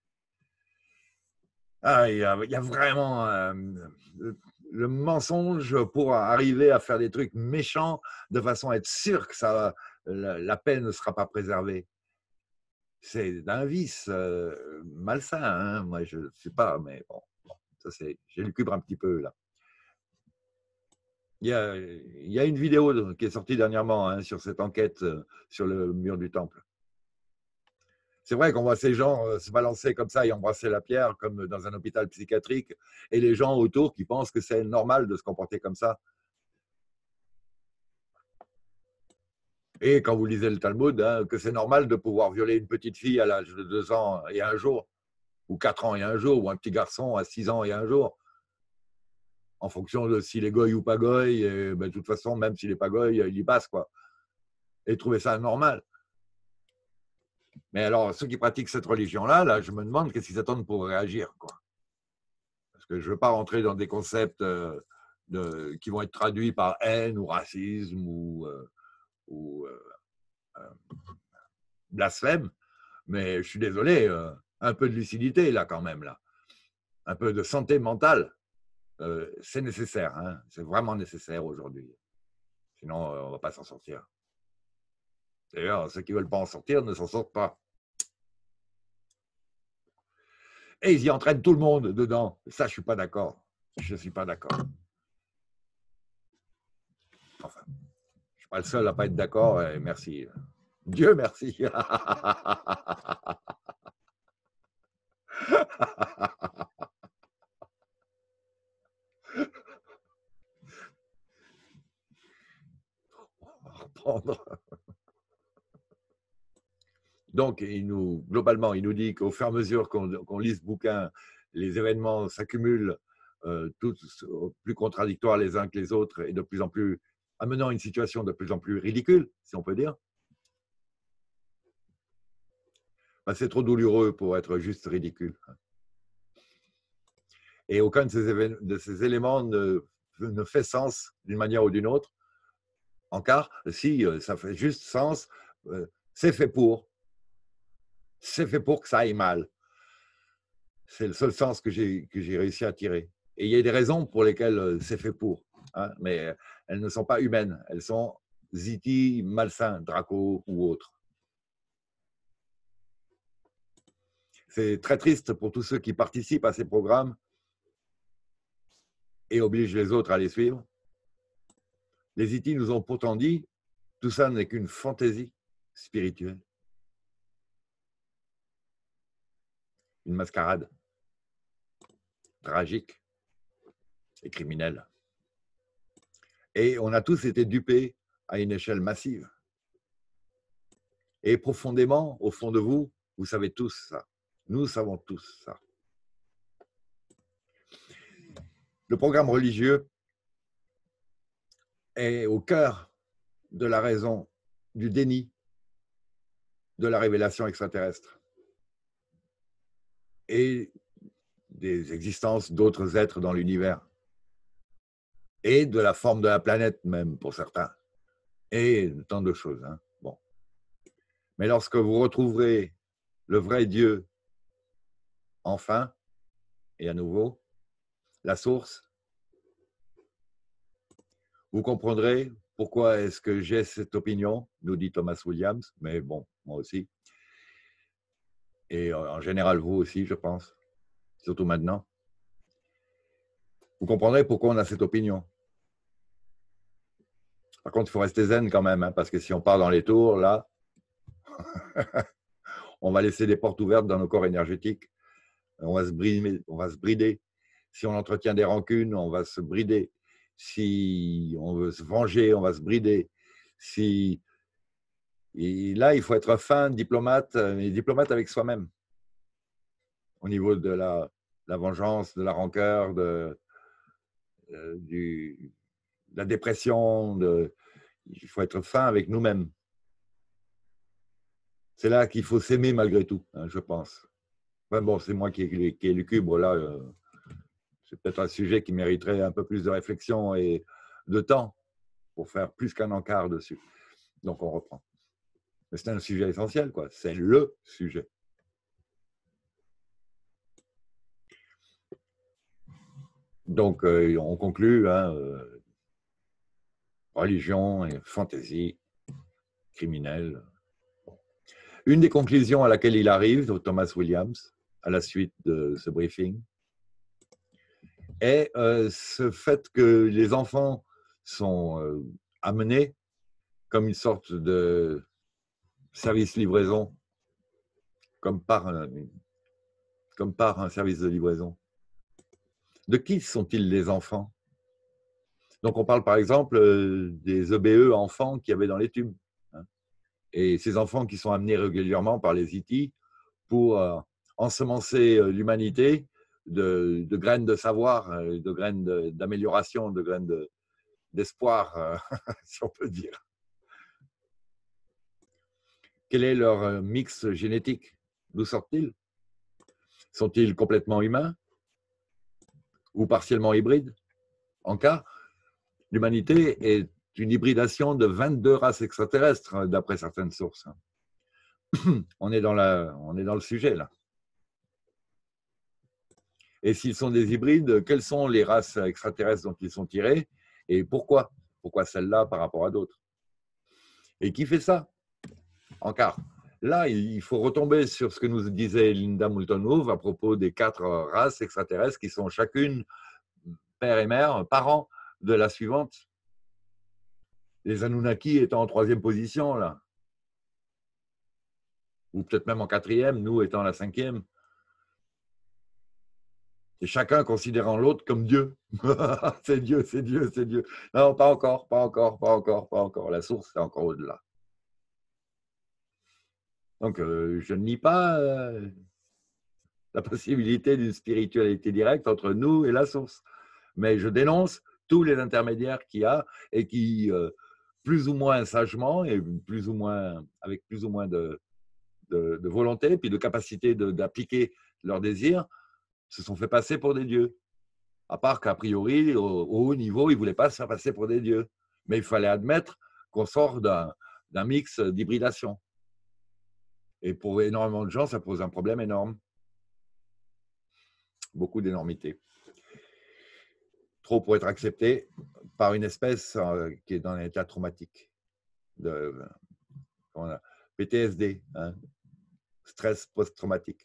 Ah, il, y a, il y a vraiment euh, le mensonge pour arriver à faire des trucs méchants de façon à être sûr que ça, la, la paix ne sera pas préservée. C'est un vice euh, malsain, hein. Moi je ne sais pas, mais bon, bon ça c'est, j'ai le cubre un petit peu là. Il y, a, il y a une vidéo qui est sortie dernièrement hein, sur cette enquête euh, sur le mur du temple. C'est vrai qu'on voit ces gens euh, se balancer comme ça et embrasser la pierre comme dans un hôpital psychiatrique et les gens autour qui pensent que c'est normal de se comporter comme ça. Et quand vous lisez le Talmud, hein, que c'est normal de pouvoir violer une petite fille à l'âge de deux ans et un jour, ou quatre ans et un jour, ou un petit garçon à six ans et un jour, en fonction de s'il est goy ou pas goy, et ben, de toute façon, même s'il n'est pas goy, il y passe, quoi. Et trouver ça normal. Mais alors, ceux qui pratiquent cette religion-là, là, je me demande qu'est-ce qu'ils attendent pour réagir, quoi. Parce que je ne veux pas rentrer dans des concepts euh, de, qui vont être traduits par haine ou racisme ou... Euh, ou euh, euh, blasphème, mais je suis désolé, euh, un peu de lucidité là quand même, là. Un peu de santé mentale, euh, c'est nécessaire, hein, c'est vraiment nécessaire aujourd'hui. Sinon, euh, on ne va pas s'en sortir. D'ailleurs, ceux qui ne veulent pas en sortir ne s'en sortent pas. Et ils y entraînent tout le monde dedans. Ça, je ne suis pas d'accord. Je ne suis pas d'accord. Enfin, je ne suis pas le seul à ne pas être d'accord, et merci. Dieu merci. Donc, il nous, globalement, il nous dit qu'au fur et à mesure qu'on qu'on lit ce bouquin, les événements s'accumulent, euh, tous plus contradictoires les uns que les autres et de plus en plus amenant une situation de plus en plus ridicule, si on peut dire. Ben, c'est trop douloureux pour être juste ridicule. Et aucun de ces, de ces éléments ne, ne fait sens d'une manière ou d'une autre. En car, si ça fait juste sens, euh, c'est fait pour. C'est fait pour que ça aille mal. C'est le seul sens que j'ai que j'ai réussi à tirer. Et il y a des raisons pour lesquelles c'est fait pour, hein, mais elles ne sont pas humaines. Elles sont ziti, malsains, Draco ou autres. C'est très triste pour tous ceux qui participent à ces programmes et obligent les autres à les suivre. Les ziti nous ont pourtant dit tout ça n'est qu'une fantaisie spirituelle, une mascarade tragique et criminelle. Et on a tous été dupés à une échelle massive. Et profondément, au fond de vous, vous savez tous ça. Nous savons tous ça. Le programme religieux est au cœur de la raison du déni de la révélation extraterrestre et des existences d'autres êtres dans l'univers et de la forme de la planète même pour certains et tant de choses. Hein. Bon. Mais lorsque vous retrouverez le vrai Dieu enfin et à nouveau, la source, vous comprendrez pourquoi est-ce que j'ai cette opinion, nous dit Thomas Williams, mais bon, moi aussi. Et en général, vous aussi, je pense, surtout maintenant. Vous comprendrez pourquoi on a cette opinion. Par contre, il faut rester zen quand même, hein, parce que si on part dans les tours, là, on va laisser des portes ouvertes dans nos corps énergétiques. On va se brider, on va se brider. Si on entretient des rancunes, on va se brider. Si on veut se venger, on va se brider. Si... Et là, il faut être fin, diplomate, mais diplomate avec soi-même. Au niveau de la, la vengeance, de la rancœur, de, euh, du, de la dépression. De, il faut être fin avec nous-mêmes. C'est là qu'il faut s'aimer malgré tout, hein, je pense. Enfin, bon, c'est moi qui ai, qui ai lucubre là. Euh, c'est peut-être un sujet qui mériterait un peu plus de réflexion et de temps pour faire plus qu'un encart dessus. Donc, on reprend. Mais c'est un sujet essentiel, quoi. C'est le sujet. Donc, euh, on conclut, hein, euh, religion et fantaisie, criminelle. Une des conclusions à laquelle il arrive, Thomas Williams, à la suite de ce briefing, est euh, ce fait que les enfants sont euh, amenés comme une sorte de service livraison, comme par un, comme par un service de livraison. De qui sont-ils les enfants? Donc, on parle par exemple euh, des E B E enfants qu'il y avait dans les tubes. Hein, et ces enfants qui sont amenés régulièrement par les I T pour euh, ensemencer euh, l'humanité de, de graines de savoir, euh, de graines d'amélioration, de, de graines d'espoir, de, euh, si on peut dire. Quel est leur mix génétique? D'où sortent-ils? Sont-ils complètement humains ou partiellement hybrides? En cas, l'humanité est une hybridation de vingt-deux races extraterrestres, d'après certaines sources. On est dans, la, on est dans le sujet, là. Et s'ils sont des hybrides, quelles sont les races extraterrestres dont ils sont tirés et pourquoi? Pourquoi celles-là par rapport à d'autres? Et qui fait ça? En quart. Là, il faut retomber sur ce que nous disait Linda Moulton-Howe à propos des quatre races extraterrestres qui sont chacune père et mère, parents de la suivante. Les Anunnaki étant en troisième position, là. Ou peut-être même en quatrième, nous étant la cinquième. Et chacun considérant l'autre comme Dieu. C'est Dieu, c'est Dieu, c'est Dieu. Non, pas encore, pas encore, pas encore, pas encore. La source, c'est encore au-delà. Donc, euh, je ne nie pas euh, la possibilité d'une spiritualité directe entre nous et la source. Mais je dénonce tous les intermédiaires qu'il y a et qui, euh, plus ou moins sagement et plus ou moins, avec plus ou moins de, de, de volonté, puis de capacité d'appliquer leurs désirs, se sont fait passer pour des dieux. À part qu'a priori, au, au haut niveau, ils ne voulaient pas se faire passer pour des dieux. Mais il fallait admettre qu'on sort d'un mix d'hybridation. Et pour énormément de gens, ça pose un problème énorme. Beaucoup d'énormité. Trop pour être accepté par une espèce euh, qui est dans un état traumatique. De, on a, P T S D, hein, stress post-traumatique.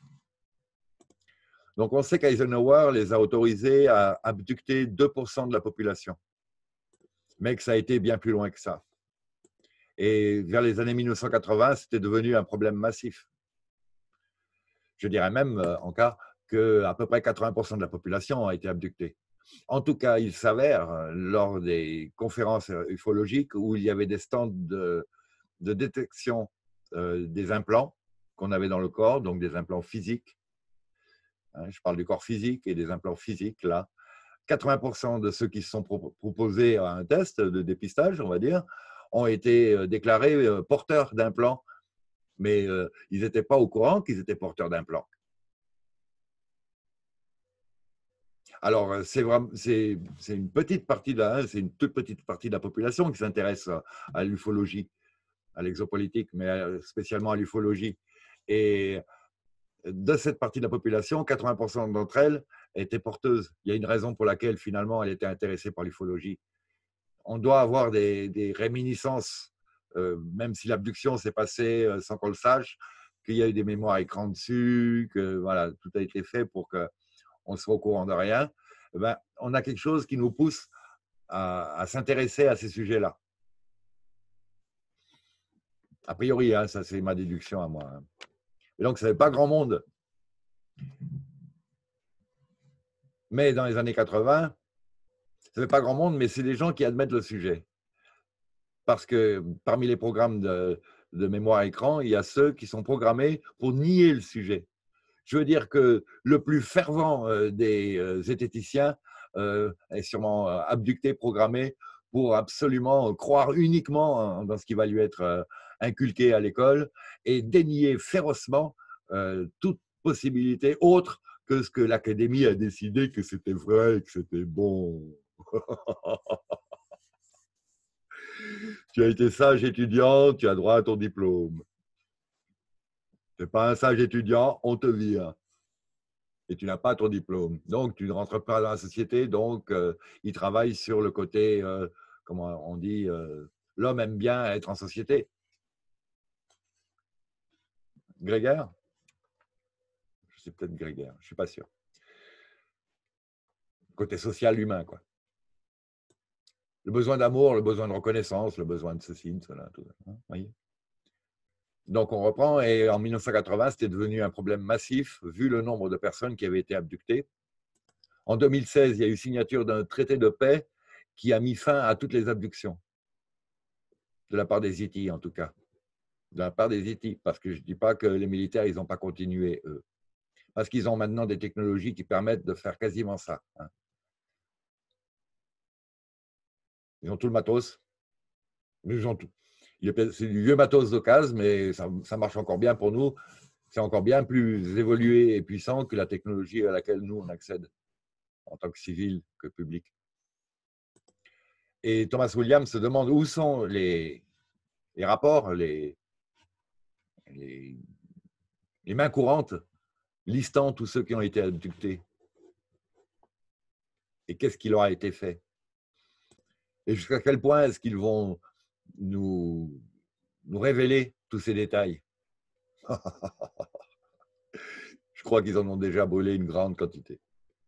Donc, on sait qu'Eisenhower les a autorisés à abducter deux pour cent de la population, mais que ça a été bien plus loin que ça. Et vers les années mille neuf cent quatre-vingts, c'était devenu un problème massif. Je dirais même, en cas, qu'à peu près quatre-vingts pour cent de la population a été abductée. En tout cas, il s'avère, lors des conférences ufologiques où il y avait des stands de, de détection euh, des implants qu'on avait dans le corps, donc des implants physiques, hein, je parle du corps physique et des implants physiques, là, quatre-vingts pour cent de ceux qui se sont pro proposés à un test de dépistage, on va dire, ont été déclarés porteurs d'implants, mais euh, ils n'étaient pas au courant qu'ils étaient porteurs d'implants. Alors, c'est une petite partie de la, c'est une toute petite partie de la population qui s'intéresse à l'ufologie, à l'exopolitique, mais spécialement à l'ufologie. Et de cette partie de la population, quatre-vingts pour cent d'entre elles étaient porteuses. Il y a une raison pour laquelle, finalement, elle était intéressée par l'ufologie. On doit avoir des, des réminiscences, euh, même si l'abduction s'est passée euh, sans qu'on le sache, qu'il y a eu des mémoires écran dessus, que voilà, tout a été fait pour qu'on soit au courant de rien. Ben, on a quelque chose qui nous pousse à, à s'intéresser à ces sujets-là. A priori, hein, ça c'est ma déduction à moi. Hein. Et donc, ça n'est pas grand monde. Mais dans les années quatre-vingts, ça n'est pas grand monde, mais c'est des gens qui admettent le sujet. Parce que parmi les programmes de, de mémoire écran, il y a ceux qui sont programmés pour nier le sujet. Je veux dire que le plus fervent des zététiciens est sûrement abducté, programmé pour absolument croire uniquement dans ce qui va lui être inculqué à l'école et dénier férocement toute possibilité autre que ce que l'académie a décidé que c'était vrai, que c'était bon. Tu as été sage étudiant, tu as droit à ton diplôme. Tu n'es pas un sage étudiant, on te vire. Et tu n'as pas ton diplôme. Donc, tu ne rentres pas dans la société. Donc, euh, il travaille sur le côté, euh, comment on dit, euh, l'homme aime bien être en société. Grégaire? C'est peut-être Grégaire, je ne suis pas sûr. Côté social humain, quoi. Le besoin d'amour, le besoin de reconnaissance, le besoin de ceci, de cela, tout ça. Hein, voyez. Donc, on reprend, et en mille neuf cent quatre-vingts, c'était devenu un problème massif, vu le nombre de personnes qui avaient été abductées. En deux mille seize, il y a eu signature d'un traité de paix qui a mis fin à toutes les abductions, de la part des Houthis en tout cas, de la part des Houthis, parce que je ne dis pas que les militaires, ils n'ont pas continué, eux, parce qu'ils ont maintenant des technologies qui permettent de faire quasiment ça. Hein. Ils ont tout le matos, ils ont tout. C'est du vieux matos d'occasion, mais ça, ça marche encore bien pour nous. C'est encore bien plus évolué et puissant que la technologie à laquelle nous, on accède en tant que civil que public. Et Thomas Williams se demande où sont les, les rapports, les, les, les mains courantes listant tous ceux qui ont été abductés. Et qu'est-ce qui leur a été fait? Et jusqu'à quel point est-ce qu'ils vont nous, nous révéler tous ces détails? Je crois qu'ils en ont déjà brûlé une grande quantité.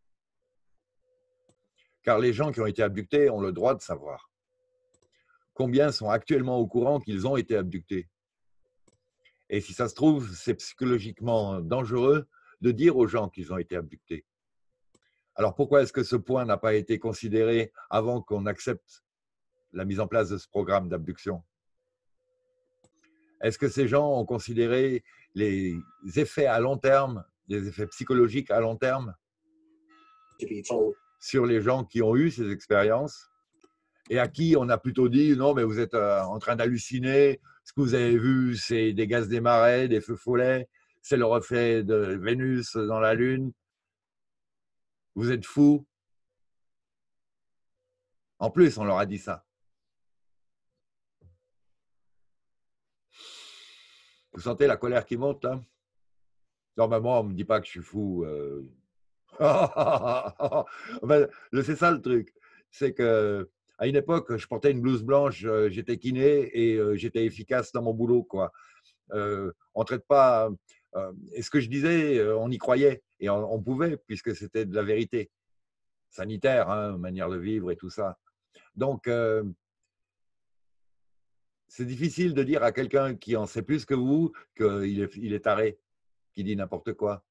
Car les gens qui ont été abductés ont le droit de savoir. Combien sont actuellement au courant qu'ils ont été abductés? Et si ça se trouve, c'est psychologiquement dangereux de dire aux gens qu'ils ont été abductés. Alors pourquoi est-ce que ce point n'a pas été considéré avant qu'on accepte la mise en place de ce programme d'abduction? Est-ce que ces gens ont considéré les effets à long terme, les effets psychologiques à long terme to be told sur les gens qui ont eu ces expériences et à qui on a plutôt dit non, mais vous êtes euh, en train d'halluciner, ce que vous avez vu, c'est des gaz des marais, des feux follets, c'est le reflet de Vénus dans la Lune, vous êtes fous. En plus, on leur a dit ça. Vous sentez la colère qui monte là? Normalement, on ne me dit pas que je suis fou. Euh... enfin, c'est ça le truc. C'est que à une époque, je portais une blouse blanche, j'étais kiné et euh, j'étais efficace dans mon boulot, quoi. Euh, on traite pas. Euh, et ce que je disais, on y croyait et on, on pouvait puisque c'était de la vérité sanitaire, hein, manière de vivre et tout ça. Donc, euh, c'est difficile de dire à quelqu'un qui en sait plus que vous qu'il est, il est taré, qui dit n'importe quoi.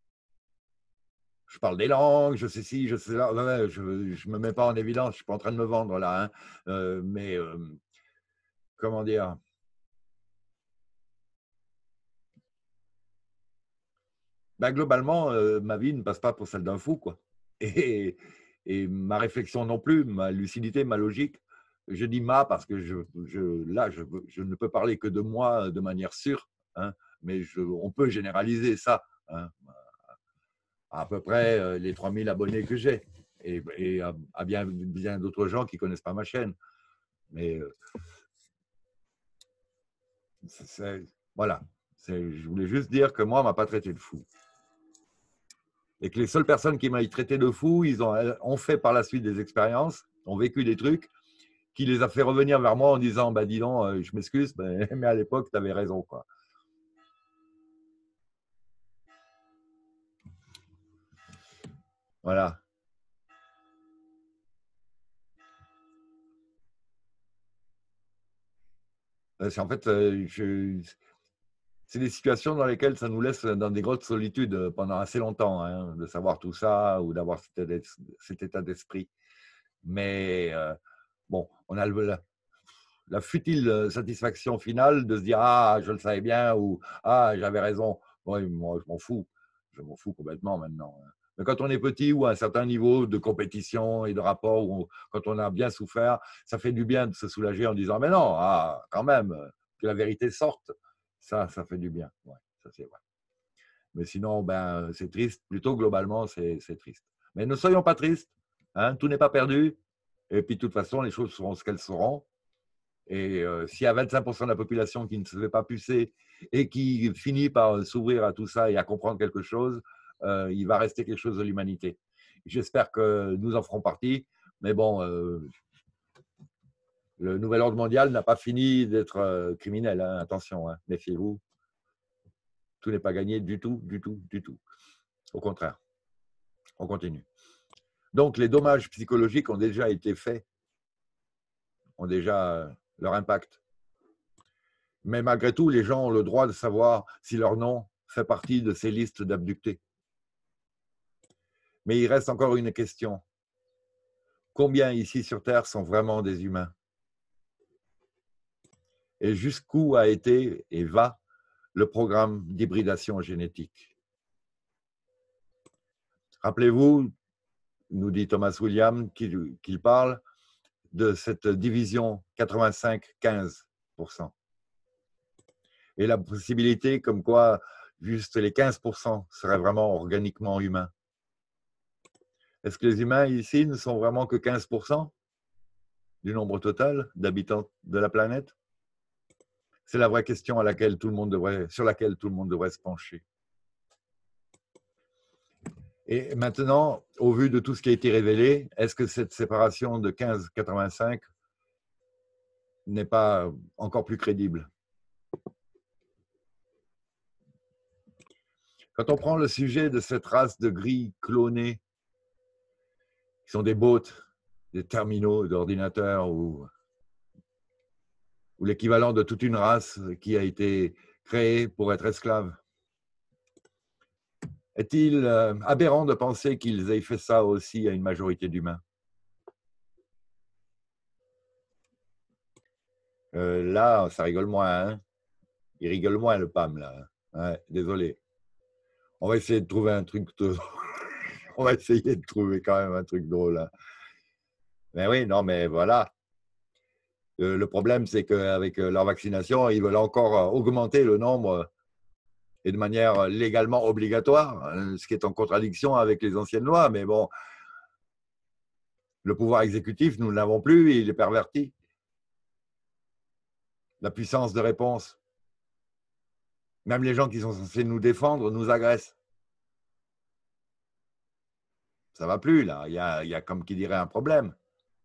Je parle des langues, je sais si, je sais là, je ne me mets pas en évidence, je ne suis pas en train de me vendre là, hein, euh, mais euh, comment dire, ben, globalement, euh, ma vie ne passe pas pour celle d'un fou, quoi. Et, et ma réflexion non plus, ma lucidité, ma logique, je dis ma parce que je, je, là, je, je ne peux parler que de moi de manière sûre, hein, mais je, on peut généraliser ça, hein, à peu près euh, les trois mille abonnés que j'ai, et, et à, à bien, bien d'autres gens qui ne connaissent pas ma chaîne. Mais euh, c'est, voilà, je voulais juste dire que moi, on ne m'a pas traité de fou. Et que les seules personnes qui m'aient traité de fou, ils ont, ont fait par la suite des expériences, ont vécu des trucs, qui les a fait revenir vers moi en disant bah, « dis donc, je m'excuse, mais à l'époque, tu avais raison. » quoi. Voilà. En fait, je, c'est des situations dans lesquelles ça nous laisse dans des grosses solitudes pendant assez longtemps, hein, de savoir tout ça ou d'avoir cet, cet état d'esprit. Mais euh, bon, on a le, la, la futile satisfaction finale de se dire « Ah, je le savais bien » ou « Ah, j'avais raison ». Ouais, moi, je m'en fous. Je m'en fous complètement maintenant. Mais quand on est petit ou à un certain niveau de compétition et de rapport, où on, quand on a bien souffert, ça fait du bien de se soulager en disant « Mais non, ah, quand même, que la vérité sorte ». Ça, ça fait du bien. Ouais, ça c'est vrai. Mais sinon, ben, c'est triste. Plutôt globalement, c'est triste. Mais ne soyons pas tristes. Hein, tout n'est pas perdu. Et puis, de toute façon, les choses seront ce qu'elles seront. Et euh, s'il y a vingt-cinq pour cent de la population qui ne se fait pas pucer et qui finit par s'ouvrir à tout ça et à comprendre quelque chose, euh, il va rester quelque chose de l'humanité. J'espère que nous en ferons partie. Mais bon, euh, le nouvel ordre mondial n'a pas fini d'être euh, criminel. Hein. Attention, hein, méfiez-vous. Tout n'est pas gagné du tout, du tout, du tout. Au contraire, on continue. Donc, les dommages psychologiques ont déjà été faits, ont déjà leur impact. Mais malgré tout, les gens ont le droit de savoir si leur nom fait partie de ces listes d'abductés. Mais il reste encore une question. Combien ici sur Terre sont vraiment des humains? Et jusqu'où a été et va le programme d'hybridation génétique? Rappelez-vous, nous dit Thomas Williams, qu'il qu'il parle de cette division quatre-vingt-cinq quinze pour cent. Et la possibilité comme quoi juste les quinze pour cent seraient vraiment organiquement humains. Est-ce que les humains ici ne sont vraiment que quinze pour cent du nombre total d'habitants de la planète? C'est la vraie question à laquelle tout le monde devrait, sur laquelle tout le monde devrait se pencher. Et maintenant, au vu de tout ce qui a été révélé, est-ce que cette séparation de quinze quatre-vingt-cinq n'est pas encore plus crédible? Quand on prend le sujet de cette race de gris clonés, qui sont des bots, des terminaux d'ordinateurs ou, ou l'équivalent de toute une race qui a été créée pour être esclave, est-il aberrant de penser qu'ils aient fait ça aussi à une majorité d'humains? euh, Là, ça rigole moins, hein? il rigole moins, le P A M, là. Ouais, désolé. On va essayer de trouver un truc. De... On va essayer de trouver quand même un truc drôle. Hein. Mais oui, non, mais voilà. Le, le problème, c'est qu'avec leur vaccination, ils veulent encore augmenter le nombre et de manière légalement obligatoire, ce qui est en contradiction avec les anciennes lois. Mais bon, le pouvoir exécutif, nous ne l'avons plus, il est perverti. La puissance de réponse. Même les gens qui sont censés nous défendre nous agressent. Ça ne va plus, là. Il y a, il y a, comme qui dirait, un problème.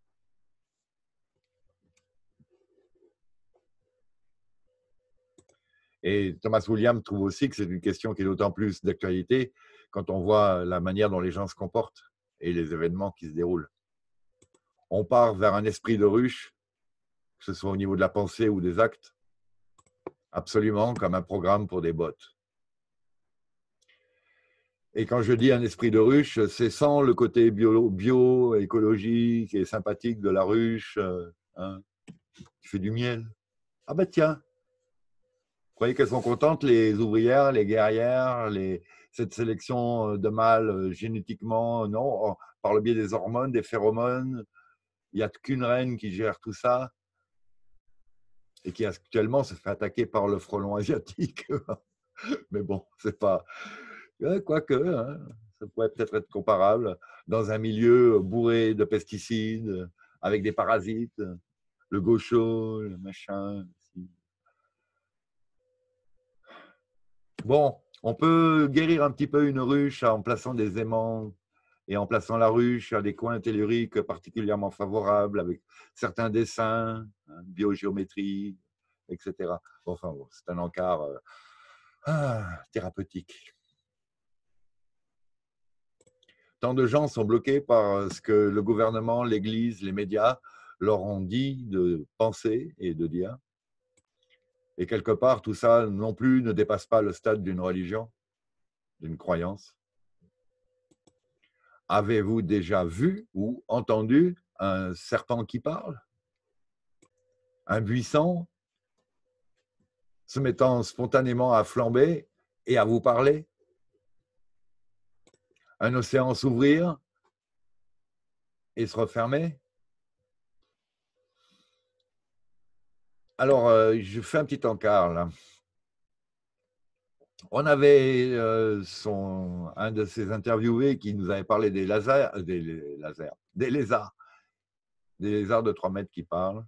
Et Thomas Williams trouve aussi que c'est une question qui est d'autant plus d'actualité quand on voit la manière dont les gens se comportent et les événements qui se déroulent. On part vers un esprit de ruche, que ce soit au niveau de la pensée ou des actes, absolument comme un programme pour des bots. Et quand je dis un esprit de ruche, c'est sans le côté bio, bio écologique et sympathique de la ruche, hein, qui fait du miel. Ah ben tiens, vous croyez qu'elles sont contentes, les ouvrières, les guerrières, les, cette sélection de mâles génétiquement, non, par le biais des hormones, des phéromones. Il n'y a qu'une reine qui gère tout ça et qui actuellement se fait attaquer par le frelon asiatique. Mais bon, c'est pas... Quoique, hein, ça pourrait peut-être être comparable dans un milieu bourré de pesticides, avec des parasites, le gaucho, le machin. Bon, on peut guérir un petit peu une ruche en plaçant des aimants et en plaçant la ruche à des coins telluriques particulièrement favorables avec certains dessins, hein, biogéométrie, et cetera. Enfin, bon, c'est un encart euh, ah, thérapeutique. Tant de gens sont bloqués par ce que le gouvernement, l'Église, les médias leur ont dit de penser et de dire. Et quelque part, tout ça non plus ne dépasse pas le stade d'une religion, d'une croyance. Avez-vous déjà vu ou entendu un serpent qui parle? Un buisson se mettant spontanément à flamber et à vous parler? Un océan s'ouvrir et se refermer? Alors, euh, je fais un petit encart là. On avait euh, son, un de ces interviewés qui nous avait parlé des lasers, des, lasers, des lézards, des lézards de trois mètres qui parlent.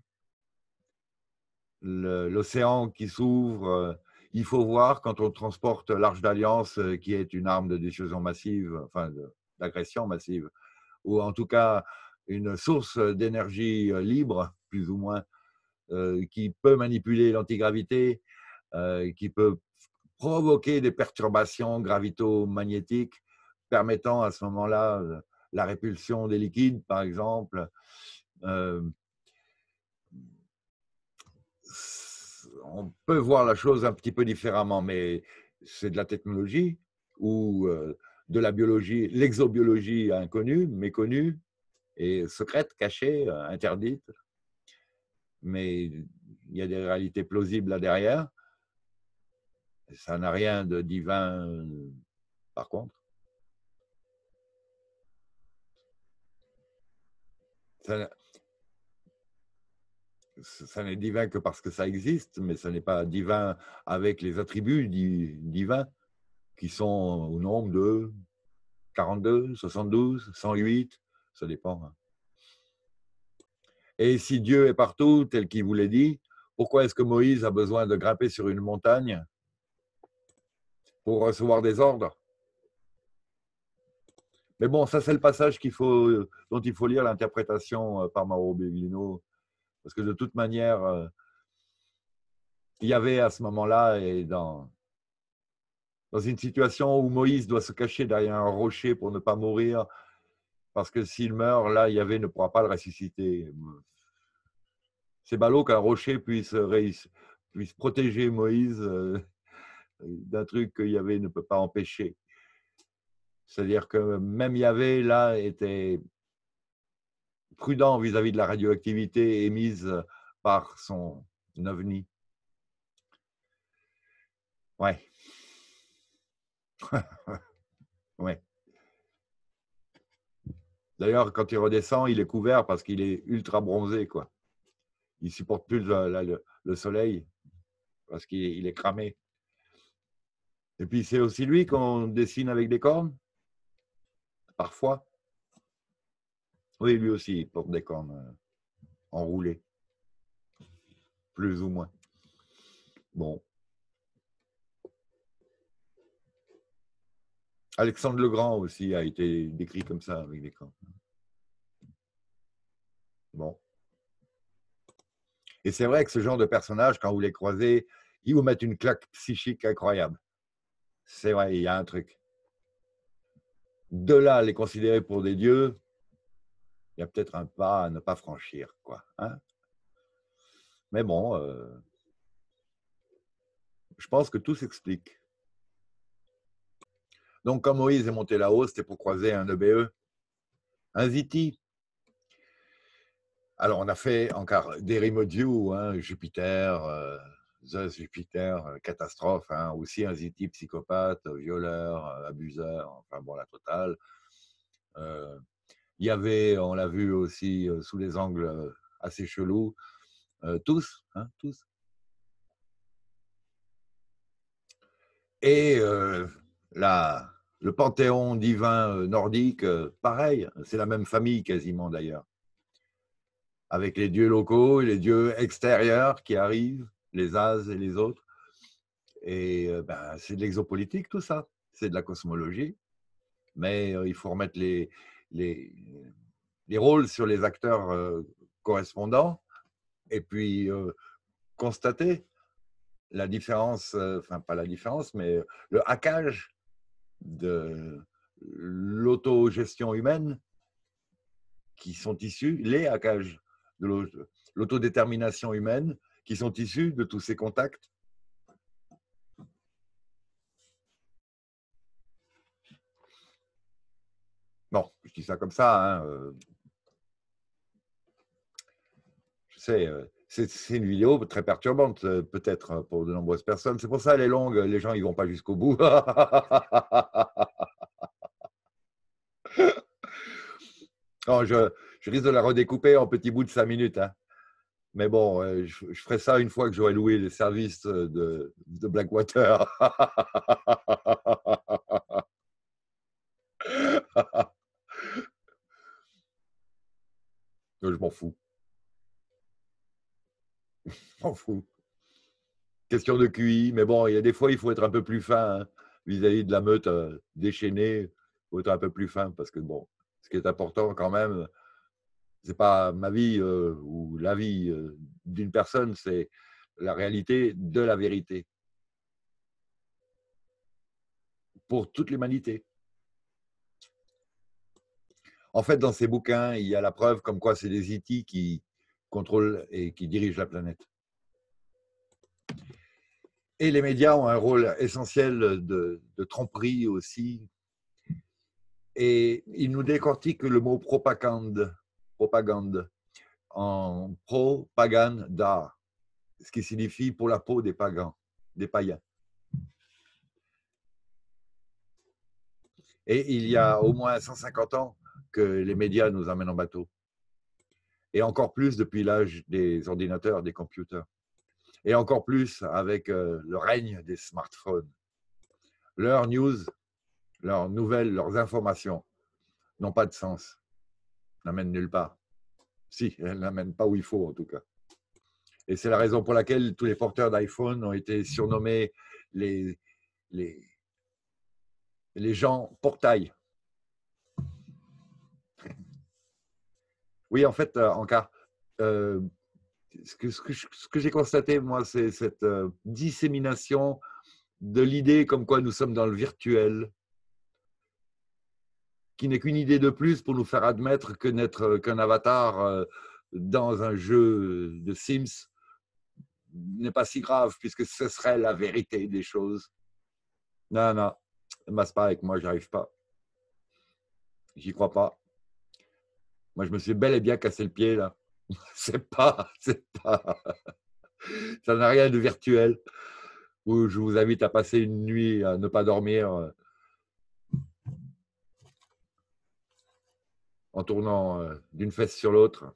L'océan qui s'ouvre, euh, il faut voir quand on transporte l'Arche d'Alliance, euh, qui est une arme de dissuasion massive, enfin d'agression massive, ou en tout cas une source d'énergie libre, plus ou moins, euh, qui peut manipuler l'antigravité, euh, qui peut provoquer des perturbations gravito-magnétiques permettant à ce moment-là la répulsion des liquides, par exemple. Euh, on peut voir la chose un petit peu différemment, mais c'est de la technologie ou de la biologie, l'exobiologie inconnue, méconnue et secrète, cachée, interdite. Mais il y a des réalités plausibles là derrière. Ça n'a rien de divin, par contre. Ça, ça n'est divin que parce que ça existe, mais ça n'est pas divin avec les attributs divins qui sont au nombre de quarante-deux, soixante-douze, cent huit, ça dépend. Et si Dieu est partout, tel qu'il vous l'a dit, pourquoi est-ce que Moïse a besoin de grimper sur une montagne pour recevoir des ordres? Mais bon, ça c'est le passage qu'il faut, dont il faut lire l'interprétation par Mauro Bevilino, parce que de toute manière, il y avait à ce moment-là, et dans, dans une situation où Moïse doit se cacher derrière un rocher pour ne pas mourir, parce que s'il meurt, là, Yahvé ne pourra pas le ressusciter. C'est ballot qu'un rocher puisse, puisse protéger Moïse d'un truc que Yahvé ne peut pas empêcher. C'est-à-dire que même Yahvé, là, était prudent vis-à-vis de la radioactivité émise par son ovni. Ouais. Ouais. D'ailleurs, quand il redescend, il est couvert parce qu'il est ultra bronzé, quoi. Il supporte plus le, la- le- le soleil parce qu'il est, il est cramé. Et puis, c'est aussi lui qu'on dessine avec des cornes, parfois. Oui, lui aussi, il porte des cornes euh, enroulées, plus ou moins. Bon. Alexandre le Grand aussi a été décrit comme ça, avec des cornes. Bon. Et c'est vrai que ce genre de personnage, quand vous les croisez, ils vous mettent une claque psychique incroyable. C'est vrai, il y a un truc. De là à les considérer pour des dieux, il y a peut-être un pas à ne pas franchir, quoi. Hein. Mais bon, euh, je pense que tout s'explique. Donc, quand Moïse est monté là-haut, c'était pour croiser un E B E, un Ziti. Alors, on a fait encore des Rimodiou, hein, Jupiter, euh, Zeus, Jupiter, euh, catastrophe, hein, aussi un Ziti psychopathe, violeur, euh, abuseur, enfin bon, la totale. Euh, il y avait, on l'a vu aussi euh, sous les angles euh, assez chelous, euh, tous, hein, tous. Et euh, la, le panthéon divin euh, nordique, euh, pareil, c'est la même famille quasiment d'ailleurs, avec les dieux locaux et les dieux extérieurs qui arrivent, les As et les autres. Et euh, ben, c'est de l'exopolitique tout ça, c'est de la cosmologie, mais euh, il faut remettre les, les, les rôles sur les acteurs euh, correspondants et puis euh, constater la différence, euh, enfin pas la différence, mais le hackage de l'autogestion humaine qui sont issus, les hackages de l'autodétermination humaine qui sont issus de tous ces contacts. Bon, je dis ça comme ça, hein, euh, je sais, euh, c'est une vidéo très perturbante, euh, peut-être pour de nombreuses personnes. C'est pour ça elle est longue, les gens ils vont pas jusqu'au bout. Non, je, je risque de la redécouper en petits bouts de cinq minutes. Hein. Mais bon, euh, je, je ferai ça une fois que j'aurai loué les services de, de Blackwater. Je m'en fous. Je m'en fous. Question de Q I, mais bon, il y a des fois, il faut être un peu plus fin hein, vis-à-vis de la meute euh, déchaînée. Il faut être un peu plus fin parce que, bon, ce qui est important quand même, c'est pas ma vie euh, ou la vie euh, d'une personne, c'est la réalité de la vérité pour toute l'humanité. En fait, dans ces bouquins, il y a la preuve comme quoi c'est des I T qui contrôlent et qui dirigent la planète. Et les médias ont un rôle essentiel de, de tromperie aussi. Et ils nous décortiquent le mot propagande, propagande en propaganda, ce qui signifie pour la peau des pagans, des païens. Et il y a au moins cent cinquante ans que les médias nous emmènent en bateau. Et encore plus depuis l'âge des ordinateurs, des computers. Et encore plus avec euh, le règne des smartphones. Leurs news, leurs nouvelles, leurs informations n'ont pas de sens, n'amènent nulle part. Si, elles n'amènent pas où il faut en tout cas. Et c'est la raison pour laquelle tous les porteurs d'iPhone ont été surnommés les, les, les gens portail. Oui, en fait, euh, en cas, euh, ce que, ce que, ce que j'ai constaté, moi, c'est cette euh, dissémination de l'idée comme quoi nous sommes dans le virtuel, qui n'est qu'une idée de plus pour nous faire admettre que n'être qu'un avatar euh, dans un jeu de Sims n'est pas si grave, puisque ce serait la vérité des choses. Non, non, ne masse pas avec moi, j'arrive pas. J'y crois pas. Moi, je me suis bel et bien cassé le pied, là. C'est pas, c'est pas, ça n'a rien de virtuel. où je vous invite à passer une nuit à ne pas dormir euh, en tournant euh, d'une fesse sur l'autre,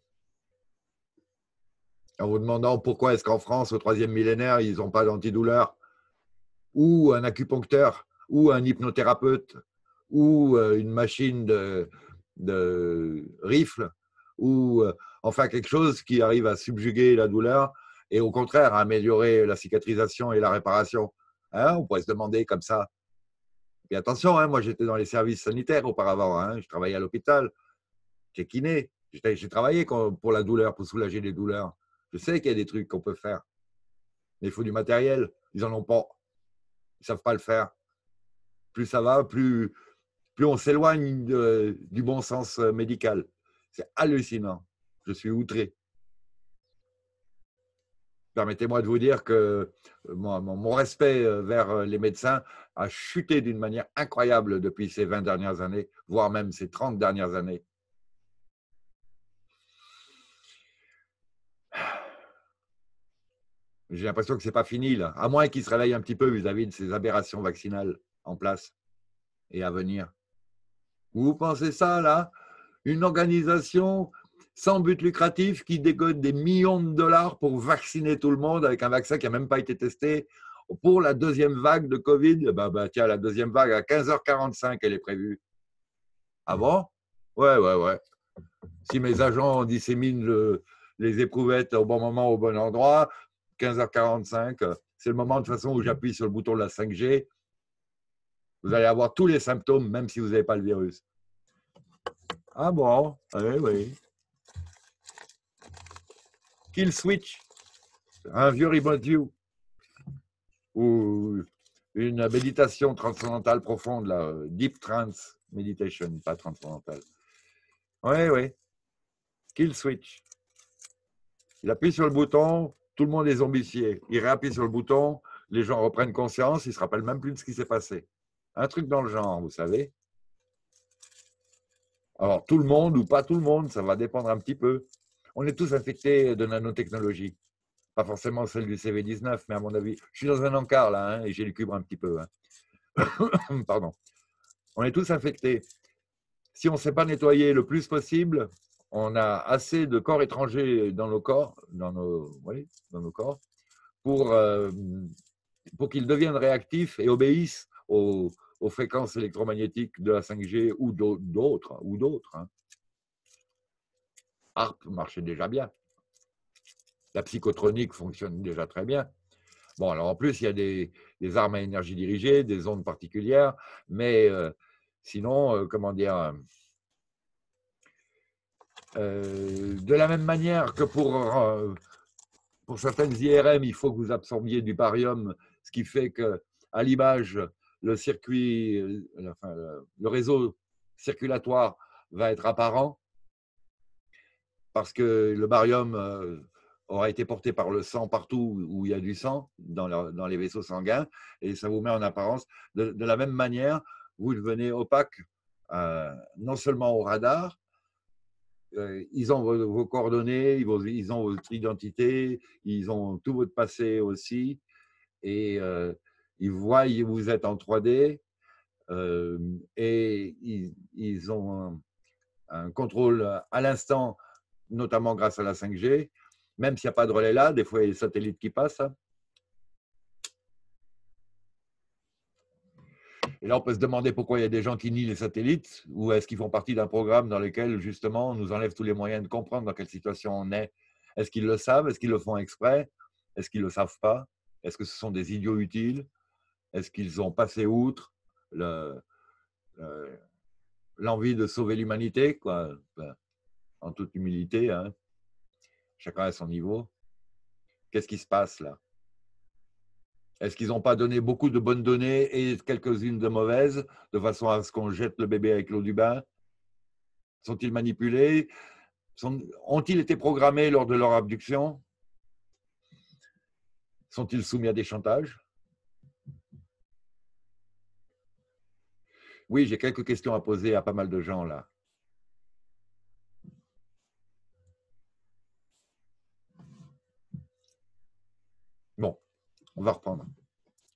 en vous demandant pourquoi est-ce qu'en France, au troisième millénaire, ils n'ont pas d'antidouleur, ou un acupuncteur, ou un hypnothérapeute, ou euh, une machine de, de rifle, ou euh, enfin quelque chose qui arrive à subjuguer la douleur et au contraire à améliorer la cicatrisation et la réparation. Hein, on pourrait se demander comme ça. Et attention, hein, moi j'étais dans les services sanitaires auparavant, hein, je travaillais à l'hôpital, j'étais kiné, j'ai travaillé pour la douleur, pour soulager les douleurs. Je sais qu'il y a des trucs qu'on peut faire, mais il faut du matériel, ils n'en ont pas, ils ne savent pas le faire. Plus ça va, plus, plus on s'éloigne du bon sens médical. C'est hallucinant, je suis outré. Permettez-moi de vous dire que mon, mon respect vers les médecins a chuté d'une manière incroyable depuis ces vingt dernières années, voire même ces trente dernières années. J'ai l'impression que ce n'est pas fini, là, à moins qu'ils se réveillent un petit peu vis-à-vis de ces aberrations vaccinales en place et à venir. Vous pensez ça, là? Une organisation sans but lucratif qui dégote des millions de dollars pour vacciner tout le monde avec un vaccin qui n'a même pas été testé pour la deuxième vague de Covid. Bah, bah, tiens, la deuxième vague à quinze heures quarante-cinq, elle est prévue. Ah bon? Ouais, ouais, ouais. Si mes agents disséminent le, les éprouvettes au bon moment, au bon endroit, quinze heures quarante-cinq, c'est le moment de toute façon où j'appuie sur le bouton de la cinq G. Vous allez avoir tous les symptômes, même si vous n'avez pas le virus. Ah bon? Oui, oui. Kill switch, un vieux remote view, ou une méditation transcendantale profonde, là, deep trance meditation, pas transcendantale. Oui, oui. Kill switch. Il appuie sur le bouton, tout le monde est zombifié. Il réappuie sur le bouton, les gens reprennent conscience, ils ne se rappellent même plus de ce qui s'est passé. Un truc dans le genre, vous savez. Alors, tout le monde ou pas tout le monde, ça va dépendre un petit peu. On est tous infectés de nanotechnologie. Pas forcément celle du C V dix-neuf, mais à mon avis, je suis dans un encart là, hein, et j'ai le cubre un petit peu. Hein. Pardon. On est tous infectés. Si on ne sait pas nettoyer le plus possible, on a assez de corps étrangers dans nos corps, dans nos, oui, dans nos corps, pour, euh, pour qu'ils deviennent réactifs et obéissent aux, aux fréquences électromagnétiques de la cinq G ou d'autres. Ou d'autres. Hein. A R P marchait déjà bien. La psychotronique fonctionne déjà très bien. Bon, alors en plus, il y a des, des armes à énergie dirigée, des ondes particulières, mais euh, sinon, euh, comment dire, euh, de la même manière que pour, euh, pour certaines I R M, il faut que vous absorbiez du barium, ce qui fait qu'à l'image, le circuit, euh, enfin, le réseau circulatoire va être apparent, parce que le barium euh, aura été porté par le sang partout où il y a du sang, dans, la, dans les vaisseaux sanguins, et ça vous met en apparence. De, de la même manière, vous devenez opaque, euh, non seulement au radar, euh, ils ont vos, vos coordonnées, ils, vos, ils ont votre identité, ils ont tout votre passé aussi, et euh, ils voient que vous êtes en trois D, euh, et ils, ils ont un, un contrôle à l'instant, notamment grâce à la cinq G, même s'il n'y a pas de relais là, des fois il y a des satellites qui passent. Et là, on peut se demander pourquoi il y a des gens qui nient les satellites, ou est-ce qu'ils font partie d'un programme dans lequel, justement, on nous enlève tous les moyens de comprendre dans quelle situation on est. Est-ce qu'ils le savent? Est-ce qu'ils le font exprès? Est-ce qu'ils ne le savent pas? Est-ce que ce sont des idiots utiles? Est-ce qu'ils ont passé outre le, le, l'envie de sauver l'humanité, quoi, en toute humilité, hein. Chacun à son niveau. Qu'est-ce qui se passe là? Est-ce qu'ils n'ont pas donné beaucoup de bonnes données et quelques-unes de mauvaises, de façon à ce qu'on jette le bébé avec l'eau du bain? Sont-ils manipulés? Sont, ont-ils été programmés lors de leur abduction? Sont-ils soumis à des chantages? Oui, j'ai quelques questions à poser à pas mal de gens là. Bon, on va reprendre.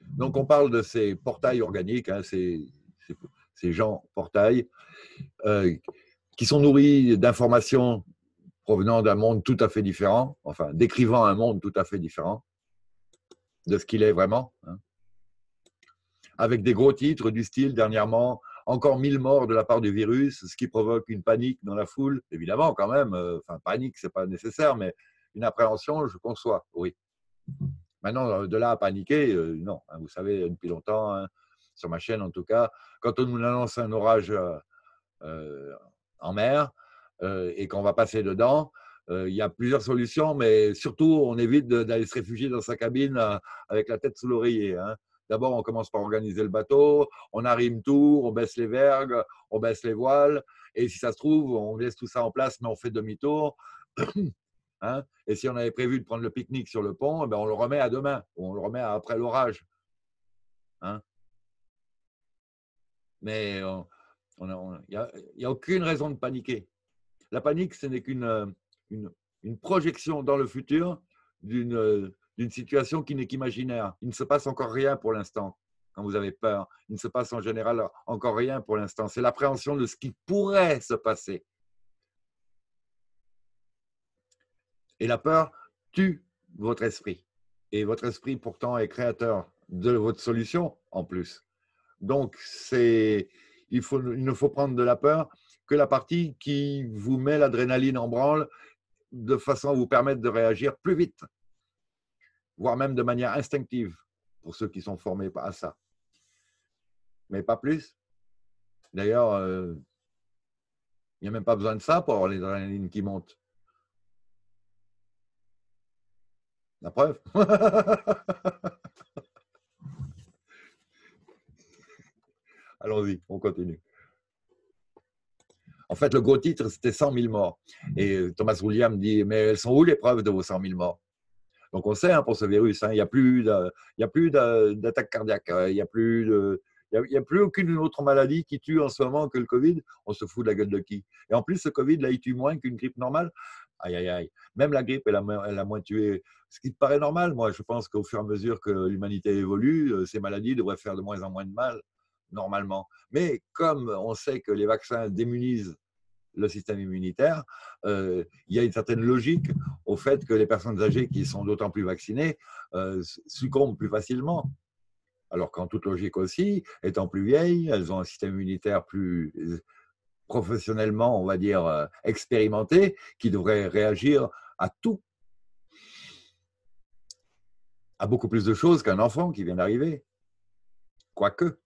Donc, on parle de ces portails organiques, hein, ces, ces, ces gens portails, euh, qui sont nourris d'informations provenant d'un monde tout à fait différent, enfin, décrivant un monde tout à fait différent de ce qu'il est vraiment, hein, avec des gros titres du style, dernièrement, encore mille morts de la part du virus, ce qui provoque une panique dans la foule, évidemment, quand même, euh, enfin, panique, c'est pas nécessaire, mais une appréhension, je conçois, oui. Maintenant, de là à paniquer, euh, non. Hein, vous savez, depuis longtemps, hein, sur ma chaîne en tout cas, quand on nous annonce un orage euh, en mer euh, et qu'on va passer dedans, euh, il y a plusieurs solutions, mais surtout, on évite d'aller se réfugier dans sa cabine euh, avec la tête sous l'oreiller. Hein. D'abord, on commence par organiser le bateau, on arrime tout, on baisse les vergues, on baisse les voiles, et si ça se trouve, on laisse tout ça en place, mais on fait demi-tour. Hein, et si on avait prévu de prendre le pique-nique sur le pont, eh ben on le remet à demain, ou on le remet après l'orage. Hein. Mais il n'y a, a aucune raison de paniquer. La panique, ce n'est qu'une une, une projection dans le futur d'une situation qui n'est qu'imaginaire. Il ne se passe encore rien pour l'instant quand vous avez peur. Il ne se passe en général encore rien pour l'instant. C'est l'appréhension de ce qui pourrait se passer. Et la peur tue votre esprit. Et votre esprit, pourtant, est créateur de votre solution en plus. Donc, c'est, il, faut, il ne faut prendre de la peur que la partie qui vous met l'adrénaline en branle de façon à vous permettre de réagir plus vite, voire même de manière instinctive, pour ceux qui sont formés à ça. Mais pas plus. D'ailleurs, euh, il n'y a même pas besoin de ça pour avoir l'adrénaline qui monte. La preuve. Allons-y, on continue. En fait, le gros titre, c'était cent mille morts. Et Thomas Williams dit, mais elles sont où les preuves de vos cent mille morts? Donc, on sait hein, pour ce virus, hein, il n'y a plus d'attaque cardiaque, il n'y a plus de... Il n'y a, a plus aucune autre maladie qui tue en ce moment que le Covid. On se fout de la gueule de qui? Et en plus, ce Covid, là, il tue moins qu'une grippe normale. Aïe, aïe, aïe. Même la grippe, elle a, elle a moins tué. Ce qui te paraît normal, moi, je pense qu'au fur et à mesure que l'humanité évolue, ces maladies devraient faire de moins en moins de mal, normalement. Mais comme on sait que les vaccins démunisent le système immunitaire, euh, il y a une certaine logique au fait que les personnes âgées qui sont d'autant plus vaccinées euh, succombent plus facilement. Alors qu'en toute logique aussi, étant plus vieilles, elles ont un système immunitaire plus professionnellement, on va dire, expérimenté, qui devrait réagir à tout, à beaucoup plus de choses qu'un enfant qui vient d'arriver. Quoique,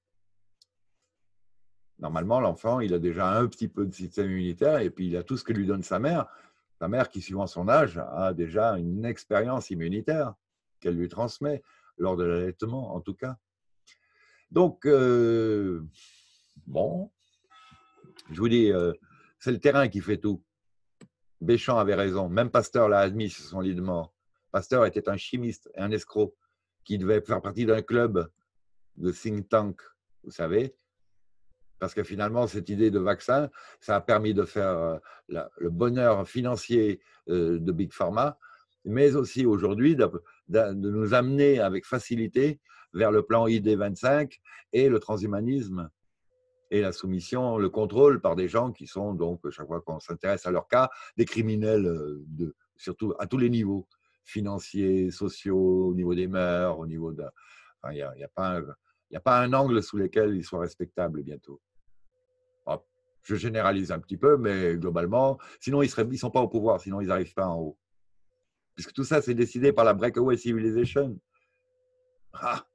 normalement, l'enfant, il a déjà un petit peu de système immunitaire et puis il a tout ce que lui donne sa mère. Sa mère qui, suivant son âge, a déjà une expérience immunitaire qu'elle lui transmet, lors de l'allaitement en tout cas. Donc, euh, bon, je vous dis, euh, c'est le terrain qui fait tout. Béchamp avait raison, même Pasteur l'a admis sur son lit de mort. Pasteur était un chimiste et un escroc qui devait faire partie d'un club de think tank, vous savez, parce que finalement, cette idée de vaccin, ça a permis de faire la, le bonheur financier euh, de Big Pharma, mais aussi aujourd'hui de, de, de nous amener avec facilité vers le plan I D vingt-cinq et le transhumanisme et la soumission, le contrôle par des gens qui sont donc, chaque fois qu'on s'intéresse à leur cas, des criminels, de, surtout à tous les niveaux, financiers, sociaux, au niveau des mœurs, au niveau de... Enfin, il n'y a, y a, pas un, y a pas un angle sous lequel ils soient respectables bientôt. Alors, je généralise un petit peu, mais globalement, sinon ils ne sont pas au pouvoir, sinon ils n'arrivent pas en haut. Puisque tout ça, c'est décidé par la Breakaway Civilization. Ah,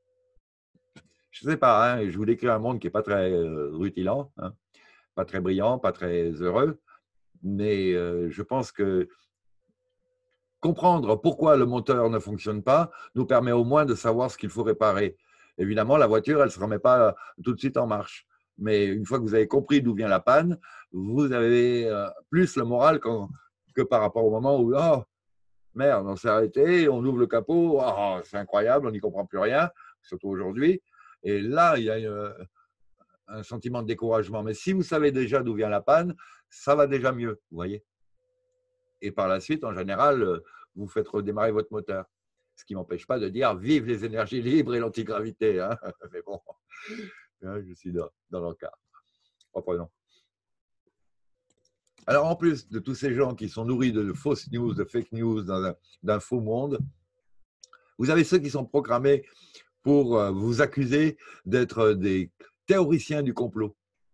je ne sais pas, hein, je vous décris un monde qui n'est pas très euh, rutilant, hein, pas très brillant, pas très heureux, mais euh, je pense que comprendre pourquoi le moteur ne fonctionne pas nous permet au moins de savoir ce qu'il faut réparer. Évidemment, la voiture, elle ne se remet pas tout de suite en marche. Mais une fois que vous avez compris d'où vient la panne, vous avez euh, plus le moral quand, que par rapport au moment où, oh, merde, on s'est arrêté, on ouvre le capot, oh, c'est incroyable, on n'y comprend plus rien, surtout aujourd'hui. Et là, il y a une, un sentiment de découragement. Mais si vous savez déjà d'où vient la panne, ça va déjà mieux, vous voyez. Et par la suite, en général, vous faites redémarrer votre moteur. Ce qui ne m'empêche pas de dire vive les énergies libres et l'antigravité. Hein. Mais bon, je suis dans, dans l'encart. Reprenons. Alors, en plus de tous ces gens qui sont nourris de fausses news, de fake news, d'un faux monde, vous avez ceux qui sont programmés pour vous accuser d'être des théoriciens du complot.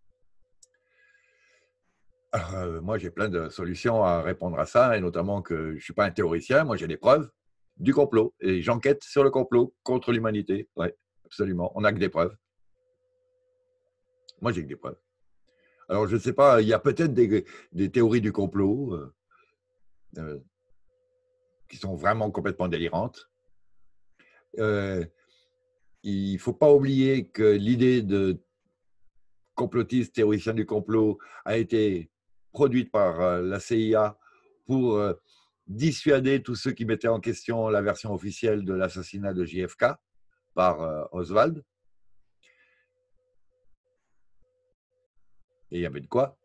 Alors, euh, moi, j'ai plein de solutions à répondre à ça, et notamment que je ne suis pas un théoricien, moi j'ai des preuves du complot, et j'enquête sur le complot contre l'humanité. Oui, absolument, on n'a que des preuves. Moi, j'ai que des preuves. Alors, je ne sais pas, il y a peut-être des, des théories du complot euh, euh, qui sont vraiment complètement délirantes. Euh, il ne faut pas oublier que l'idée de complotiste, théoricien du complot, a été produite par euh, la C I A pour euh, dissuader tous ceux qui mettaient en question la version officielle de l'assassinat de J F K par euh, Oswald. Et il y avait de quoi.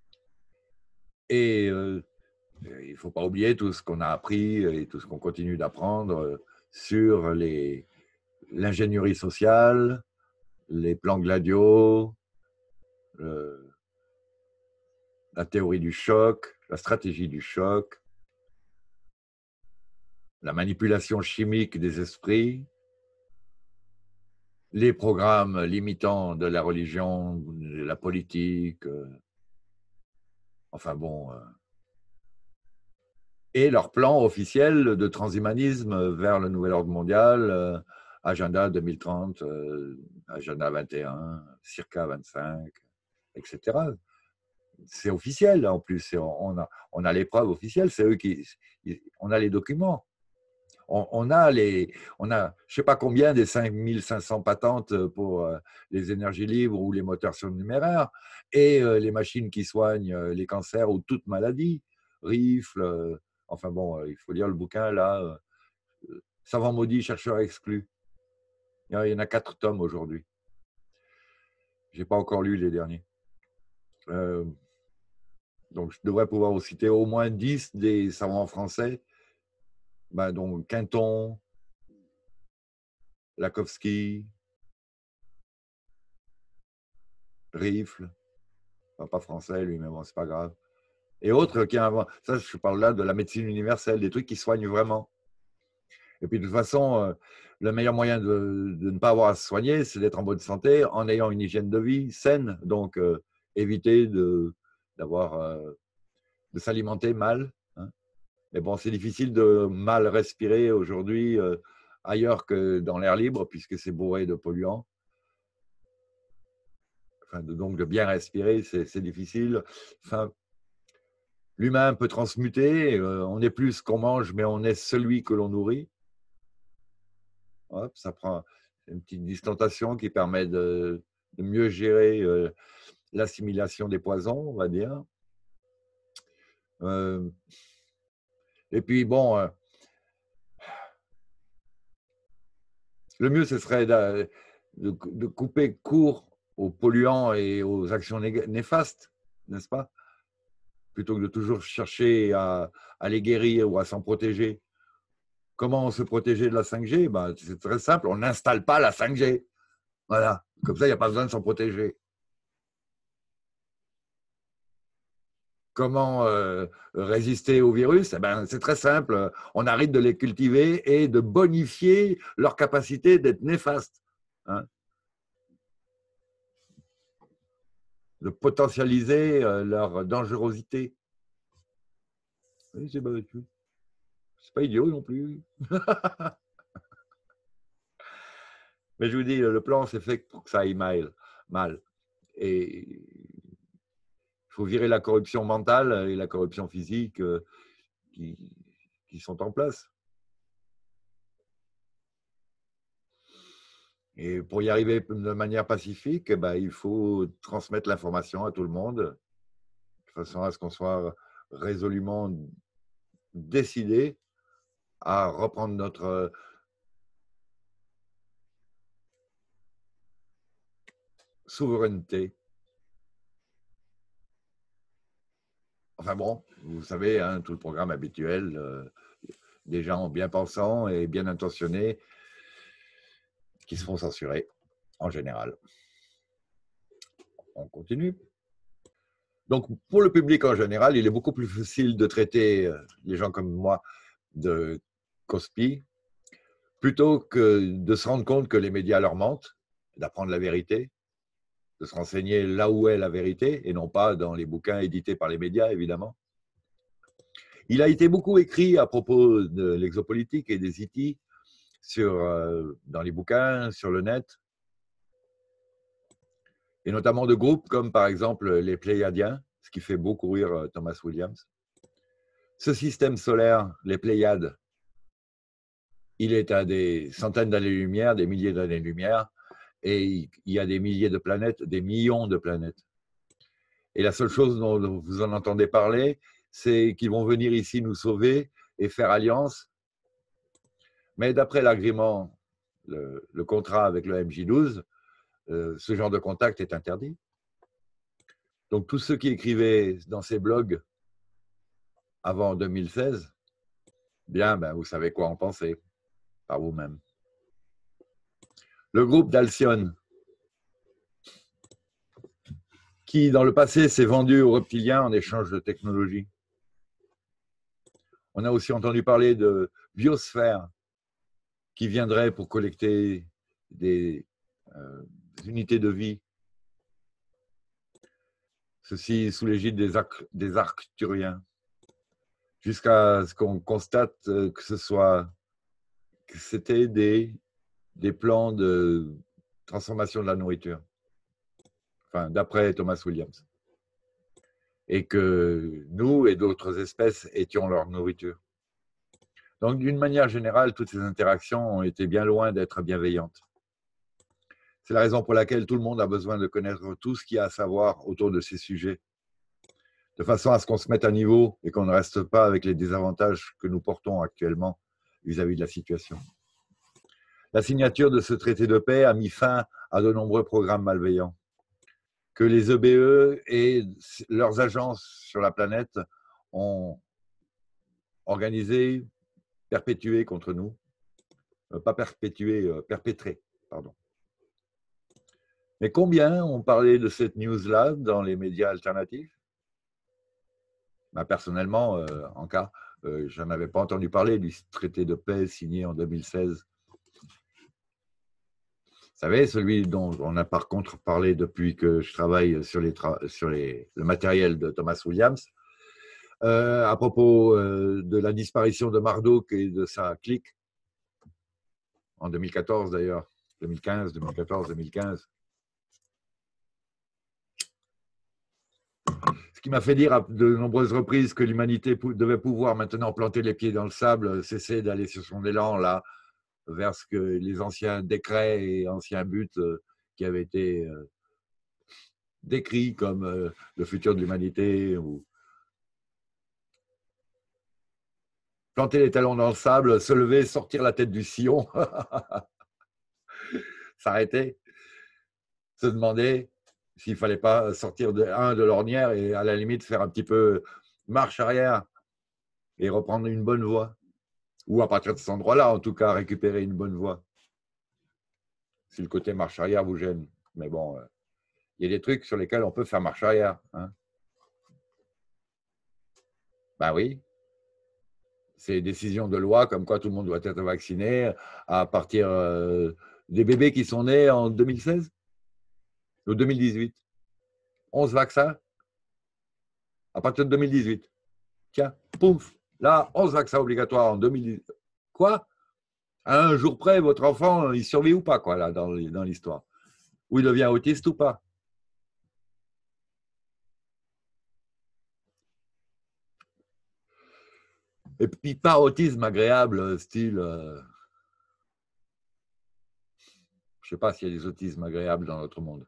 Et euh, il ne faut pas oublier tout ce qu'on a appris et tout ce qu'on continue d'apprendre sur l'ingénierie sociale, les plans Gladio, le, la théorie du choc, la stratégie du choc, la manipulation chimique des esprits, les programmes limitants de la religion, de la politique, euh, enfin bon, euh, et leur plan officiel de transhumanisme vers le nouvel ordre mondial, euh, agenda deux mille trente, euh, agenda vingt et un, circa vingt-cinq, et cetera. C'est officiel en plus, on a, on a les preuves officielles, c'est eux qui, on a les documents. On, on a les, on a, je sais pas combien des cinq mille cinq cents patentes pour euh, les énergies libres ou les moteurs surnuméraires et euh, les machines qui soignent euh, les cancers ou toute maladie, rifles. Euh, enfin bon, euh, il faut lire le bouquin là. Euh, Savant maudit, chercheur exclu. Il y en a quatre tomes aujourd'hui. J'ai pas encore lu les derniers. Euh, donc je devrais pouvoir vous citer au moins dix des savants français. Ben, donc Quinton, Lakowski, Rifle, enfin, pas français lui, mais bon, c'est pas grave. Et autres qui inventent, ça je parle là de la médecine universelle, des trucs qui soignent vraiment. Et puis de toute façon, euh, le meilleur moyen de, de, ne pas avoir à se soigner, c'est d'être en bonne santé en ayant une hygiène de vie saine. Donc euh, éviter de, d'avoir, euh, de s'alimenter mal. Hein. Mais bon, c'est difficile de mal respirer aujourd'hui euh, ailleurs que dans l'air libre, puisque c'est bourré de polluants. Enfin, de, donc de bien respirer, c'est difficile. Enfin, l'humain peut transmuter, euh, on n'est plus ce qu'on mange, mais on est celui que l'on nourrit. Hop, ça prend une petite distantation qui permet de, de mieux gérer euh, l'assimilation des poisons, on va dire. Euh, et puis, bon, euh, le mieux, ce serait de, de, de couper court aux polluants et aux actions néfastes, n'est-ce pas? Plutôt que de toujours chercher à, à les guérir ou à s'en protéger. Comment se protéger de la cinq G? Ben, c'est très simple, on n'installe pas la cinq G. Voilà, comme ça, il n'y a pas besoin de s'en protéger. Comment euh, résister au virus? Eh ben, c'est très simple, on arrête de les cultiver et de bonifier leur capacité d'être néfastes. Hein, de potentialiser euh, leur dangerosité. Oui, c'est pas, pas idiot non plus. Mais je vous dis, le plan, c'est fait pour que ça aille mal. mal. Et il faut virer la corruption mentale et la corruption physique euh, qui, qui sont en place. Et pour y arriver de manière pacifique, ben, il faut transmettre l'information à tout le monde, de façon à ce qu'on soit résolument décidé à reprendre notre souveraineté. Enfin bon, vous savez, hein, tout le programme habituel, euh, des gens bien pensants et bien intentionnés qui se font censurer, en général. On continue. Donc, pour le public en général, il est beaucoup plus facile de traiter les gens comme moi de conspires, plutôt que de se rendre compte que les médias leur mentent, d'apprendre la vérité, de se renseigner là où est la vérité, et non pas dans les bouquins édités par les médias, évidemment. Il a été beaucoup écrit à propos de l'exopolitique et des I T sur, euh, dans les bouquins, sur le net, et notamment de groupes comme par exemple les Pléiadiens, ce qui fait beaucoup rire Thomas Williams. Ce système solaire, les Pléiades, il est à des centaines d'années-lumière, des milliers d'années-lumière, et il y a des milliers de planètes, des millions de planètes. Et la seule chose dont vous en entendez parler, c'est qu'ils vont venir ici nous sauver et faire alliance. Mais d'après l'agrément, le, le contrat avec le M J douze, euh, ce genre de contact est interdit. Donc tous ceux qui écrivaient dans ces blogs avant deux mille seize, bien, ben, vous savez quoi en penser par vous-même. Le groupe d'Alcyone, qui dans le passé s'est vendu aux reptiliens en échange de technologie. On a aussi entendu parler de biosphère, qui viendrait pour collecter des euh, unités de vie. Ceci sous l'égide des, arc, des arcturiens, jusqu'à ce qu'on constate que ce soit que c'était des, des plans de transformation de la nourriture, enfin, d'après Thomas Williams, et que nous et d'autres espèces étions leur nourriture. Donc, d'une manière générale, toutes ces interactions ont été bien loin d'être bienveillantes. C'est la raison pour laquelle tout le monde a besoin de connaître tout ce qu'il y a à savoir autour de ces sujets, de façon à ce qu'on se mette à niveau et qu'on ne reste pas avec les désavantages que nous portons actuellement vis-à-vis de la situation. La signature de ce traité de paix a mis fin à de nombreux programmes malveillants que les E B E et leurs agences sur la planète ont organisé, perpétué contre nous, euh, pas perpétué, euh, perpétré, pardon. Mais combien ont parlé de cette news-là dans les médias alternatifs? Ben, personnellement, euh, en cas, euh, je n'en avais pas entendu parler du traité de paix signé en deux mille seize. Vous savez, celui dont on a par contre parlé depuis que je travaille sur, les tra sur les, le matériel de Thomas Williams, euh, à propos euh, de la disparition de Marduk et de sa clique, en deux mille quatorze d'ailleurs, deux mille quinze, deux mille quatorze, deux mille quinze. Ce qui m'a fait dire à de nombreuses reprises que l'humanité devait pouvoir maintenant planter les pieds dans le sable, cesser d'aller sur son élan là, vers ce que les anciens décrets et anciens buts euh, qui avaient été euh, décrits comme euh, le futur de l'humanité, ou planter les talons dans le sable, se lever, sortir la tête du sillon, s'arrêter, se demander s'il ne fallait pas sortir de, un, de l'ornière et à la limite faire un petit peu marche arrière et reprendre une bonne voie. Ou à partir de cet endroit-là, en tout cas, récupérer une bonne voie. Si le côté marche arrière vous gêne. Mais bon, il euh, y a des trucs sur lesquels on peut faire marche arrière. Hein. Ben oui. C'est décisions de loi comme quoi tout le monde doit être vacciné à partir euh, des bébés qui sont nés en deux mille seize ou deux mille dix-huit. onze vaccins à partir de deux mille dix-huit. Tiens, pouf, là, onze vaccins obligatoires en deux mille dix-huit. Quoi? À un jour près, votre enfant, il survit ou pas, quoi, là, dans l'histoire? Ou il devient autiste ou pas? Et puis pas autisme agréable, style... Euh, je ne sais pas s'il y a des autismes agréables dans notre monde.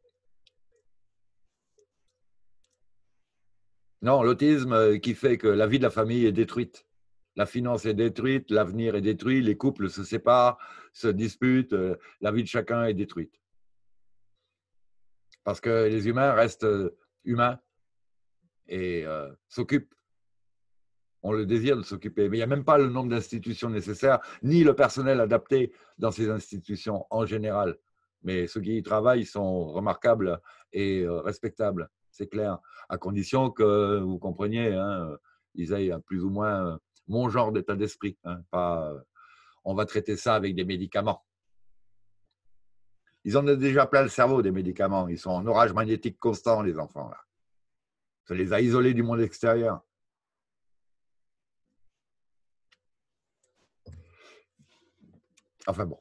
Non, l'autisme qui fait que la vie de la famille est détruite. La finance est détruite, l'avenir est détruit, les couples se séparent, se disputent, la vie de chacun est détruite. Parce que les humains restent humains et euh, s'occupent ont le désir de s'occuper. Mais il n'y a même pas le nombre d'institutions nécessaires, ni le personnel adapté dans ces institutions en général. Mais ceux qui y travaillent sont remarquables et respectables, c'est clair, à condition que vous compreniez, hein, ils aient plus ou moins mon genre d'état d'esprit, hein, pas on va traiter ça avec des médicaments. Ils en ont déjà plein le cerveau des médicaments, ils sont en orage magnétique constant, les enfants, là. Ça les a isolés du monde extérieur. Enfin bon.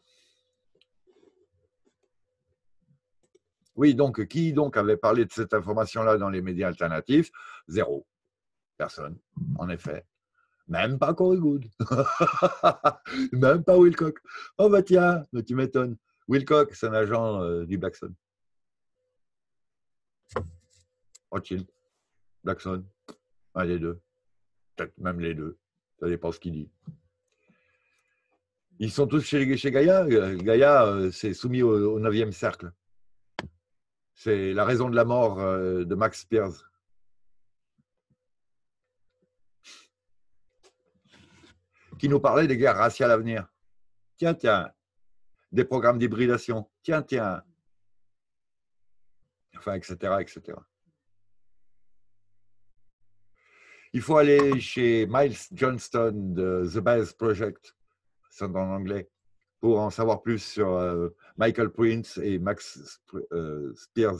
Oui, donc, qui donc avait parlé de cette information-là dans les médias alternatifs? Zéro. Personne, en effet. Même pas Corey Goode. Même pas Wilcock. Oh bah tiens, mais tu m'étonnes. Wilcock, c'est un agent euh, du Blackstone. Rothschild, Blackstone, un des deux. Peut-être même les deux. Ça dépend ce qu'il dit. Ils sont tous chez, chez Gaïa. Gaïa, euh, c'est soumis au, au neuvième cercle. C'est la raison de la mort euh, de Max Spears. Qui nous parlait des guerres raciales à venir. Tiens, tiens. Des programmes d'hybridation. Tiens, tiens. Enfin, et cetera, et cetera. Il faut aller chez Miles Johnston de The Baez Project, c'est en anglais, pour en savoir plus sur euh, Michael Prince et Max euh, Spears,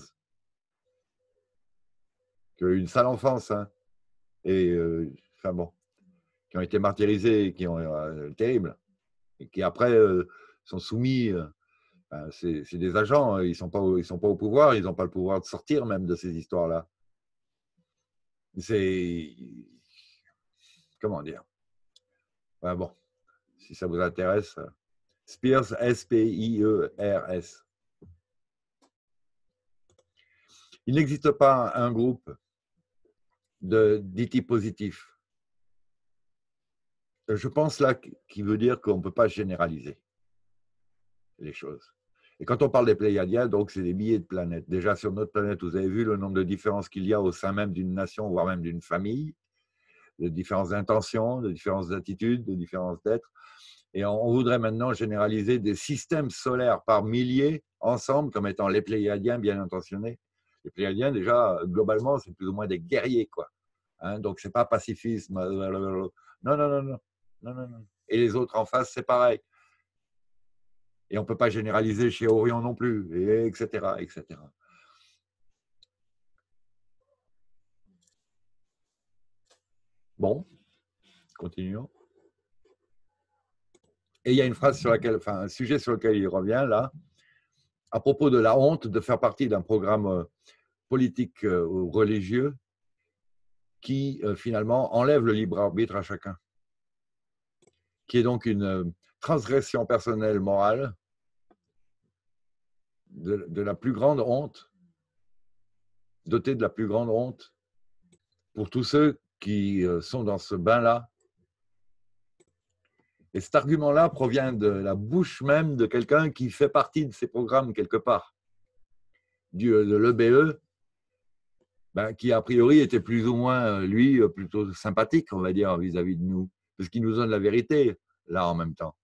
qui ont eu une sale enfance, hein, et euh, enfin bon, qui ont été martyrisés, qui ont euh, terrible, et qui après euh, sont soumis. Euh, ben, c'est des agents, ils sont pas, ils sont pas au pouvoir, ils n'ont pas le pouvoir de sortir même de ces histoires-là. C'est comment dire. Ben bon, si ça vous intéresse. Spears, S P I E R S. Il n'existe pas un groupe de D T positifs. Je pense là qu'il veut dire qu'on ne peut pas généraliser les choses. Et quand on parle des Pléiadiens, donc c'est des milliers de planètes. Déjà sur notre planète, vous avez vu le nombre de différences qu'il y a au sein même d'une nation, voire même d'une famille, de différentes intentions, de différentes attitudes, de différences d'êtres. Et on voudrait maintenant généraliser des systèmes solaires par milliers ensemble comme étant les Pléiadiens bien intentionnés. Les Pléiadiens, déjà, globalement, c'est plus ou moins des guerriers, quoi. Hein, donc, ce n'est pas pacifisme. Non, non, non, non, non, non, non. Et les autres en face, c'est pareil. Et on ne peut pas généraliser chez Orion non plus, et etc., et cetera. Bon, continuons. Et il y a une phrase sur laquelle, enfin, un sujet sur lequel il revient là, à propos de la honte de faire partie d'un programme politique ou religieux qui finalement enlève le libre arbitre à chacun, qui est donc une transgression personnelle morale de, de la plus grande honte, dotée de la plus grande honte pour tous ceux qui sont dans ce bain-là. Et cet argument-là provient de la bouche même de quelqu'un qui fait partie de ces programmes quelque part, du, de l'E B E, ben, qui a priori était plus ou moins, lui, plutôt sympathique, on va dire, vis-à-vis de nous, parce qu'il nous donne la vérité, là, en même temps.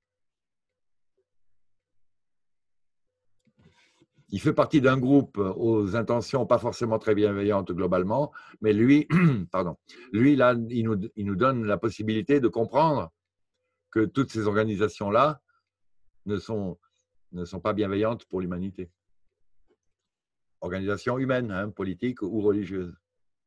Il fait partie d'un groupe aux intentions pas forcément très bienveillantes globalement, mais lui, pardon, lui là, il nous, il nous donne la possibilité de comprendre que toutes ces organisations-là ne sont, ne sont pas bienveillantes pour l'humanité. Organisations humaines, hein, politiques ou religieuses.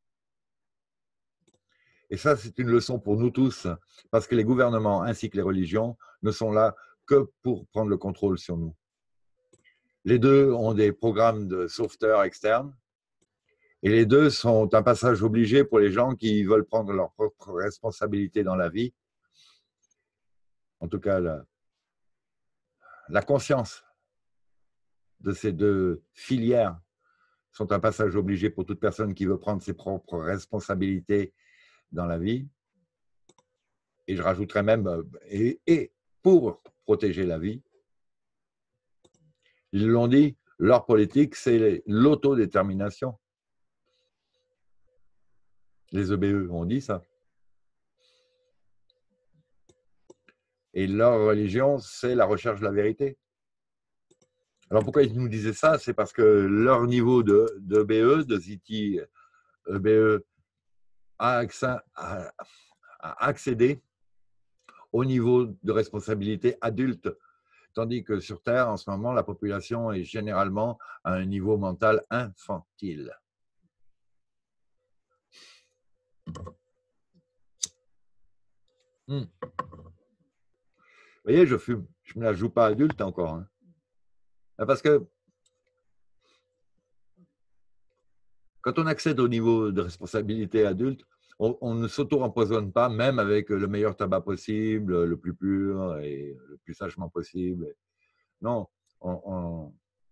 Et ça, c'est une leçon pour nous tous, parce que les gouvernements ainsi que les religions ne sont là que pour prendre le contrôle sur nous. Les deux ont des programmes de sauveteurs externes, et les deux sont un passage obligé pour les gens qui veulent prendre leur propre responsabilité dans la vie. En tout cas, la, la conscience de ces deux filières sont un passage obligé pour toute personne qui veut prendre ses propres responsabilités dans la vie. Et je rajouterais même, et, et pour protéger la vie, ils l'ont dit, leur politique, c'est l'autodétermination. Les E B E ont dit ça. Et leur religion, c'est la recherche de la vérité. Alors pourquoi ils nous disaient ça? C'est parce que leur niveau de, de E B E, de Z T E B E, a, accès, a, a accédé au niveau de responsabilité adulte. Tandis que sur Terre, en ce moment, la population est généralement à un niveau mental infantile. Hmm. Vous voyez, je fume. Je ne me la joue pas adulte encore. Hein. Parce que quand on accède au niveau de responsabilité adulte, on, on ne s'auto-empoisonne pas, même avec le meilleur tabac possible, le plus pur et le plus sagement possible. Non, on, on,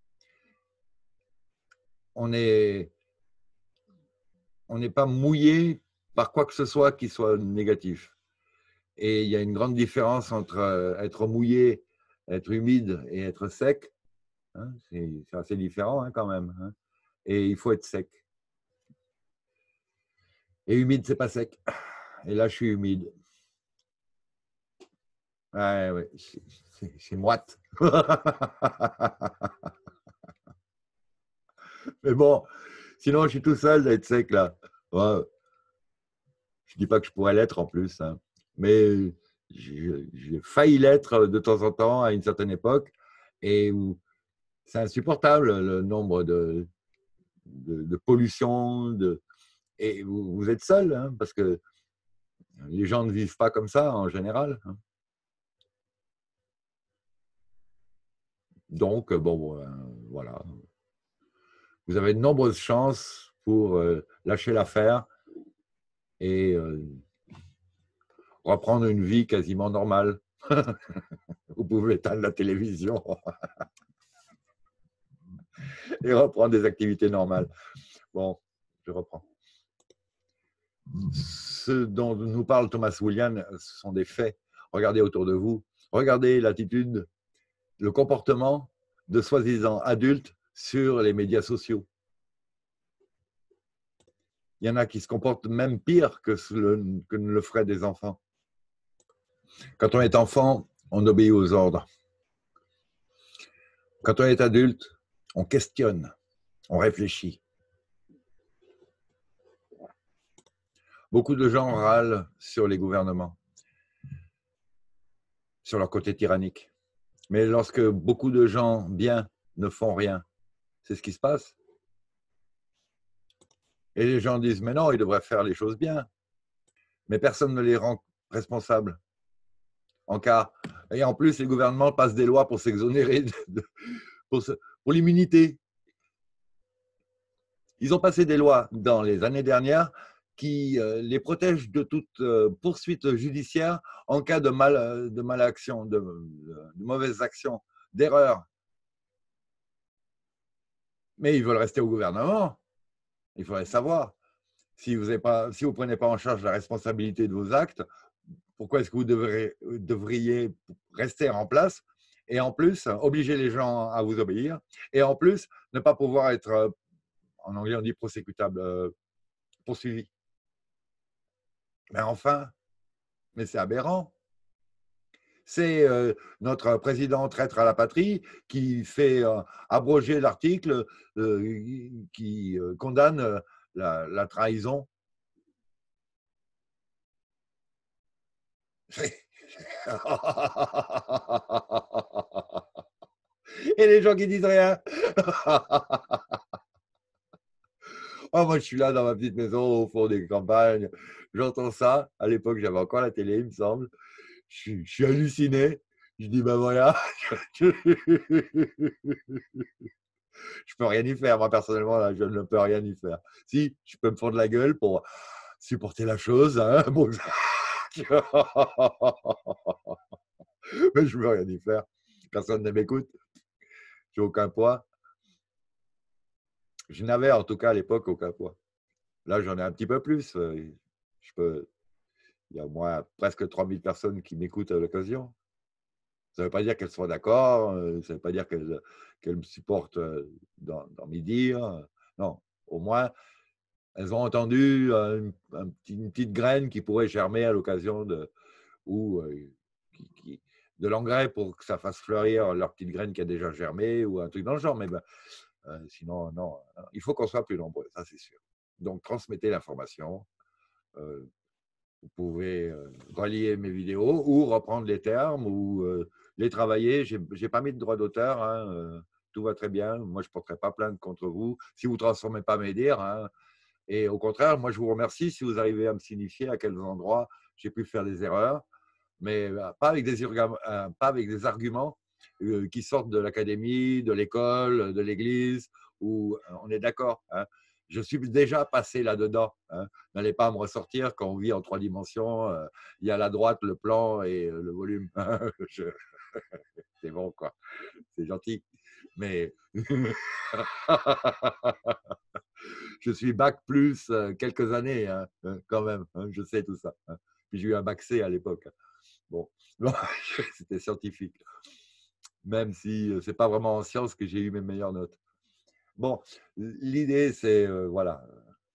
on est, on n'est pas mouillé par quoi que ce soit qui soit négatif. Et il y a une grande différence entre être mouillé, être humide et être sec. Hein, c'est assez différent hein, quand même. Hein. Et il faut être sec. Et humide, c'est pas sec. Et là, je suis humide. Ouais, ouais, c'est moite. Mais bon, sinon, je suis tout seul d'être sec là. Ouais. Je dis pas que je pourrais l'être en plus, hein. Mais j'ai failli l'être de temps en temps à une certaine époque. Et c'est insupportable le nombre de, de, de pollution. De, et vous, vous êtes seul, hein, parce que les gens ne vivent pas comme ça en général. Hein. Donc, bon, euh, voilà. Vous avez de nombreuses chances pour euh, lâcher l'affaire et euh, reprendre une vie quasiment normale. Vous pouvez éteindre la télévision et reprendre des activités normales. Bon, je reprends. Ce dont nous parle Thomas Williams, ce sont des faits. Regardez autour de vous. Regardez l'attitude, le comportement de soi-disant adultes sur les médias sociaux. Il y en a qui se comportent même pire que, le, que ne le feraient des enfants. Quand on est enfant, on obéit aux ordres. Quand on est adulte, on questionne, on réfléchit. Beaucoup de gens râlent sur les gouvernements, sur leur côté tyrannique. Mais lorsque beaucoup de gens bien ne font rien, c'est ce qui se passe. Et les gens disent, mais non, ils devraient faire les choses bien. Mais personne ne les rend responsables. En cas. Et en plus, les gouvernements passent des lois pour s'exonérer, de, pour, pour l'immunité. Ils ont passé des lois dans les années dernières qui euh, les protègent de toute euh, poursuite judiciaire en cas de, mal, de malaction, de, de, de mauvaises actions, d'erreurs. Mais ils veulent rester au gouvernement. Il faudrait savoir. Si vous ne pas, si vous prenez pas en charge la responsabilité de vos actes, pourquoi est-ce que vous devriez, devriez rester en place et en plus obliger les gens à vous obéir et en plus ne pas pouvoir être, en anglais on dit prosécutable, poursuivi. Mais enfin, mais c'est aberrant. C'est euh, notre président traître à la patrie qui fait euh, abroger l'article euh, qui euh, condamne euh, la, la trahison. Et les gens qui disent rien. Oh, moi, je suis là dans ma petite maison au fond des campagnes. J'entends ça. À l'époque, j'avais encore la télé, il me semble. Je suis, je suis halluciné. Je dis, ben voilà. Je peux rien y faire. Moi, personnellement, là, je ne peux rien y faire. Si, je peux me fendre la gueule pour supporter la chose. Hein. Bon, mais je ne peux rien y faire. Personne ne m'écoute. J'ai aucun poids. Je n'avais en tout cas à l'époque aucun poids. Là, j'en ai un petit peu plus. Je peux... Il y a au moins presque trois mille personnes qui m'écoutent à l'occasion. Ça ne veut pas dire qu'elles soient d'accord, ça ne veut pas dire qu'elles qu'elles me supportent dans, dans mes dires. Non, au moins, elles ont entendu un, un petit, une petite graine qui pourrait germer à l'occasion de... ou euh, qui, qui, de l'engrais pour que ça fasse fleurir leur petite graine qui a déjà germé ou un truc dans le genre. Mais ben, euh, sinon, non, il faut qu'on soit plus nombreux, ça c'est sûr. Donc, transmettez l'information. Euh, vous pouvez euh, relier mes vidéos ou reprendre les termes ou euh, les travailler. Je n'ai pas mis de droit d'auteur. Hein, euh, tout va très bien. Moi, je ne porterai pas plainte contre vous si vous ne transformez pas mes dires. Hein. Et au contraire, moi, je vous remercie si vous arrivez à me signifier à quels endroits j'ai pu faire des erreurs, mais euh, pas avec des, euh, pas avec des arguments euh, qui sortent de l'académie, de l'école, de l'église, où euh, on est d'accord. Hein. Je suis déjà passé là-dedans. Hein. N'allez pas me ressortir quand on vit en trois dimensions. Euh, il y a la droite, le plan et euh, le volume. Je... C'est bon, quoi. C'est gentil. Mais je suis bac plus euh, quelques années, hein, quand même. Hein, je sais tout ça. Hein. Puis j'ai eu un bac C à l'époque. Bon, c'était scientifique. Même si euh, c'est pas vraiment en sciences que j'ai eu mes meilleures notes. Bon, l'idée, c'est, euh, voilà.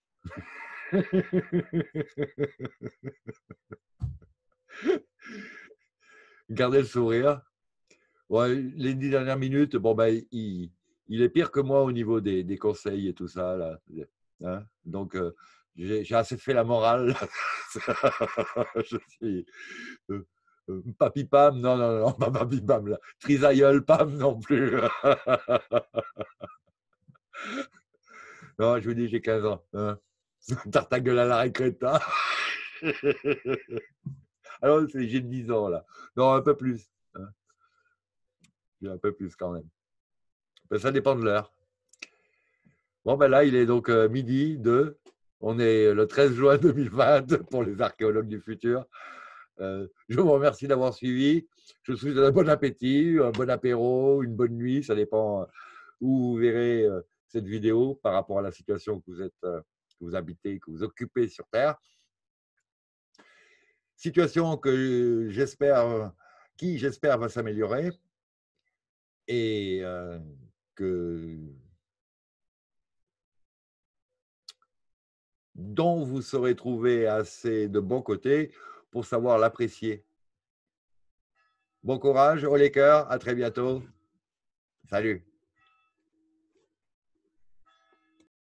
Gardez le sourire. Ouais, les dix dernières minutes, bon, ben, il, il est pire que moi au niveau des, des conseils et tout ça. Là. Hein. Donc, euh, j'ai assez fait la morale. Je suis... Euh, euh, Papy Pam, non, non, non, pas Papy Pam, là. Trisaïeul Pam non plus. Non, je vous dis, j'ai quinze ans. Hein. Tartagueule à la récréta. Alors, j'ai dix ans, là. Non, un peu plus. Hein. J'ai un peu plus quand même. Ben, ça dépend de l'heure. Bon, ben là, il est donc euh, midi deux. On est le treize juin deux mille vingt pour les archéologues du futur. Euh, je vous remercie d'avoir suivi. Je vous souhaite un bon appétit, un bon apéro, une bonne nuit. Ça dépend où vous verrez euh, cette vidéo par rapport à la situation que vous êtes, euh, que vous habitez, que vous occupez sur Terre. Situation que j'espère, qui j'espère va s'améliorer et euh, que dont vous saurez trouver assez de bons côtés pour savoir l'apprécier. Bon courage, haut les cœurs, à très bientôt. Salut.